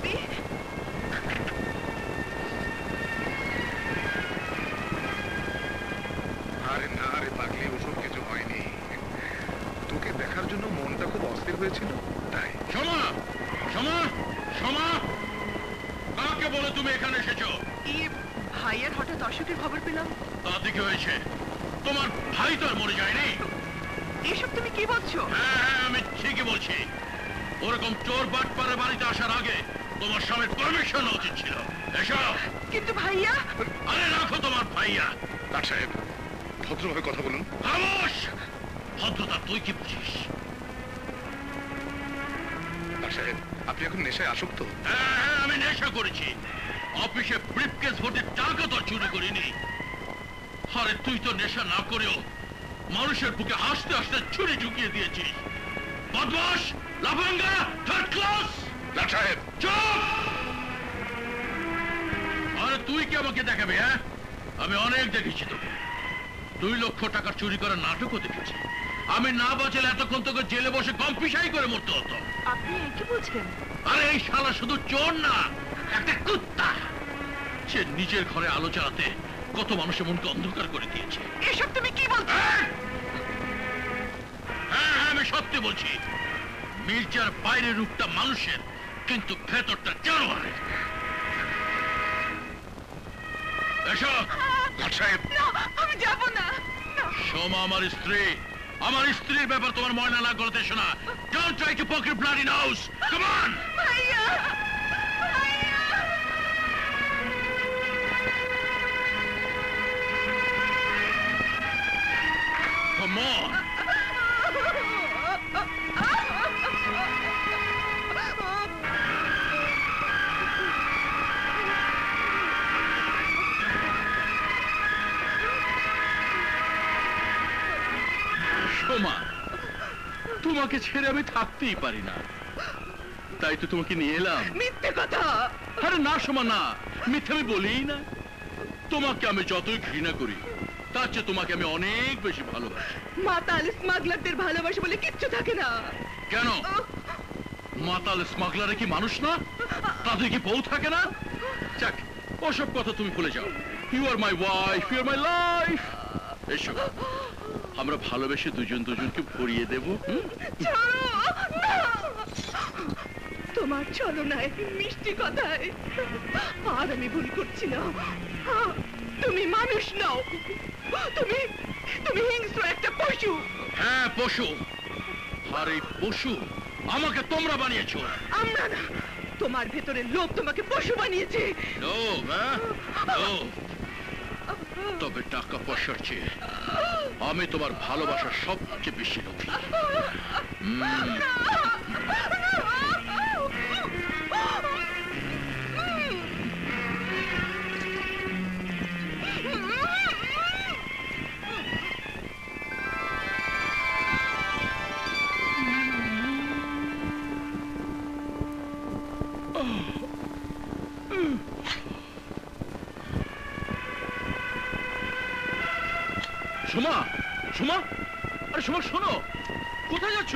ভাবি। আরে না রে পাগলি, ওসব কিছু হয়নি। তোকে দেখার জন্য মনটা খুব অস্থির হয়েছিল তাই। সমা সমা সমা, কাকে বলে তুমি এখানে এসেছো? ভাইয়ের হঠাৎ অসুখের খবর পেলাম। তাতে কি হয়েছে? তোমার ভাই তো আর মরে যায়নি। এসব তুমি কি বলছো? হ্যাঁ, আমি ঠিকই বলছি। ওরকম চোর বাটপাড়া বাড়িতে আসার আগে তোমার স্বামীর পারমিশন নেওয়া উচিত ছিল। এসো। কিন্তু ভাইয়া। আরে রাখো তোমার ভাইয়া। ডাক্তার সাহেব, ভদ্রভাবে কথা বলুন। খামোশ! ভদ্রতা তুই কি বুঝিস? ডাক্তার সাহেব, আপনি এখন নেশায় আসক্ত। হ্যাঁ, আমি নেশা করেছি। অফিসে ব্রিফকেস ভর্তি টাকা তো চুরি করিনি। আরে তুই তো নেশা না করেও মানুষের বুকে হাসতে হাসতে ছুরি ঢুকিয়ে দিয়েছিস। বদমাশ, লাফাঙ্গা, থার্ড ক্লাস। ডাক্তার সাহেব চুপ! আরে তুই কি আমাকে দেখাবে? হ্যাঁ, আমি অনেক দেখেছি তোকে। 2 লক্ষ টাকা চুরি করার নাটকও দেখেছি। আমি না বাঁচলে এতক্ষণ তোকে জেলে বসে কম পিসাই করে মরতে হতো। আপনি কি বলছেন? আরে এই শালা শুধু চোর না, একটা কুত্তা। সে নিজের ঘরে আলো জ্বালাতে কত মানুষের মনকে অন্ধকার করে দিয়েছে। এসব তুমি কি বলছো? হ্যাঁ, আমি সত্যি বলছি। মির্জার বাইরের রূপটা মানুষের, কিন্তু ভেতরটা জানোয়ারের। এসো। ডাক্তার সাহেব, আমি যাব না। সোমা আমার স্ত্রী। আমার স্ত্রীর ব্যাপার তোমার ময়না না করতে শোনা। Don't try to poke your bloody nose. Come on. ভাইয়া, ভাইয়া। Come on. সোমা, তোমাকে ছেড়ে আমি থাকতেই পারি না, তাই তো তোমাকে নিয়ে এলাম। মিথ্যে কথা। আরে না সোমা, না, মিথ্যে আমি বলিই না। তোমাকে আমি যতই ঘৃণা করি, তার চেয়ে তোমাকে আমি অনেক বেশি ভালোবাসি। মাতাল স্মাগলারদের ভালোবাসা বলে কিচ্ছু থাকে না। কেন? মাতাল স্মাগলারে কি মানুষ না? তাদের কি বউ থাকে না? যাক, ওসব কথা তুমি ভুলে যাও। You are my wife, you are my life. এসো, আমরা ভালোবেসে দুজন দুজনকে ভরিয়ে দেব। তোমার ছলনায়, মিষ্টি কথায় আর আমি ভুল করছিলাম। তুমি মানুষ নও, তুমি তুমি হিংস্র একটা পশু। হ্যাঁ, পশু। আর এই পশু আমাকে তোমরা বানিয়েছো। আমরা না, তোমার ভেতরে লোভ তোমাকে পশু বানিয়েছে। লোভ? হ্যাঁ, লোভ। তবে টাকা পয়সার চেয়ে আমি তোমার ভালোবাসার সবচেয়ে বেশি লোভী। সোমা, সোমা, আরে সোমা শোনো, কোথায় যাচ্ছ?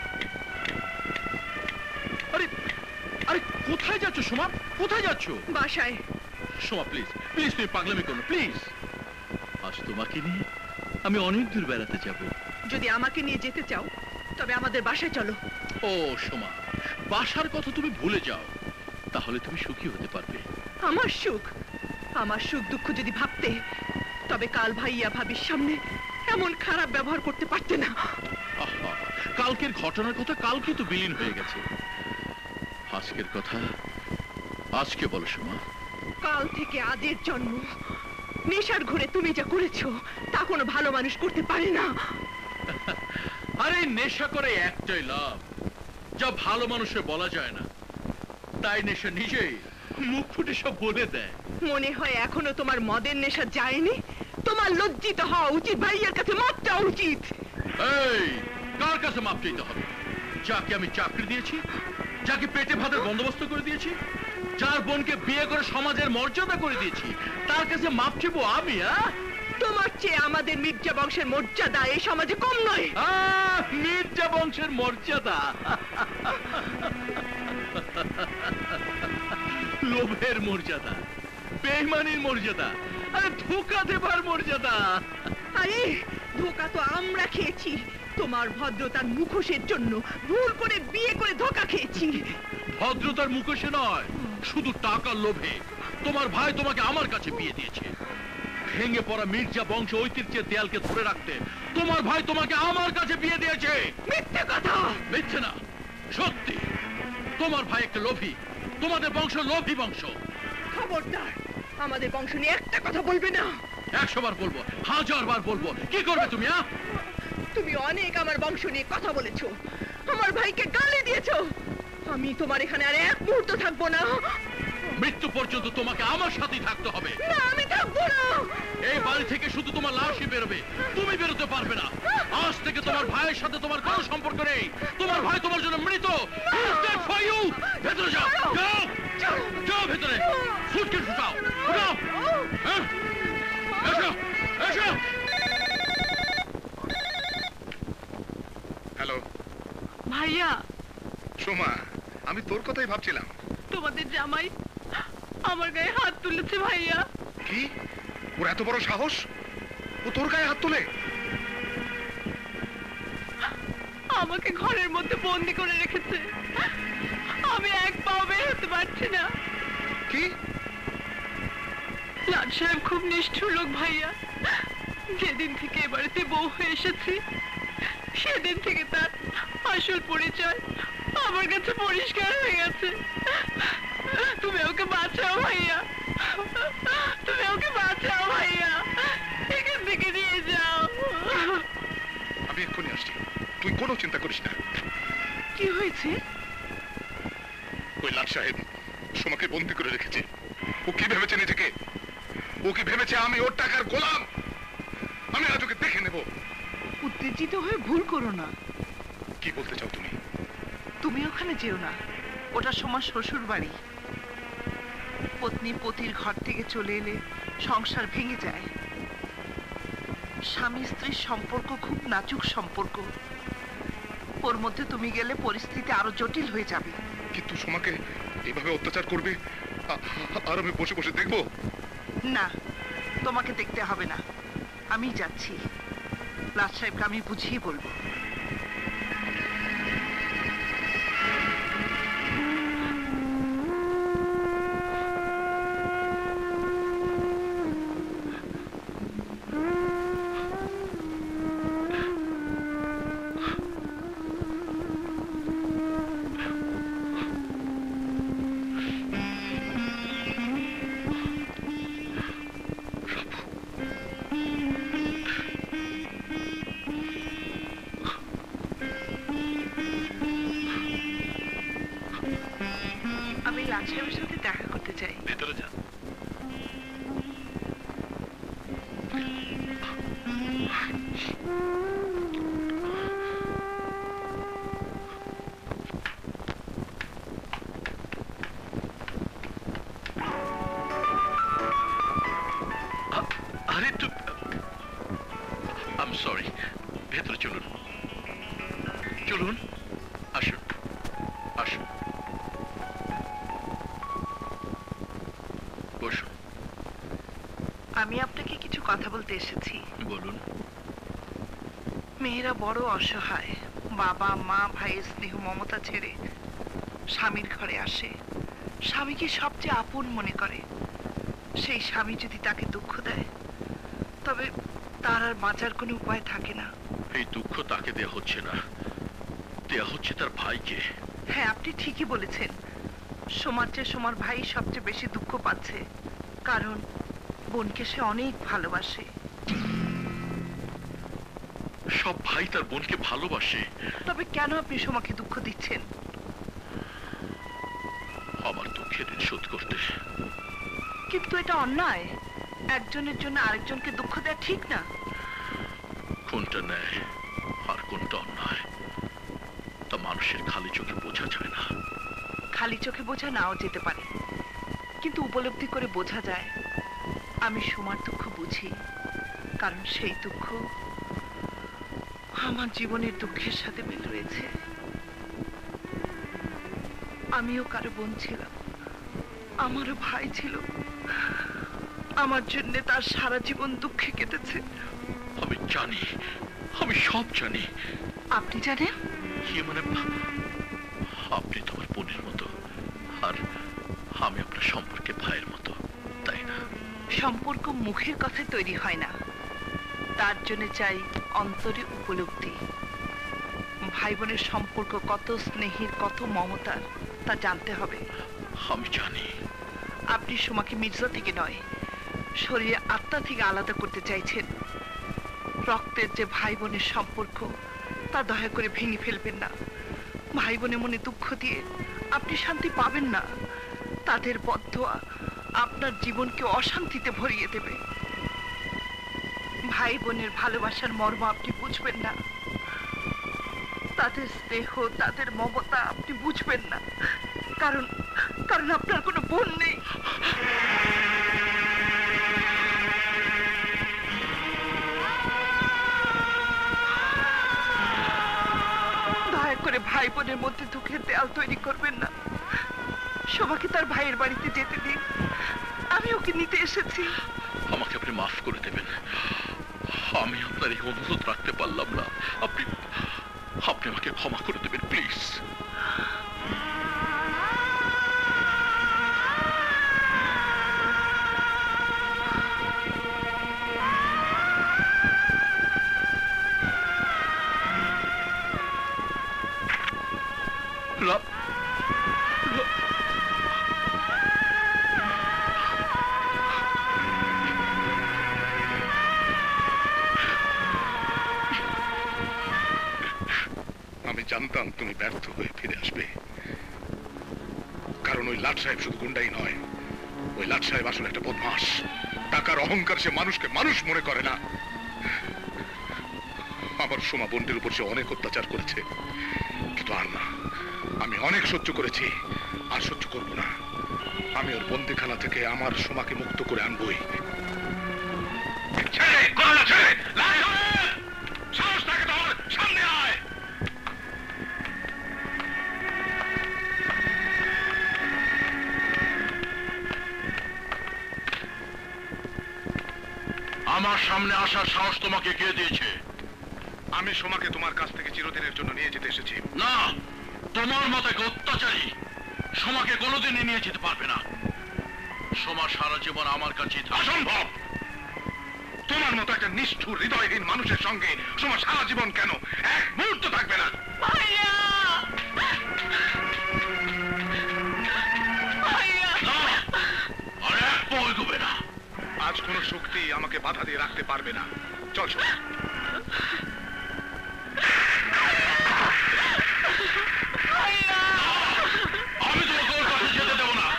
আরে আরে কোথায় যাচ্ছ সোমা? কোথায় যাচ্ছ? বাসায়। সোমা প্লিজ, প্লিজ তুমি পাগলামি করো প্লিজ। আজ তোমাকে নিয়ে আমি অনেক দূর বেড়াতে যাব। যদি আমাকে নিয়ে যেতে চাও তবে আমাদের বাসায় চলো। ও সোমা, বাসার কথা তুমি ভুলে যাও, তাহলে তুমি সুখী হতে পারবে। আমার সুখ, আমার সুখ দুঃখ যদি ভাবতে, তবে কাল ভাইয়া ভাবির সামনে এমন খারাপ ব্যবহার করতে পারতে না। আহা, কালকের ঘটনার কথা কালকে তো বিলীন হয়ে গেছে। আজকের কথা আজকে বলো সোমা। কাল থেকে আজের জন্ম। নেশার ঘরে তুমি যা করেছো তা কোনো ভালো মানুষ করতে পারে না। আরে নেশা করে একটাই লাভ, যা ভালো মানুষের বলা যায় না, তাই নেশা নিজেই মুখ ফুটে সব বলে দেয়। মনে হয় এখনো তোমার মদের নেশা যায়নি। তোমার লজ্জিত হওয়া উচিত, ভাইয়ার কাছে মাপ চাওয়া উচিত। এই, কার কাছে মাপ চাইতে হবে? যাকে আমি চাকরি দিয়েছি, যাকে পেটে ভাতের বন্দোবস্ত করে দিয়েছি, যার বোনকে বিয়ে করে সমাজের মর্যাদা করে দিয়েছি, তার কাছে মাপ চাইবো আমি? তোমার চেয়ে আমাদের মির্জা বংশের মর্যাদা এই সমাজে কম নয়। মির্জা বংশের মর্যাদা? লোভের মর্যাদা, বেঈমানির মর্যাদা, আরে ধোঁকা দেবার মর্যাদা। আরে ধোকা তো আমরা খেয়েছি তোমার ভদ্রতার মুখোশের জন্য। ভুল করে বিয়ে করে ধোকা খেয়েছি। ভদ্রতার মুখোশে নয়, শুধু টাকার লোভে তোমার ভাই তোমাকে আমার কাছে বিয়ে দিয়েছে। ভেঙে পড়া মির্জা বংশ ঐতিহ্যের দেয়ালকে ধরে রাখতে তোমার ভাই তোমাকে আমার কাছে বিয়ে দিয়েছে। মিথ্যে কথা। মিথ্যে না, সত্যি। তোমার ভাই একটা লোভী, তোমাদের বংশ লোভী বংশ। খবরদার আমাদের বংশ নিয়ে একটা কথা বলবে না। 100 বার বলবো, 1000 বার বলবো। কি করবে তুমি? তুমি অনেক আমার বংশ নিয়ে কথা বলেছো, আমার ভাইকে গালি দিয়েছো। আমি তোমার এখানে আর এক মুহূর্ত থাকবো না। মৃত্যু পর্যন্ত তোমাকে আমার সাথেই থাকতে হবে। না আমি থাকবো না। এই বাড়ি থেকে শুধু তোমার লাশই বেরোবে, তুমি বেরোতে পারবে না। আজ থেকে তোমার ভাইয়ের সাথে তোমার কোনো সম্পর্ক নেই। তোমার ভাই তোমার জন্য মৃত। ভেতরে যাও, যাও, যাও ভেতরে। সুটকেস ঢুকাও, ঢুকাও। এসো, এসো। হ্যালো ভাইয়া, সোমা, আমি তোর কথাই ভাবছিলাম। তোমাদের জামাই আমার গায়ে হাত তুলেছে ভাইয়া। কি? ওর এত বড় সাহস? ও তোর গায়ে হাত তোলে? আমাকে ঘরের মধ্যে বন্দি করে রেখেছে। আমি এক পাও বের হতে পারছি না। কি? লাট সাহেব খুব নিষ্ঠুর লোক ভাইয়া। যেদিন থেকে এ বাড়িতে বউ হয়ে এসেছি সেদিন থেকে তার আসল পরিচয় আমার কাছে পরিষ্কার হয়ে গেছে। তুমি ওকে বাঁচাও ভাইয়া, তুমি ওকে বাঁচাও ভাইয়া, এখান থেকে নিয়ে যাও। আমি এক্ষুনি আসছি, তুই কোনো চিন্তা করিস না। কি হয়েছে? ওই লাট সাহেব সোমাকে বন্দি করে রেখেছে। ও কি ভেবেছে নিজেকে? ও কি ভেবেছে আমি ওর টাকার গোলাম? আমি আজ ওকে দেখে নেব। উত্তেজিত হয়ে ভুল করো না। কি বলতে চাও তুমি? তুমি ওখানে যেও না, ওটা সোমার শ্বশুর বাড়ি। পত্নী পতির ঘর থেকে চলে এলে সংসার ভেঙে যায়। স্বামী স্ত্রীর সম্পর্ক খুব নাজুক সম্পর্ক। ওর মধ্যে তুমি গেলে পরিস্থিতি আরো জটিল হয়ে যাবে। কিন্তু সোমাকে এভাবে অত্যাচার করবে আর আমি বসে বসে দেখবো? না, তোমাকে দেখতে হবে না, আমি যাচ্ছি। লাট সাহেবকে আমি বুঝিয়ে বলবো। আমি লাট সাহেবের সাথে দেখা করতে চাই। ভেতরে যান। আরে তো আই এম সরি। ভেতরে চলুন, চলুন, আসুন, আসুন, বসুন। আমি আপনাকে কিছু কথা বলতে এসেছি। বলুন। মেয়েরা বড় অসহায়। বাবা মা ভাইয়ের স্নেহ মমতা ছেড়ে স্বামীর ঘরে আসে, স্বামীকে সবচেয়ে আপন মনে করে। সেই স্বামী যদি তাকে দুঃখ দেয় তবে তার আর বাঁচার কোনো উপায় থাকে না। এই দুঃখ তাকে দেয়া হচ্ছে না, দেয়া হচ্ছে তার ভাইকে। হ্যাঁ, আপনি ঠিকই বলেছেন। সোমার চেয়ে সোমার ভাই সবচেয়ে বেশি দুঃখ পাচ্ছে, কারণ বোনকে সে অনেক ভালোবাসে। সব ভাই তার বোনকে ভালোবাসে। তবে কেন আপনি সোমাকে দুঃখ দিচ্ছেন? আমার দুঃখের ঋণ শোধ করতে। কিন্তু এটা অন্যায়। একজনের জন্য আরেকজনকে দুঃখ দেওয়া ঠিক না। কোনটা ন্যায় আর কোনটা অন্যায় তা মানুষের খালি চোখে বোঝা যায় না। খালি চোখে বোঝা নাও যেতে পারে, কিন্তু উপলব্ধি করে বোঝা যায়। আমি সোমার দুঃখ বুঝি, কারণ সেই দুঃখ আমার জীবনের দুঃখের সাথে মিল রয়েছে। আমিও কারো বোন ছিলাম, আমারও ভাই ছিল, আমার জন্য তার সারা জীবন দুঃখে কেটেছে। আমি জানি, আমি সব জানি। আপনি জানেন? কি মানে? আপনি তোমার বোনের মতো, আর আমি আপনার সম্পর্কে ভাইয়ের মতো, তাই না? সম্পর্ক মুখের কথায় তৈরি হয় না, তার জন্য চাই অন্তরে উপলব্ধি। ভাই বোনের সম্পর্ক কত স্নেহের, কত মমতার, তা জানতে হবে। আমি জানি। আপনি সোমাকে মির্জা থেকে নয়, শরীরে আত্মা থেকে আলাদা করতে চাইছেন। রক্তের যে ভাই বোনের সম্পর্ক, তা দয়া করে ভেঙে ফেলবেন না। ভাই বোনের মনে দুঃখ দিয়ে আপনি শান্তি পাবেন না। তাদের বদদোয়া আপনার জীবনকে অশান্তিতে ভরিয়ে দেবে। ভাই বোনের ভালোবাসার মর্ম আপনি বুঝবেন না, তাদের স্নেহ, তাদের মমতা আপনি বুঝবেন না, কারণ কারণ আপনার কোনো বোন নেই। দয়া করে ভাই বোনের মধ্যে দুঃখের দেয়াল তৈরি করবেন না। সোমাকে তার ভাইয়ের বাড়িতে যেতে দিন, আমি ওকে নিতে এসেছি। আমাকে আপনি মাফ করে দেবেন, আমি আপনার এই অনুরোধ রাখতে পারলাম না। আপনি আপনি আমাকে ক্ষমা করে দেবেন প্লিজ। আমি জানতাম তুমি ব্যর্থ হয়ে ফিরে আসবে, কারণ ওই লাট সাহেব শুধু গুন্ডাই নয়, ওই লাট সাহেব আসলে একটা বদমাস। টাকার অহংকার সে মানুষকে মানুষ মনে করে না। আমার সোমা বোনদের উপর সে অনেক অত্যাচার করেছে, কিন্তু আর না, আমি অনেক সহ্য করেছি, আর সহ্য করব না। আমি ওর বন্দিখানা থেকে আমার সোমাকে মুক্ত করে আনবই। সাহস থাকে তোর, সামনে আয়। আমার সামনে আসার সাহস তোমাকে কে দিয়েছে? আমি সোমাকে তোমার কাছ থেকে চিরদিনের জন্য নিয়ে যেতে এসেছি। না, তোমার মতো এক অত্যাচারী সোমাকে কোনোদিনই নিয়ে যেতে পারবে না। সোমা সারা জীবন আমার কাছে অসম্ভব। তোমার মতো একটা নিষ্ঠুর হৃদয়হীন মানুষের সঙ্গে সোমা সারা জীবন কেন, এক মুহূর্ত থাকবে না। আর এক পাও এগোবে না। আজ কোন শক্তি আমাকে বাধা দিয়ে রাখতে পারবে না। চল সোমা। আমি তোমাকে ওর কাছে যেতে দেবো না।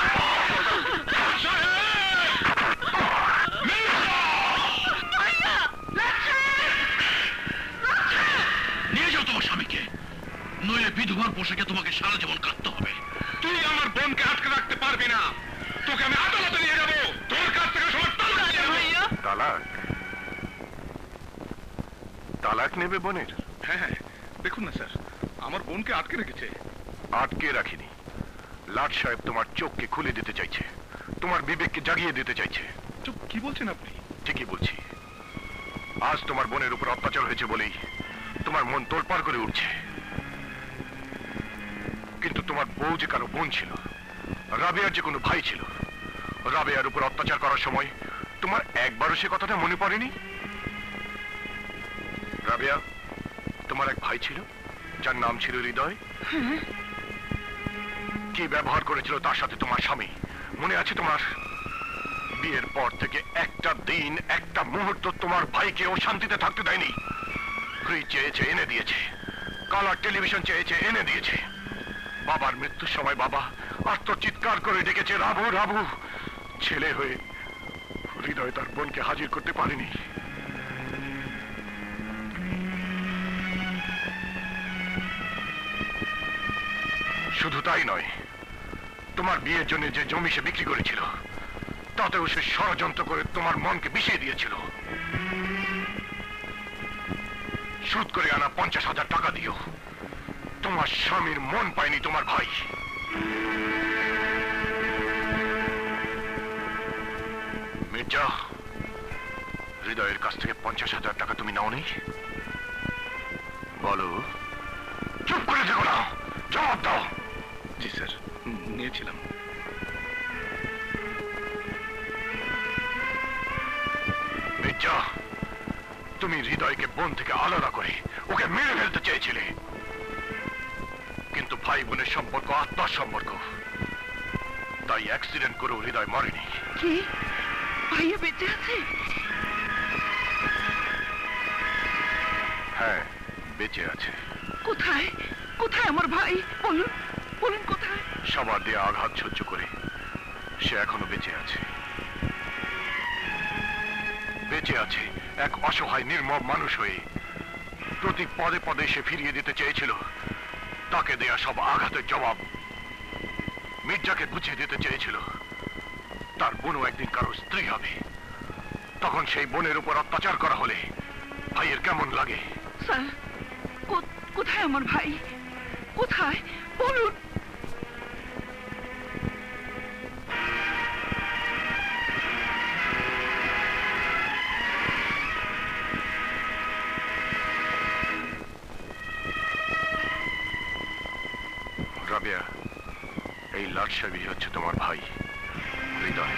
নিয়ে যাও তোমার স্বামীকে, নইলে বিধবার পোশাকে তোমাকে সারা জীবন কাটতে হবে। তুই আমার বোনকে আটকে রাখতে পারবি না। তোকে আমি আদালতে নিয়ে যাবো, তোর কাছ থেকে সবার তালাক নিয়ে নেবো। তালাক? তালাক নেবে বোনের? হ্যাঁ হ্যাঁ, দেখুন না স্যার, আমার বোনকে আটকে রেখেছে। আটকে রাখিনি, লাট সাহেব তোমার চোখকে খুলে দিতে চাইছে, তোমার বিবেককে জাগিয়ে দিতে চাইছে। চুপ, কি বলছেন আপনি? ঠিকই বলছি। আজ তোমার বোনের উপর অত্যাচার হয়েছে বলেই তোমার মন তোলপাড় করে উঠছে, কিন্তু তোমার বউ যে কারো বোন ছিল, রাবেয়ার যে কোনো ভাই ছিল, রাবেয়ার উপর অত্যাচার করার সময় তোমার একবারও সে কথাটা মনে পড়েনি? রাবেয়া, তোমার এক ভাই ছিল যার নাম ছিল হৃদয়। কি ব্যবহার করেছিল তার সাথে তোমার স্বামী মনে আছে তোমার? বিয়ের পর থেকে একটা দিন, একটা মুহূর্ত তোমার ভাইকে ও শান্তিতে থাকতে দেয়নি। ফ্রিজ চেয়েছে এনে দিয়েছে, কালার টেলিভিশন চেয়েছে এনে দিয়েছে। বাবার মৃত্যুর সময় বাবা আত্মচিৎকার করে ডেকেছে রাবু রাবু। ছেলে হয়ে হৃদয় তার বোনকে হাজির করতে পারেনি। শুধু তাই নয়, তোমার বিয়ের জন্য যে জমি সে বিক্রি করেছিল, তাতেও সে ষড়যন্ত্র করে তোমার মনকে বিষিয়ে দিয়েছিল। সুদ করে আনা 50,000 টাকা দিও তোমার স্বামীর মন পায়নি তোমার ভাই। মির্জা, হৃদয়ের কাছ থেকে 50,000 টাকা তুমি নাওনি? বলো। চুপ করে থেকো না, জবাব দাও। জি স্যার, নিয়েছিলাম। মির্জা, তুমি হৃদয়কে বোন থেকে আলাদা করে ওকে মেরে ফেলতে চেয়েছিলে, কিন্তু ভাই বোনের সম্পর্ক আত্মার সম্পর্ক, তাই অ্যাক্সিডেন্ট করেও হৃদয় মরেনি। কি ভাইয়া বেঁচে আছে? হ্যাঁ, বেঁচে আছে। কোথায় কোথায় আমার ভাই? বলুন বলুন কোথায়? সবার দিয়ে আঘাত সহ্য করে সে এখনো বেঁচে আছে। বেঁচে আছে এক অসহায় নির্মম মানুষ হয়ে। প্রতি পদে পদে সে ফিরিয়ে দিতে চেয়েছিল তাকে দেয়া সব আঘাতের জবাব। মির্জাকে বুঝিয়ে দিতে চেয়েছিল তার বোনও একদিন কারো স্ত্রী হবে। তখন সেই বোনের উপর অত্যাচার করা হলে ভাইয়ের কেমন লাগে? স্যার, কোথায় আমার ভাই? কোথায় বলুন? রাবিয়া, এই লাট সাহেবই হচ্ছে তোমার ভাই হৃদয়।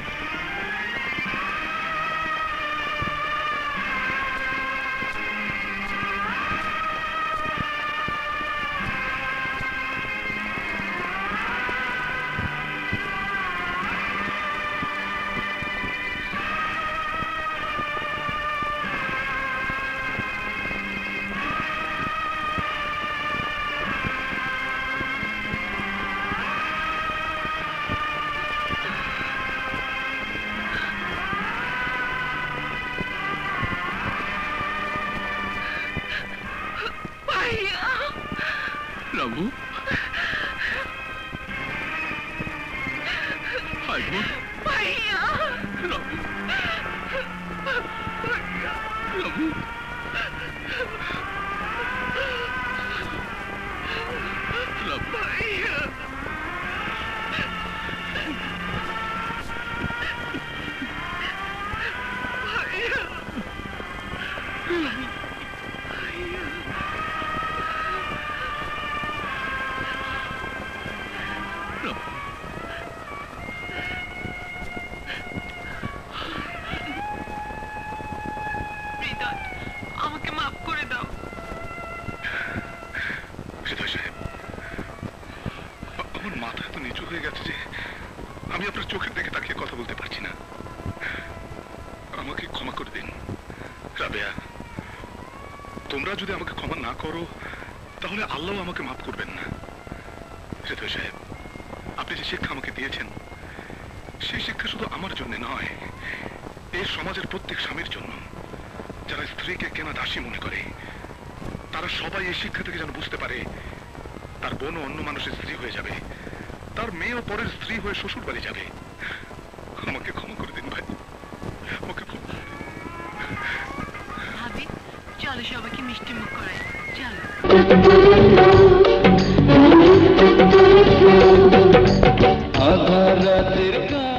রামু, হাই বোন। ভাইয়া, রামু, রামু, ভাইয়া। আমাকে মাফ করে দাও। হৃদয় সাহেব, আমার মাথা এত নিচু হয়ে গেছে যে আমি আপনার চোখের দিকে তাকিয়ে কথা বলতে পারছি না। আমাকে ক্ষমা করে দিন। রাবেয়া, তোমরা যদি আমাকে ক্ষমা না করো তাহলে আল্লাহ আমাকে মাফ করবেন না। হৃদয় সাহেব, আপনি যে শিক্ষা আমাকে দিয়েছেন সেই শিক্ষা শুধু আমার জন্য নয়, এই সমাজের প্রত্যেক স্বামীর জন্য যারা স্ত্রীকে কেনা দাসী মনে করে, তারা সবাই এই শিক্ষা থেকে যেন বুঝতে পারে তার বোনও অন্য মানুষের স্ত্রী হয়ে যাবে, তার মেয়েও পরের স্ত্রী হয়ে শ্বশুর বাড়ি যাবে। আমাকে ক্ষমা করে দিন ভাই, আমাকে ক্ষমা করে দিন। ভাবি, চলো সবাইকে মিষ্টি মুখ করাই। চলো। আধা রাতের